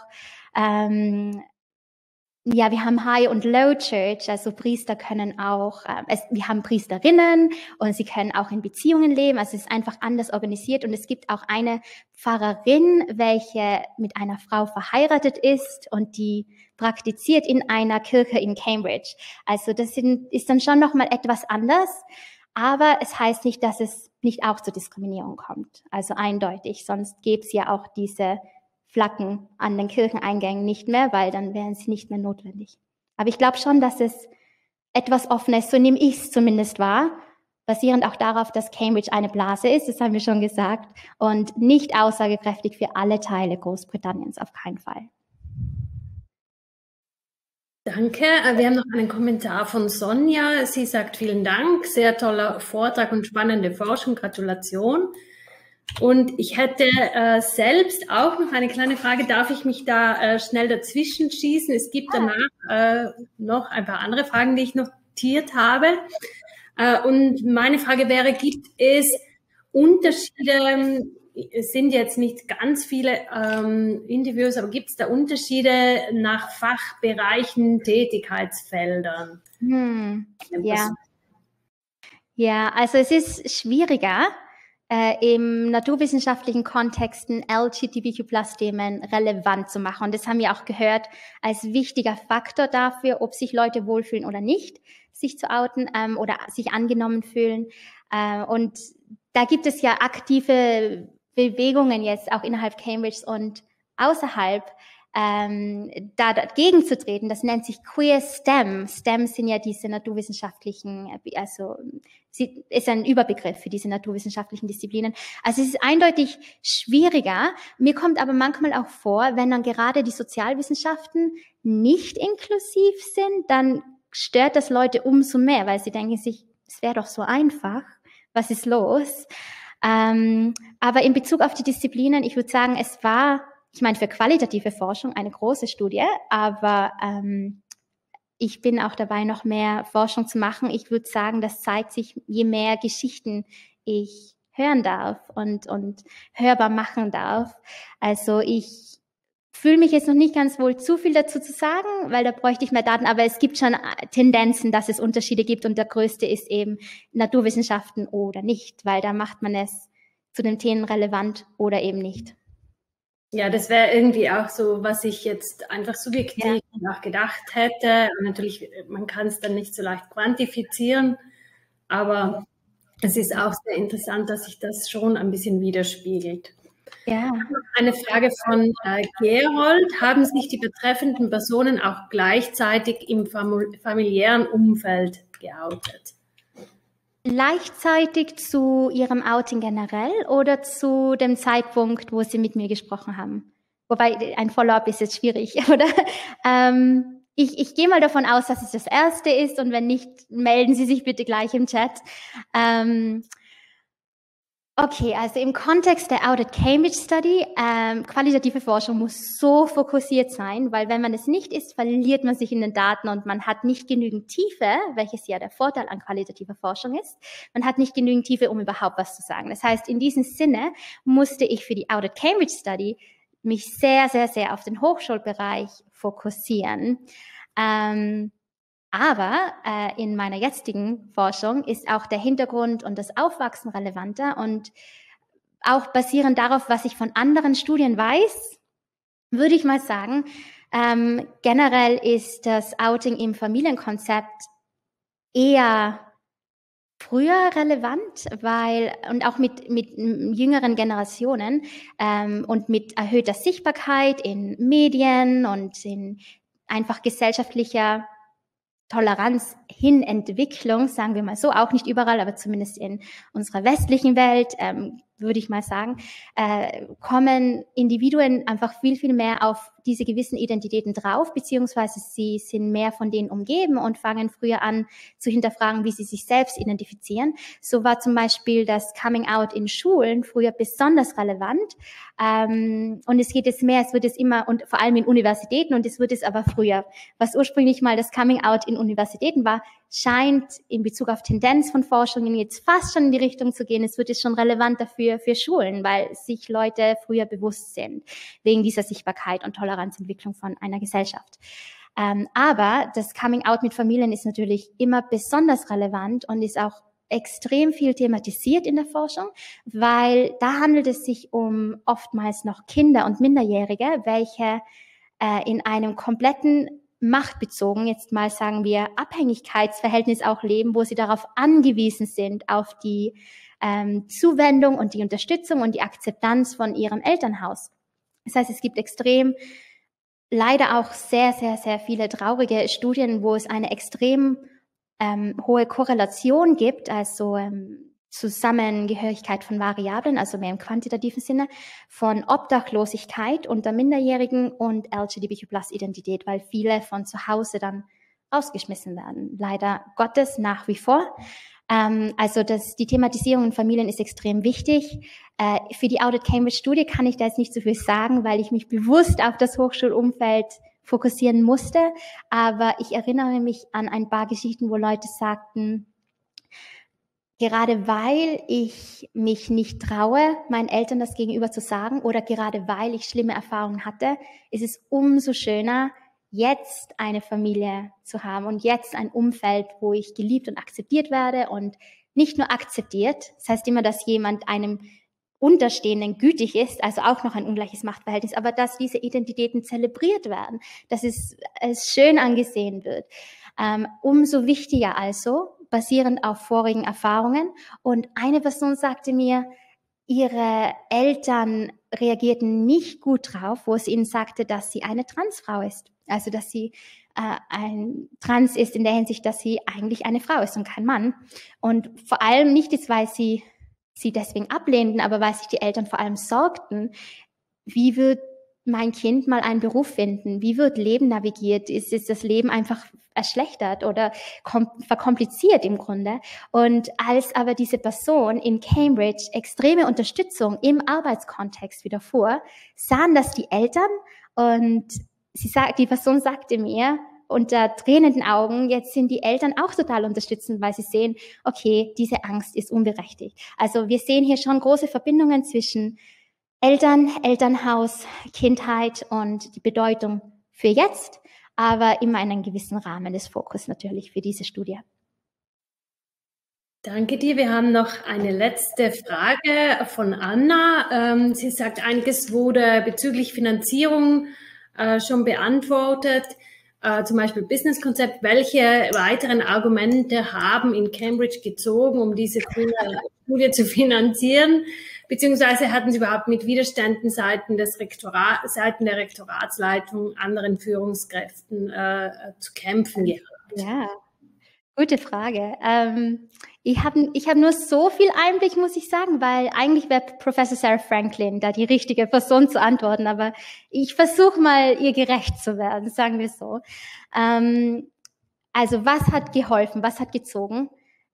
wir haben High- und Low Church, also Priester können auch, wir haben Priesterinnen und sie können auch in Beziehungen leben, also es ist einfach anders organisiert, und es gibt auch eine Pfarrerin, welche mit einer Frau verheiratet ist und die praktiziert in einer Kirche in Cambridge. Also das ist dann schon nochmal etwas anders, aber es heißt nicht, dass es nicht auch zur Diskriminierung kommt, also eindeutig, sonst gäbe es ja auch diese Flaggen an den Kircheneingängen nicht mehr, weil dann wären sie nicht mehr notwendig. Aber ich glaube schon, dass es etwas offener ist, so nehme ich es zumindest wahr, basierend auch darauf, dass Cambridge eine Blase ist, das haben wir schon gesagt, und nicht aussagekräftig für alle Teile Großbritanniens, auf keinen Fall. Danke. Wir haben noch einen Kommentar von Sonja. Sie sagt, vielen Dank, sehr toller Vortrag und spannende Forschung, Gratulation. Und ich hätte selbst auch noch eine kleine Frage. Darf ich mich da schnell dazwischen schießen? Es gibt danach noch ein paar andere Fragen, die ich notiert habe. Und meine Frage wäre, gibt es Unterschiede? Es sind jetzt nicht ganz viele Interviews, aber gibt es da Unterschiede nach Fachbereichen, Tätigkeitsfeldern? Ja, also es ist schwieriger, im naturwissenschaftlichen Kontexten LGBTQ+-Themen relevant zu machen. Und das haben wir auch gehört als wichtiger Faktor dafür, ob sich Leute wohlfühlen oder nicht, sich zu outen oder sich angenommen fühlen. Und da gibt es ja aktive Bewegungen jetzt auch innerhalb Cambridge und außerhalb, da dagegen zu treten. Das nennt sich Queer STEM. STEM sind ja diese naturwissenschaftlichen, also ist ein Überbegriff für diese naturwissenschaftlichen Disziplinen. Also es ist eindeutig schwieriger. Mir kommt aber manchmal auch vor, wenn dann gerade die Sozialwissenschaften nicht inklusiv sind, dann stört das Leute umso mehr, weil sie denken sich, es wäre doch so einfach. Was ist los? Aber in Bezug auf die Disziplinen, ich würde sagen, es war, ich meine, für qualitative Forschung eine große Studie, aber ich bin auch dabei, noch mehr Forschung zu machen. Ich würde sagen, das zeigt sich, je mehr Geschichten ich hören darf und hörbar machen darf. Also ich fühle mich jetzt noch nicht ganz wohl, zu viel dazu zu sagen, weil da bräuchte ich mehr Daten, aber es gibt schon Tendenzen, dass es Unterschiede gibt, und der größte ist eben Naturwissenschaften oder nicht, weil da macht man es zu den Themen relevant oder eben nicht. Ja, das wäre irgendwie auch so, was ich jetzt einfach subjektiv auch gedacht hätte. Und natürlich, man kann es dann nicht so leicht quantifizieren, aber es ist auch sehr interessant, dass sich das schon ein bisschen widerspiegelt. Ja. Eine Frage von Gerold. Haben sich die betreffenden Personen auch gleichzeitig im familiären Umfeld geoutet? Gleichzeitig zu Ihrem Outing generell oder zu dem Zeitpunkt, wo Sie mit mir gesprochen haben? Wobei, ein Follow-up ist jetzt schwierig, oder? Ich gehe mal davon aus, dass es das erste ist, und wenn nicht, melden Sie sich bitte gleich im Chat. Okay, also im Kontext der Outed Cambridge Study, qualitative Forschung muss so fokussiert sein, weil wenn man es nicht ist, verliert man sich in den Daten und man hat nicht genügend Tiefe, welches ja der Vorteil an qualitativer Forschung ist. Man hat nicht genügend Tiefe, um überhaupt was zu sagen. Das heißt, in diesem Sinne musste ich für die Outed Cambridge Study mich sehr, sehr, sehr auf den Hochschulbereich fokussieren. Aber in meiner jetzigen Forschung ist auch der Hintergrund und das Aufwachsen relevanter, und auch basierend darauf, was ich von anderen Studien weiß, würde ich mal sagen, generell ist das Outing im Familienkonzept eher früher relevant, und auch mit jüngeren Generationen und mit erhöhter Sichtbarkeit in Medien und in einfach gesellschaftlicher Toleranz hin Entwicklung, sagen wir mal so, auch nicht überall, aber zumindest in unserer westlichen Welt, würde ich mal sagen, kommen Individuen einfach viel, viel mehr auf diese gewissen Identitäten drauf, beziehungsweise sie sind mehr von denen umgeben und fangen früher an zu hinterfragen, wie sie sich selbst identifizieren. So war zum Beispiel das Coming Out in Schulen früher besonders relevant. Und es geht jetzt mehr, es wird es immer, und vor allem in Universitäten, und es wird es aber früher. Was ursprünglich mal das Coming Out in Universitäten war, scheint in Bezug auf Tendenz von Forschungen jetzt fast schon in die Richtung zu gehen. Es wird jetzt schon relevanter für Schulen, weil sich Leute früher bewusst sind, wegen dieser Sichtbarkeit und Toleranzentwicklung von einer Gesellschaft. Aber das Coming Out mit Familien ist natürlich immer besonders relevant und ist auch extrem viel thematisiert in der Forschung, weil da handelt es sich um oftmals noch Kinder und Minderjährige, welche in einem kompletten machtbezogen, jetzt mal sagen wir Abhängigkeitsverhältnis auch leben, wo sie darauf angewiesen sind, auf die Zuwendung und die Unterstützung und die Akzeptanz von ihrem Elternhaus. Das heißt, es gibt extrem leider auch sehr, sehr, sehr viele traurige Studien, wo es eine extrem hohe Korrelation gibt, also Zusammengehörigkeit von Variablen, also mehr im quantitativen Sinne, von Obdachlosigkeit unter Minderjährigen und LGBTQ+-Identität, weil viele von zu Hause dann rausgeschmissen werden. Leider Gottes nach wie vor. Also die Thematisierung in Familien ist extrem wichtig. Für die Audit Cambridge-Studie kann ich da jetzt nicht so viel sagen, weil ich mich bewusst auf das Hochschulumfeld fokussieren musste. Aber ich erinnere mich an ein paar Geschichten, wo Leute sagten, gerade weil ich mich nicht traue, meinen Eltern das gegenüber zu sagen oder gerade weil ich schlimme Erfahrungen hatte, ist es umso schöner, jetzt eine Familie zu haben und jetzt ein Umfeld, wo ich geliebt und akzeptiert werde und nicht nur akzeptiert. Das heißt immer, dass jemand einem Unterstehenden gütig ist, also auch noch ein ungleiches Machtverhältnis, aber dass diese Identitäten zelebriert werden, dass es schön angesehen wird. Umso wichtiger also, basierend auf vorigen Erfahrungen. Und eine Person sagte mir, ihre Eltern reagierten nicht gut drauf, wo es ihnen sagte, dass sie eine Transfrau ist. Also dass sie ein Trans ist in der Hinsicht, dass sie eigentlich eine Frau ist und kein Mann. Und vor allem nicht ist, weil sie deswegen ablehnten, aber weil sich die Eltern vor allem sorgten, wie wird mein Kind mal einen Beruf finden? Wie wird Leben navigiert? Ist das Leben einfach erschlechtert oder verkompliziert im Grunde? Und als aber diese Person in Cambridge extreme Unterstützung im Arbeitskontext widerfuhr, sahen das die Eltern und die Person sagte mir unter tränenden Augen, jetzt sind die Eltern auch total unterstützend, weil sie sehen, okay, diese Angst ist unberechtigt. Also wir sehen hier schon große Verbindungen zwischen Eltern, Elternhaus, Kindheit und die Bedeutung für jetzt, aber immer in einem gewissen Rahmen des Fokus natürlich für diese Studie. Danke dir. Wir haben noch eine letzte Frage von Anna. Sie sagt, einiges wurde bezüglich Finanzierung schon beantwortet. Zum Beispiel Businesskonzept. Welche weiteren Argumente haben in Cambridge gezogen, um diese Studie zu finanzieren? Beziehungsweise hatten Sie überhaupt mit Widerständen seiten der Rektoratsleitung, anderen Führungskräften zu kämpfen gehabt? Ja, gute Frage. Ich hab nur so viel Einblick, muss ich sagen, weil eigentlich wäre Professor Sarah Franklin da die richtige Person zu antworten, aber ich versuche mal, ihr gerecht zu werden, sagen wir so. Also was hat geholfen, was hat gezogen?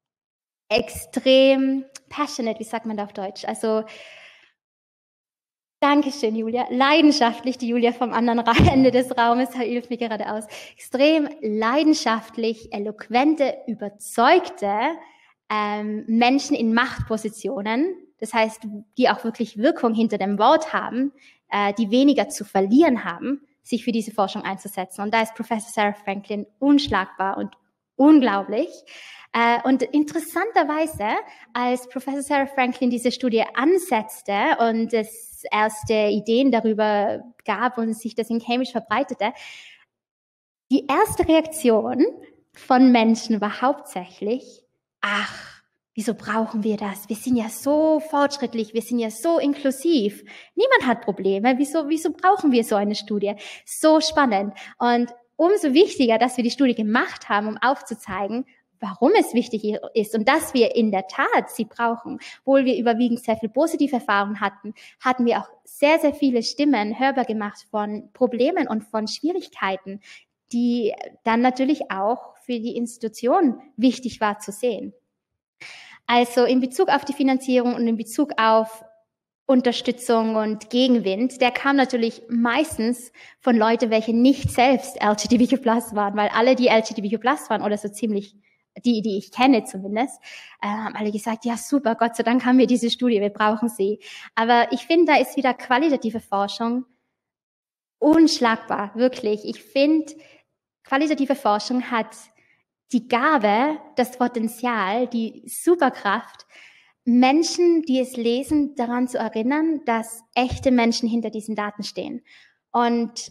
Extrem passionate, wie sagt man da auf Deutsch? Also Dankeschön, Julia. Leidenschaftlich, die Julia vom anderen Ende des Raumes hilft mir gerade aus. Extrem leidenschaftlich, eloquente, überzeugte Menschen in Machtpositionen, das heißt, die auch wirklich Wirkung hinter dem Wort haben, die weniger zu verlieren haben, sich für diese Forschung einzusetzen. Und da ist Professor Sarah Franklin unschlagbar und unglaublich. Und interessanterweise, als Professor Sarah Franklin diese Studie ansetzte und es erste Ideen darüber gab und sich das in Cambridge verbreitete, die erste Reaktion von Menschen war hauptsächlich, ach, wieso brauchen wir das? Wir sind ja so fortschrittlich, wir sind ja so inklusiv. Niemand hat Probleme. Wieso brauchen wir so eine Studie? So spannend. Und umso wichtiger, dass wir die Studie gemacht haben, um aufzuzeigen, warum es wichtig ist und dass wir in der Tat sie brauchen. Obwohl wir überwiegend sehr viel positive Erfahrungen hatten, hatten wir auch sehr, sehr viele Stimmen hörbar gemacht von Problemen und von Schwierigkeiten, die dann natürlich auch für die Institution wichtig war zu sehen. Also in Bezug auf die Finanzierung und in Bezug auf Unterstützung und Gegenwind, der kam natürlich meistens von Leuten, welche nicht selbst LGBTQ+ waren, weil alle, die LGBTQ+ waren oder so ziemlich die ich kenne zumindest, haben alle gesagt, ja super, Gott sei Dank haben wir diese Studie, wir brauchen sie. Aber ich finde, da ist wieder qualitative Forschung unschlagbar, wirklich. Ich finde, qualitative Forschung hat die Gabe, das Potenzial, die Superkraft, Menschen, die es lesen, daran zu erinnern, dass echte Menschen hinter diesen Daten stehen. Und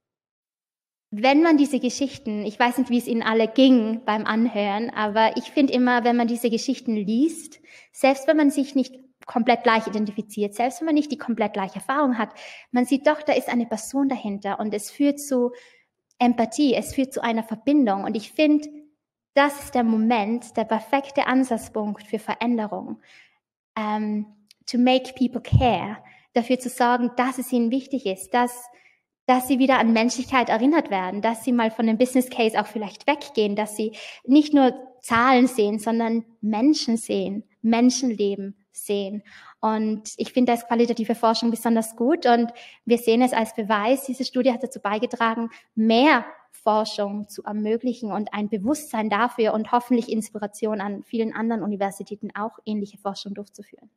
wenn man diese Geschichten, ich weiß nicht, wie es Ihnen alle ging beim Anhören, aber ich finde immer, wenn man diese Geschichten liest, selbst wenn man sich nicht komplett gleich identifiziert, selbst wenn man nicht die komplett gleiche Erfahrung hat, man sieht doch, da ist eine Person dahinter und es führt zu Empathie, es führt zu einer Verbindung. Und ich finde, das ist der Moment, der perfekte Ansatzpunkt für Veränderung. To make people care, dafür zu sorgen, dass es ihnen wichtig ist, dass sie wieder an Menschlichkeit erinnert werden, dass sie mal von dem Business Case auch vielleicht weggehen, dass sie nicht nur Zahlen sehen, sondern Menschen sehen, Menschenleben sehen. Und ich finde, da ist qualitative Forschung besonders gut und wir sehen es als Beweis. Diese Studie hat dazu beigetragen, mehr Forschung zu ermöglichen und ein Bewusstsein dafür und hoffentlich Inspiration an vielen anderen Universitäten auch ähnliche Forschung durchzuführen.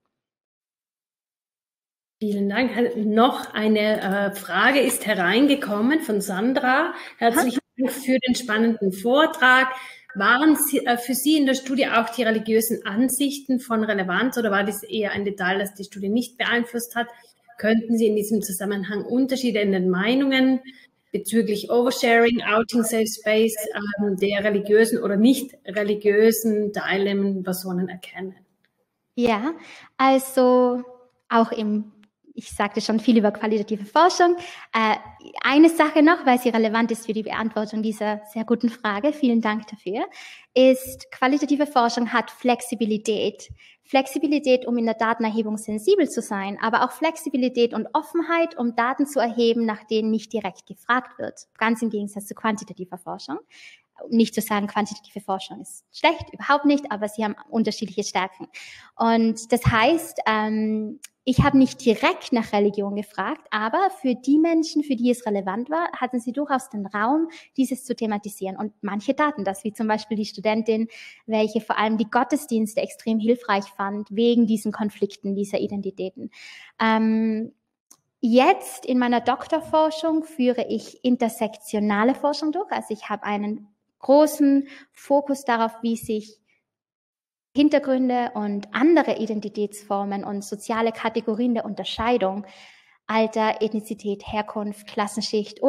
Vielen Dank. Noch eine Frage ist hereingekommen von Sandra. Herzlichen Dank für den spannenden Vortrag. Waren für Sie in der Studie auch die religiösen Ansichten von Relevanz oder war das eher ein Detail, das die Studie nicht beeinflusst hat? Könnten Sie in diesem Zusammenhang Unterschiede in den Meinungen bezüglich Oversharing, Outing Safe Space der religiösen oder nicht religiösen teilnehmenden Personen erkennen? Ja, also auch ich sagte schon viel über qualitative Forschung. Eine Sache noch, weil sie relevant ist für die Beantwortung dieser sehr guten Frage, vielen Dank dafür, ist, qualitative Forschung hat Flexibilität. Flexibilität, um in der Datenerhebung sensibel zu sein, aber auch Flexibilität und Offenheit, um Daten zu erheben, nach denen nicht direkt gefragt wird. Ganz im Gegensatz zu quantitativer Forschung. Nicht zu sagen, quantitative Forschung ist schlecht, überhaupt nicht, aber sie haben unterschiedliche Stärken. Und das heißt, ich habe nicht direkt nach Religion gefragt, aber für die Menschen, für die es relevant war, hatten sie durchaus den Raum, dieses zu thematisieren. Und manche taten das, wie zum Beispiel die Studentin, welche vor allem die Gottesdienste extrem hilfreich fand, wegen diesen Konflikten, dieser Identitäten. Jetzt in meiner Doktorforschung führe ich intersektionale Forschung durch. Also ich habe einen großen Fokus darauf, wie sich Hintergründe und andere Identitätsformen und soziale Kategorien der Unterscheidung, Alter, Ethnizität, Herkunft, Klassenschicht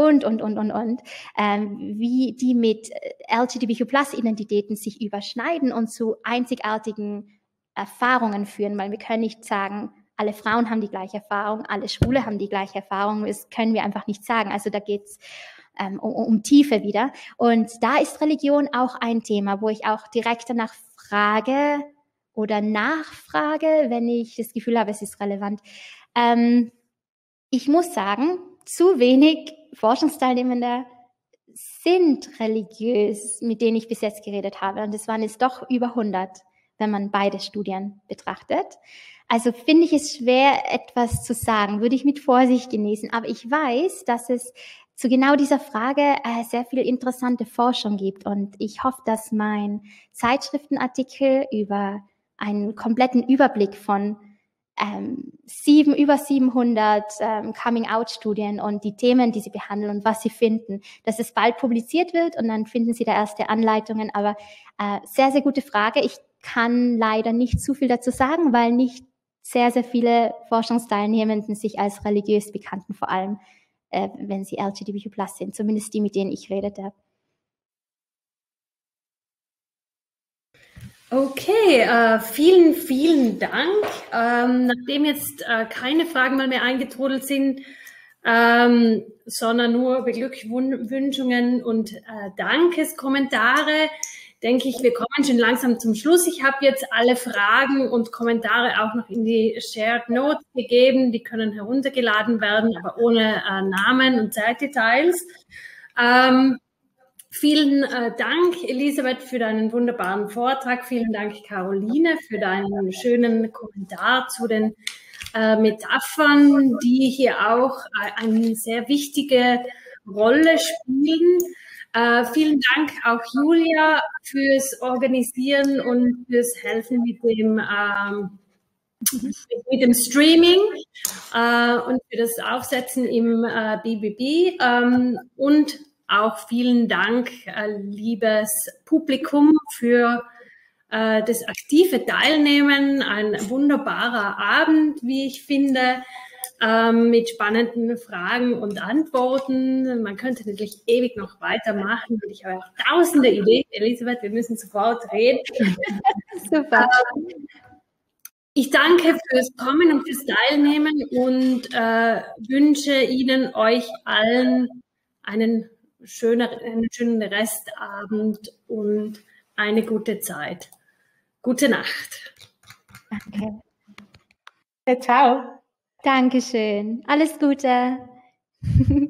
wie die mit LGBTQ+-Identitäten sich überschneiden und zu einzigartigen Erfahrungen führen, weil wir können nicht sagen, alle Frauen haben die gleiche Erfahrung, alle Schwule haben die gleiche Erfahrung, das können wir einfach nicht sagen. Also da geht's um Tiefe wieder. Und da ist Religion auch ein Thema, wo ich auch direkt danach frage oder nachfrage, wenn ich das Gefühl habe, es ist relevant. Ich muss sagen, zu wenig Forschungsteilnehmende sind religiös, mit denen ich bis jetzt geredet habe. Und es waren jetzt doch über 100, wenn man beide Studien betrachtet. Also finde ich es schwer, etwas zu sagen, würde ich mit Vorsicht genießen. Aber ich weiß, dass es zu genau dieser Frage sehr viel interessante Forschung gibt. Und ich hoffe, dass mein Zeitschriftenartikel über einen kompletten Überblick von über 700 Coming-out-Studien und die Themen, die sie behandeln und was sie finden, dass es bald publiziert wird und dann finden Sie da erste Anleitungen. Aber sehr, sehr gute Frage. Ich kann leider nicht zu viel dazu sagen, weil nicht sehr, sehr viele Forschungsteilnehmenden sich als religiös bekannten, vor allem wenn sie LGBTQ+ sind, zumindest die, mit denen ich redete. Okay, vielen, vielen Dank. Nachdem jetzt keine Fragen mehr eingetrudelt sind, sondern nur Beglückwünschungen und Dankeskommentare, denke ich, wir kommen schon langsam zum Schluss. Ich habe jetzt alle Fragen und Kommentare auch noch in die Shared Notes gegeben. Die können heruntergeladen werden, aber ohne Namen und Zeitdetails. Vielen Dank, Elisabeth, für deinen wunderbaren Vortrag. Vielen Dank, Caroline, für deinen schönen Kommentar zu den Metaphern, die hier auch eine sehr wichtige Rolle spielen. Vielen Dank auch Julia fürs Organisieren und fürs Helfen mit dem Streaming und für das Aufsetzen im BBB und auch vielen Dank, liebes Publikum, für das aktive Teilnehmen. Ein wunderbarer Abend, wie ich finde, mit spannenden Fragen und Antworten. Man könnte natürlich ewig noch weitermachen und ich habe auch tausende Ideen. Elisabeth, wir müssen sofort reden. Super. Ich danke fürs Kommen und fürs Teilnehmen und wünsche Ihnen, euch allen einen schönen Restabend und eine gute Zeit. Gute Nacht. Danke. Ciao. Dankeschön. Alles Gute.